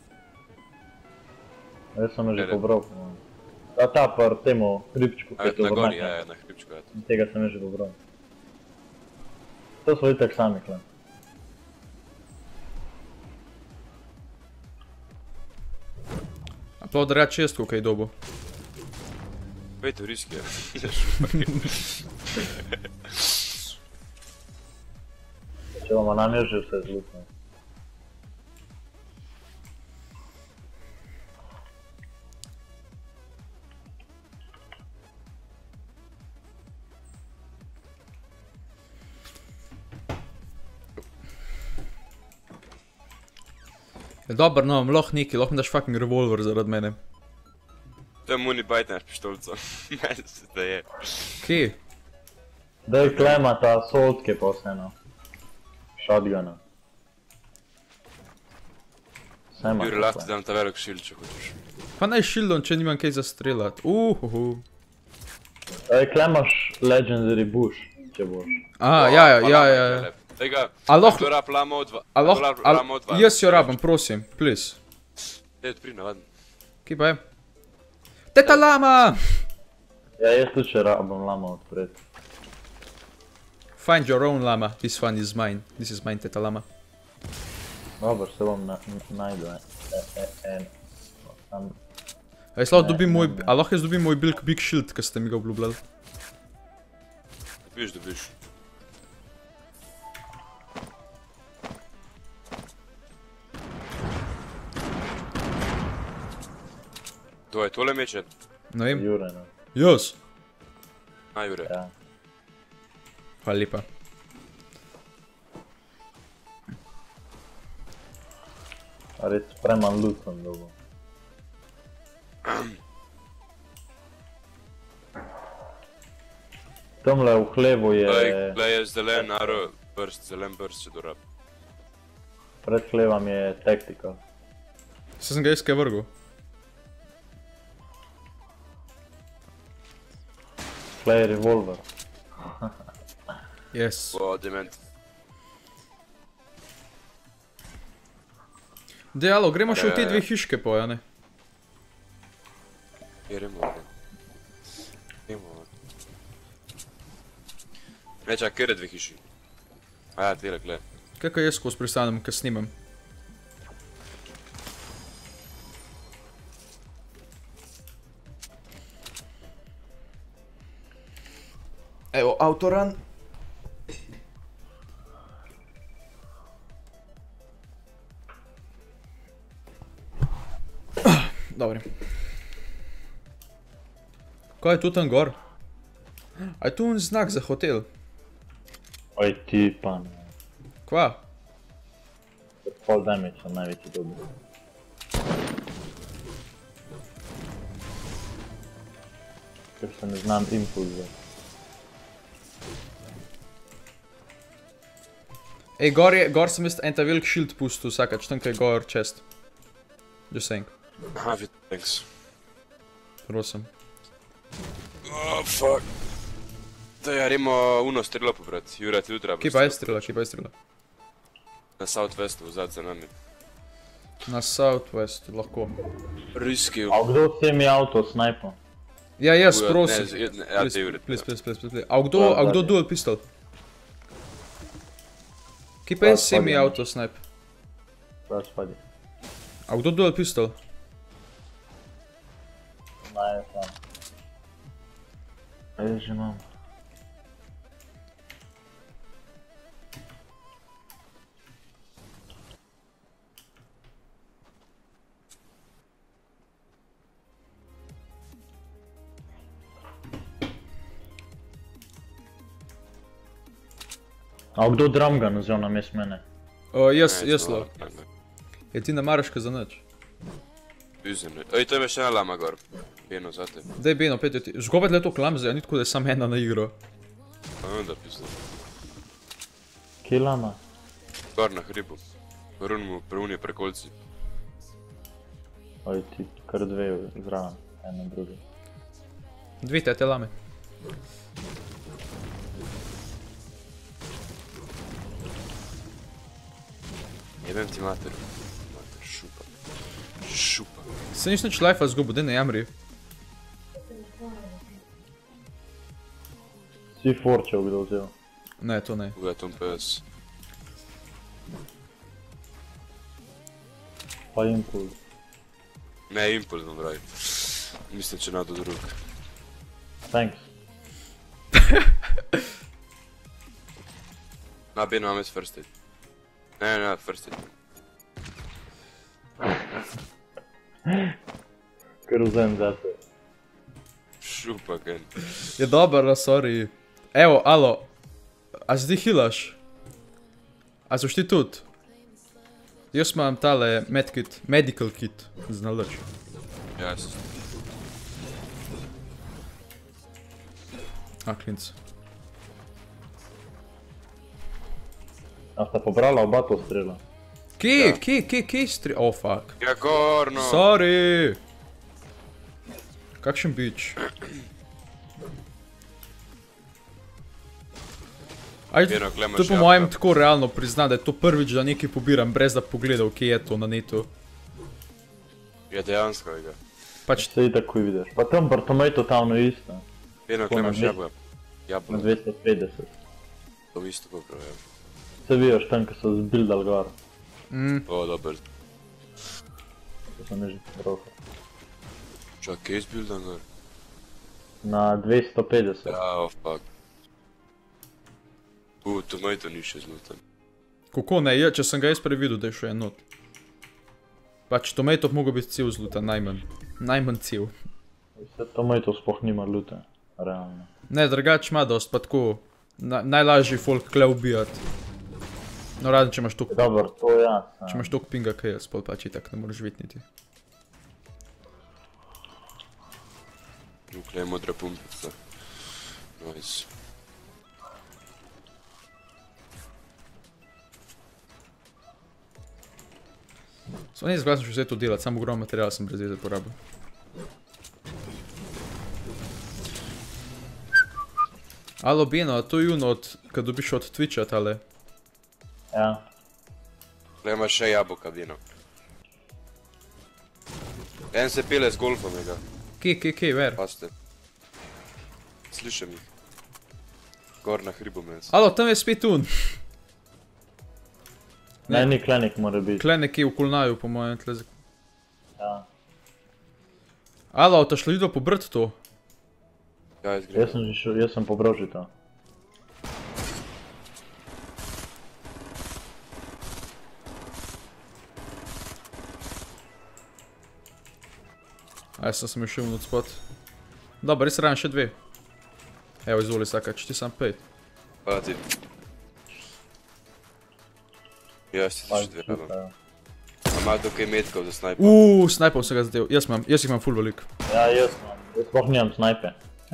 Jaz sem že pobral. A ta par temu hribčku, A na gori, ja, na hribčku, ja. Tega sem že pobral. To so itak sami, kle. A pa odreja čestko, kaj dobo. Pejte v Riskyja. Če bomo nam je že vse zlutno. Je dobro, no, lahko neki, lahko mi daš fucking revolver zaradi mene. To je muni bajtnaš pištolco. Meni se da je. Kje? Daj klemata soltke pa vseeno. Shotguna. Vsema. Jure, lahko ti dam ta velik shield, če hočeš. Pa naj shieldom, če nimam kaj za strelat. Daj klemaš Legendary Bush, če boš. Ja. Tega, A lahko- kdo rab lamo odva. Jaz jo rabim, prosim, please. Daj odpri, navaden. Kje pa je? Teta lama! Ja, jaz tudi še rabim lama odpreti. Find your own lama, this one is mine. This is mine, teta lama. Dobro, se bom najdu en. A jaz lahko dobim moj, a lahko jaz dobim moj big shield, ki ste mi ga obljubljali? Dobiš. To je tole meče? Ne vem. Jure, no. Jaz. A, Jure. Ja. Hvala lepa. A res preman loot sem dobil. Tamle v hlevu je... Glej, je zelen arrow burst, zelen burst se dorab. Pred hlevom je tactical. Se sem ga iskaj vrgel. Hle je revolver. Yes. O, dement. Dejalo, gremo še v te dve hiške po, ja ne? Gremo. Ne, čak, kjer je dve hiši? A ja, tele, gled. Kako jaz skozi pristanem, ko snimam? Evo, autoran. Dobri. Kaj je tu tam gor? A je tu un znak za hotel? Oj ti pa ne. Kva? Fall damage sem največji dobil. Ker se ne znam impulza. Ej, gor sem jaz en ta velik shield pustil vsakač, tam kaj je gor chest. Just saying. Aha, thanks. Prosim. Oh, fuck. Daj, ja, remo uno strelo pobrat. Jura, ti utreba. Kje pa je strela, kje pa je strela? Na southwestu, vzad za nami. Na southwest, lahko. Riski. A kdo s temi avto snajpom? Ja, jaz, prosim. Ja, te Jure. Please. A kdo dual pistol? Kje pa je semi auto snipe? Prav spadi. A kdo dual pistol? Naj, sam. Kaj že imam? A kdo drumgun vzel namest mene? Jaz lo. Je ti ne maraš kaj za nič? Üzem, ne. Ej, to je še ena lama gor. Beno, zate. Daj Beno, pet ti. Žgobat le to klamze, ni tako da je sam ena na igro. Pa onda pizda. Kje lama? Gor na hribu. Prunje prekolci. Oj ti, kar dve zraven, eno drugi. Dve tete lame. Jebem ti mater. Mater, šupa. Šupa. Se nič nič lifea zgubo, daj ne jamri. Si forčev kdo vzel? Ne, to ne. Uga, Tom PS. Pa impuls. Ne, impuls bom pravi. Mislim, če nado drug. Thanks. Na, Beno, imam jaz first aid. Ne, first aid. Kar vzem zate. Šupa, Ken. Je dobro, sorry. Evo, alo. A se ti healaš? A soš ti tudi? Jaz imam tale medkit, medical kit, znalač. Ja, se Klinc. A sta pobrala oba to strela? Kje stri... Oh, fuck. Ja, gorno. Sorry! Kakšen bič. Ajde, Beno, glej, to je po imaš mojem jabka. tako realno prizna, da je to prvič, da nekaj pobiram, brez da pogledal, kje je to na netu. Ja, dejansko je ga. Pač, Se tako vidiš. Pa tam Bartometo tavno isto. Beno, Tako glej, na imaš dve- jabla. Na Jabla, 250. to isto poprav, ja. Se vidiš tam, ko so zbildali gor. O, dober. To so neži roka. Čak, kje je zbildan gor? Na 250. Ja, oh, fuck. Tomato ni še zlutan. kako ne, je, če sem ga jaz previdel, da je še en not. Pač, tomato mogo biti cel zlutan, najmanj. Najmanj cel. Vse Tomato sploh nima lute. Realno. Ne, drugač ima dost, pa tako, najlažji folk kle ubijat. No, raden, če imaš toliko, Dobro, to ja. če imaš toliko pinga, kaj jaz, pol pač itak ne moreš vitniti. Glej, modra pumpica. Nice. Samo ne izglasno še vse to delati, samo ogromno materiala sem brez veze porabil. Alo, Beno, a to je ono, kad dobiš od Twitcha tale. Ja. Glej, imaš še jabolka, Beno. En se pele z golfom, je ga. Kje, ver? Paste. Slišam jih. Gor na hribu mes. Alo, tam je spet un. Ne, ni klenik mora biti. Kle nekje v Kulnaju, po mojem, tle. Ja. Alo, ta šlo videl pobrt to? Ja, jaz grem. Jaz sem že šel, jaz sem pobral že to. A jaz sem šel v spot. Dobro, res rajem še dve. Evo, izvoli Saka, če ti sam 5. Hvala ti. Ja, si ti še dve rabam. Ja. A ima tukaj metkov za snajper? Snajpom se ga zadev. Jaz jih imam full velik. Ja, jaz imam. Jaz sploh nimam snajpe.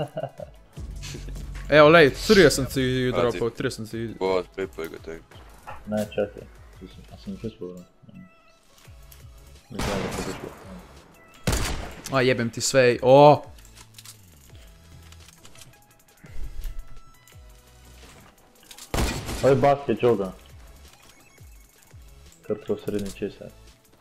Evo, lej, 3 sem si A, ti. dropal, 3 sem si... O, prepoj ga tank. Ne, čakaj. A sem čez pobral. Ne znam, da to šlo. A, jebem ti svej, o! Oj, basket joga. Kar to srednji česar.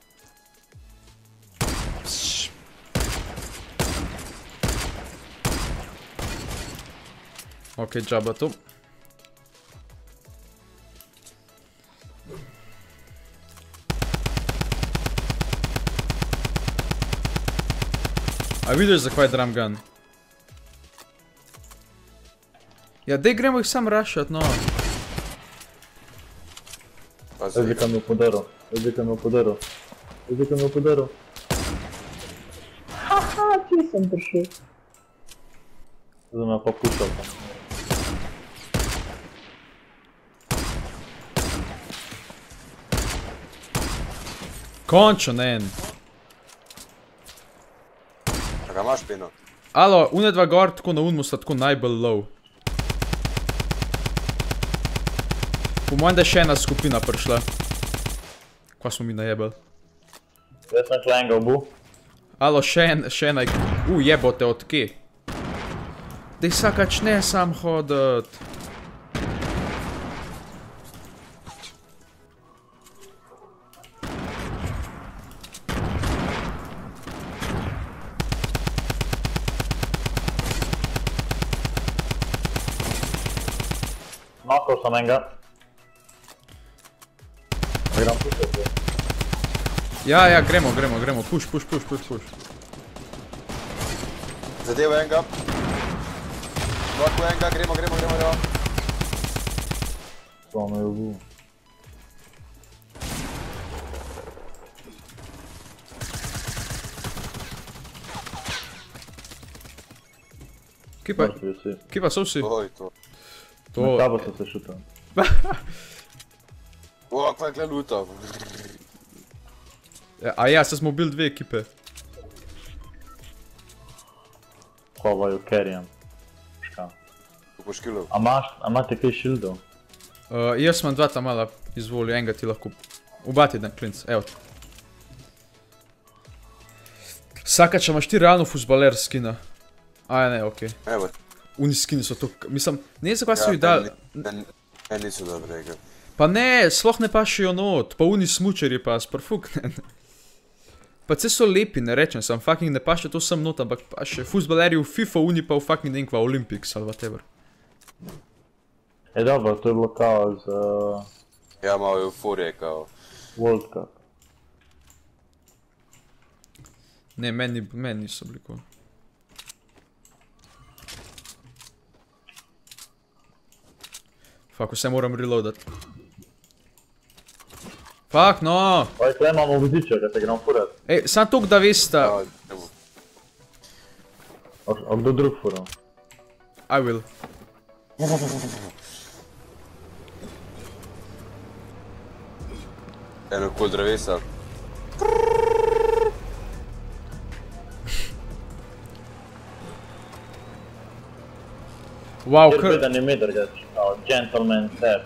Ok, džaba to. A vidiš zakaj je drum gun? Ja, dej gremo jih sam rašat, no. Pazi, Zdaj kam je podaril. Zdaj kam je podaril. Zdaj kam je podaril. Haha, kje sem prišel? Zdaj me pa pušal tam. Končen en. a ga imaš, Beno? Alo, une dva gor, tako na unmu sta tako najbolj low. Po mojem, da je še ena skupina prišla. Kva smo mi najebali? Jaz sem šla enega obu. Alo, še ena... jebote, od kje? Dej Sakač, ne sam hodat. Makal sem enega. Gram pušati. Ja, gremo, push. Zadev enega. Lahko enega, gremo. To me je obu. Kje pa so vsi? Oj, to. Med tabo so se šutal. O, kva je gle luta. A ja, sad smo bili dve ekipe. Kovaju carryam. Ška. Kako škilov? A imate kaj shieldov? Jaz imam dva ta mala, izvoli, enega ti lahko ubati dan klinc, evo. Saka, če imaš ti realno fuzbaler skina. Aja ne, okej. Evo. Uni skini so to, mislim, ne zakaj so jih dali. Ne, niso dobre, ega. Pa ne, sloh ne pašijo not, pa uni smučeri pa sprfukne. Pa ce so lepi, ne rečem, sam fucking ne paše to sem not, ampak paše fuzbaleri v FIFA, uni pa v fucking nekva Olympics ali whatever. Dobro, to je bilo kao z Ja, malo euforije, kao. World Cup. Ne, meni niso bili cool. Fuck, vse moram reloadat. Fuck, no! Oj, tle imamo voziček, da se gremo furat. Ej, sam toliko da veste. Evo. A kdo drug fural? I will. Eno kol drevesa. Wow, Kjer bedan je med drugač, kao gentleman step.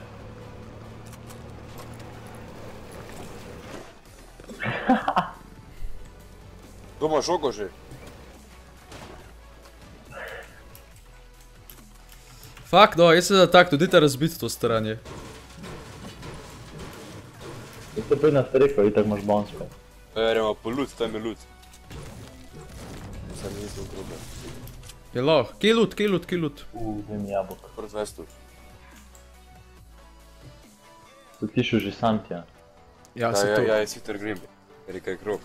To imaš oko že? Fuck, no, jaz se zataknil, dajte razbiti to stranje. Jaz te pred nas rekel, itak imaš bounce. Gremo po loot, tam je loot. Sam nisem grobe. Je lahko, kje je loot? Vem jabolk. Proti vestu. So tišel že sam tja. Ja, se to. Ja, je sitter green. Ker je kaj krok.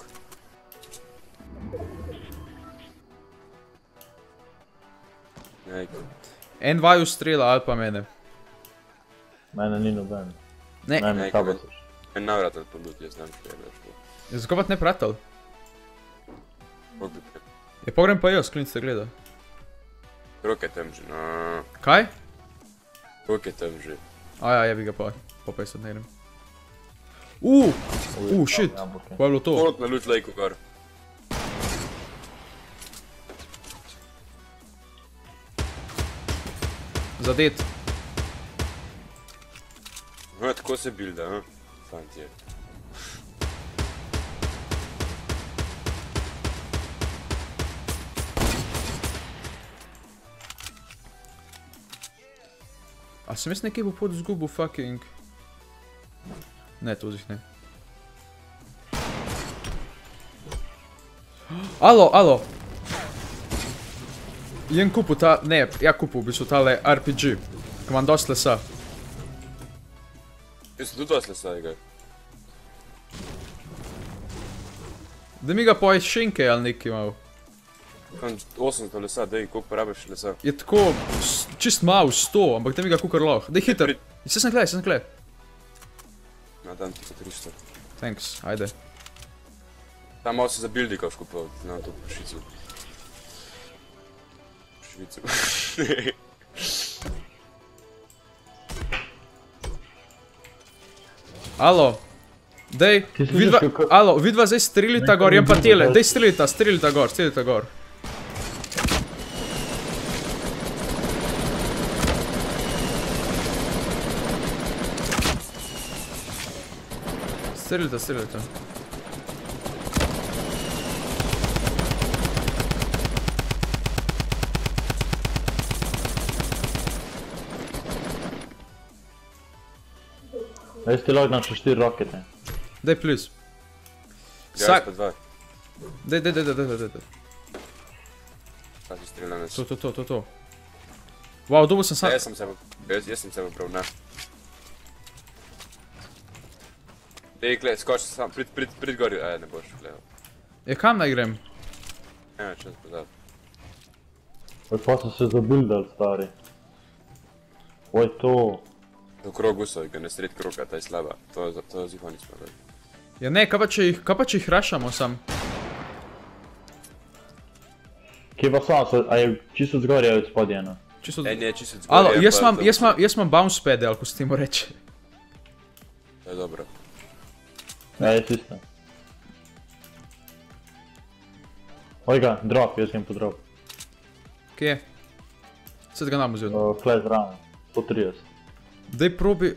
Nejko. En vaju strela ali pa mene. Mene ni noben. Ne, Ne, ne, kaba ne. seš. En navratal po loot, jaz znam kaj je bilo. je zakovat ne pratal. Kako bi pre... Je pogrem pa jaz, klinc te gleda. Krok je tam že, no. Kaj? Krok je tam že. Aja, jebi ga pa pa sad ne grem. Shit, Jabolke. kaj je bilo to? Polot na loot lejku gor. Zadet. No, tako se builda, ha? Fantje. A sem jaz nekaj po podu zgubil fucking... Ne, to zih ne. Alo! Jem kupil ta... Ne, ja kupil v bistvu tale RPG. Ko imam dost lesa. Jaz sem tudi dosti lesa, igaj. Da mi ga poješ šinke ali nekaj malo. Kam 800 lesa, dej, koliko porabiš lesa? Je tako... čist malo, 100, ampak da mi ga kukar lahko. Dej hiter! Se sem gled. Na dan ti po 300. Thanks, ajde. Tam malo se za buildikaš kupal, na to po Švicu. Švicu. Alo! Dej, Ti si vidva... že kako- Alo, vidva zdaj strelita gor, jem pa tele. Dej strelita gor. Strelita. Jaz ti lahko našel 4 rokete. Dej, please. Gaj pa dva. Dej. Ta si strela nas. To. Wow, dobil sem sam... Jaz sem se pobral, na. Dej, gled, skoči sam, prid gori, ne boš gledal. Je, kam naj grem? Ne, čas pozab. Pa so se zabuildali, stari. Oj, to. Do krog usov, ga ne sred kroga, ta je slaba. To ziho nismo gledali. Ja ne, kaj pa če jih rašamo sam? Kje pa so, a je čisto zgoraj ali spodje eno? Čisto... Ne, čisto zgoraj. Alo, jaz imam bounce pad, ali ko se temu reče. To je dobro. Ja, je isto. Ojga, drop, jaz grem po drop. Kje? Sedaj ga nam vzel. Flash round, 130. Daj probi...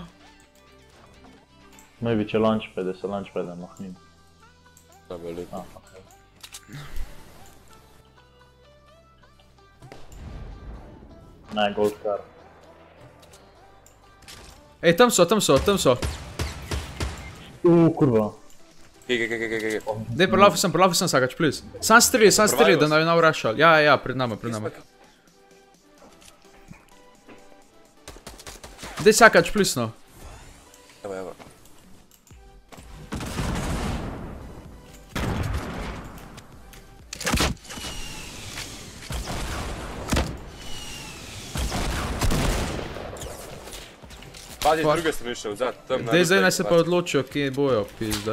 Maybe če launchpad, da se launchpada mahnim. Da, veliko. Okay. Ne, gold car. Ej, tam so. Kurva. Kje. Daj, prelaufi sem Sakač, please. Sam streli, da naj vrašal. Ja, pred nama. Daj, Sakač, please, no. Evo. Pazi, z druge strani še vzad, tam na... Daj, zdaj naj se pa odločijo, kje bojo, pizda.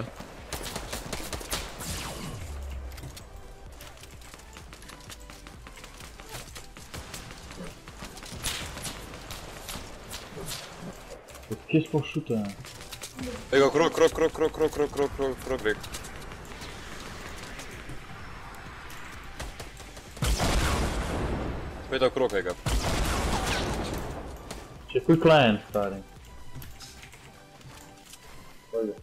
Kje sploh šute? Ego, krog, rek. Spet krog, ega. Če kuj client, stari. Ojde.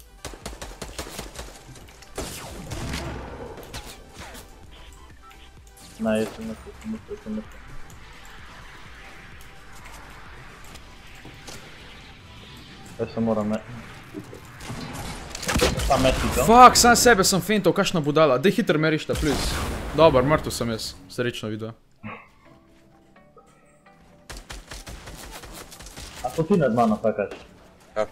Ne, jaz sem mrtev. Jaz se moram sam meti to. Fuck, sam sebe sem fintov, kakšna budala. Daj hitro me rišta, please. Dobar, mrtev sem jaz. Srečno video. A to ti nad mano fakaš? Ja.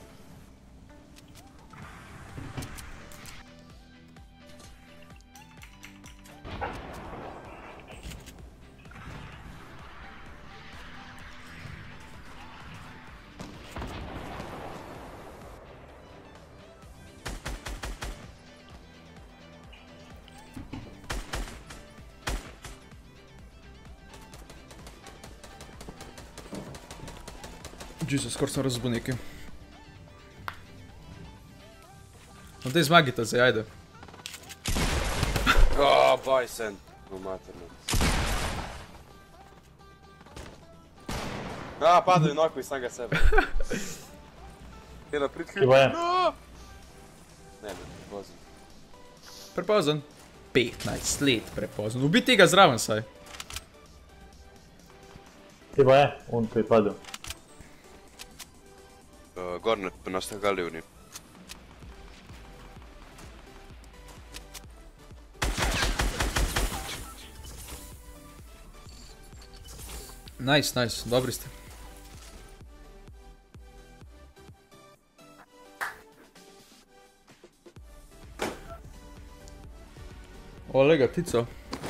Jesus, skoro sem razbil nekaj. No daj zmagite zdaj, ajde. Bajsen. No, materno. Padaju noko iz samega sebe. Jedna prid Kje pa je? Ne, prepozno. Prepozno. 15 let prepozno. Ubi tega zraven saj. Kje pa je? On kaj je padel. Gor na stagalivni. Nice, dobri ste. Olega, tico.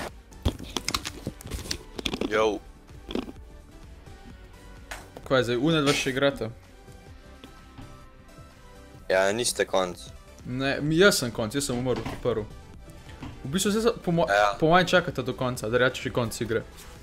Jou. Kaj zdaj, une dva še igrate? Ja, niste konc. Ne, jaz sem konc, jaz sem umrl prvi. V bistvu zdaj po mojem čakate do konca, da reči še konc igre.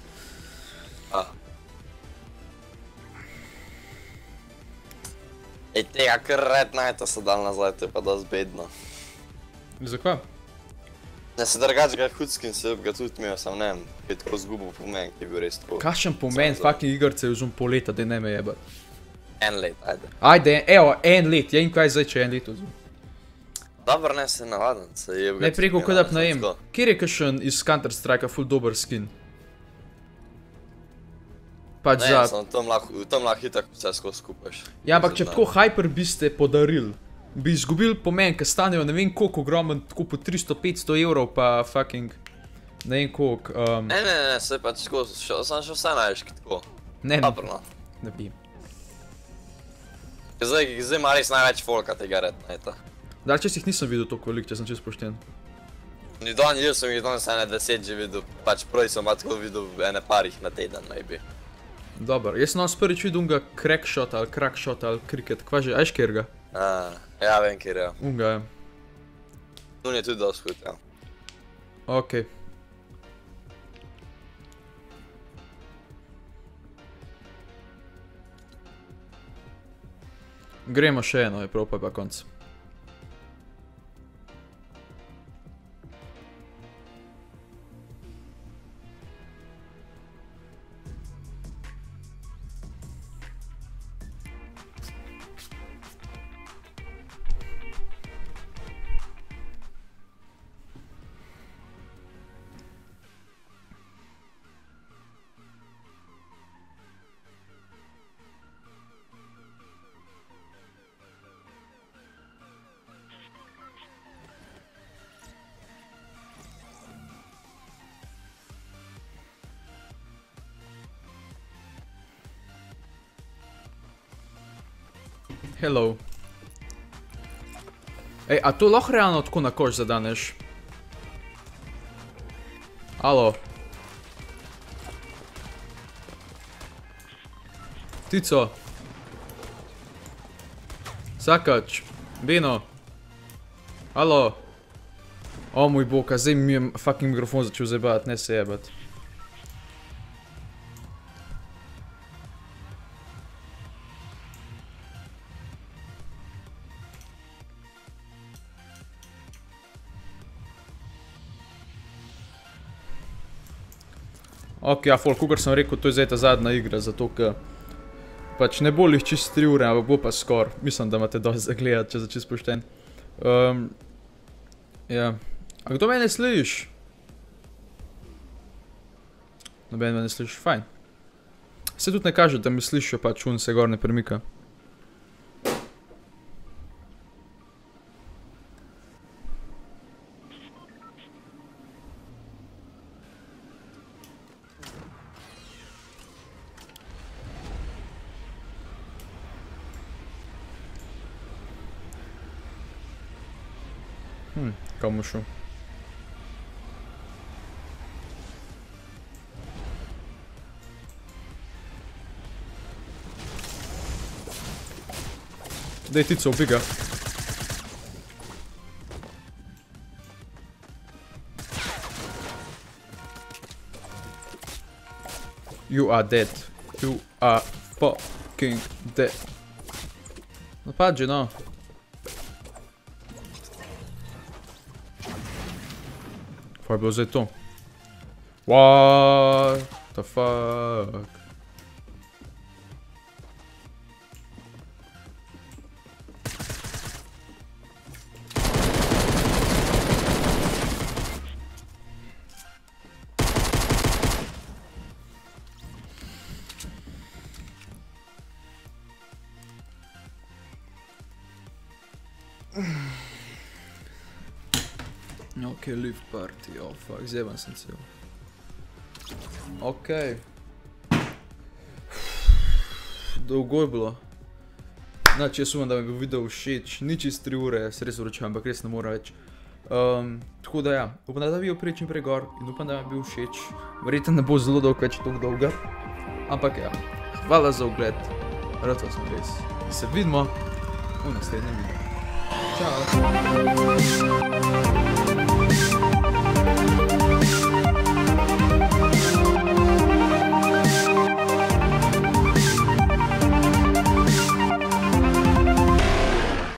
Ej, tega kar Red Knighta so dal nazaj, to je pa dost bedno. Zakaj? Ne, se drugač ga hudskin se ga tudi imel, sam ne vem, ki je tako zgubil pomen, ki je bil res tako. Kakšen pomen fucking igrce je vzum pol leta, da ne me jebat. En let, ajde. Ajde, evo, en let, ja in kaj zdaj, če en let vzum? Dobro, ne, se navaden, se je... Ne preko kodap najem, kjer je kakšen iz Counter-Strike'a ful dober skin? Pač Ne, za... samo tam lahko hitak vse skozi skupaš. Ja, ampak če tako hyper biste podaril, bi izgubil pomen, ker stanejo ne vem koliko ogromen, tako po 300-500 evrov pa fucking... Ne vem koliko... Ne, se pač skozi, sam še vse najveš tako. Ne, Dobro, no. ne bi. Zdaj ima res največ folka tega Red Knighta. Da, če si jih nisem videl toliko velik, če sem čisto pošten. Jaz sem jih danes ene 10 že videl, pač prvi sem pa tako videl ene parih na teden, maybe. Dobar, jaz sem nas prvič videl unga crackshot ali cricket, kva že, ajš kjer ga? Ja, vem kjer je. Unga je. Nun je tudi dost hud, ja. Okej. Gremo še eno, je prav pa konc. Hello. Ej, a to lahko realno tako na koš zadaneš? Alo. Ptico. Sakač. Vino. Alo. O moj bog, a zdaj mi je fucking mikrofon začel zajebat, ne se jebat. Ok, ja, folk, kukor sem rekel, to je zdaj ta zadnja igra, zato ker pač ne bo lih čist 3 ure, ampak bo pa skor. Mislim, da imate dosti za gledat, če za čist pošten. Ja. A kdo mene sliš? Noben me ne sliš, fajn. Se tudi ne kaže, da mi slišijo, pač un se gor ne premika. Kam šel? Daj tico, ubi ga. You are dead. You are fucking dead. Napadži, no. Kaj je bilo zdaj to? What the fuck? Ok, leave party, oh fuck, zjeban sem cel. Ok. Dolgo je bilo. Znači, jaz upam, da mi je bil video všeč, ni čist 3 ure, se res vročam, ampak res ne mora več. Tako da ja, upam, da video prije čim prej gor in upam, da mi je bil všeč. Verjetno ne bo zelo dolg, več tako dolga. Ampak ja, hvala za ogled, rad vas sem res. Se vidimo v naslednjem videu. Čau!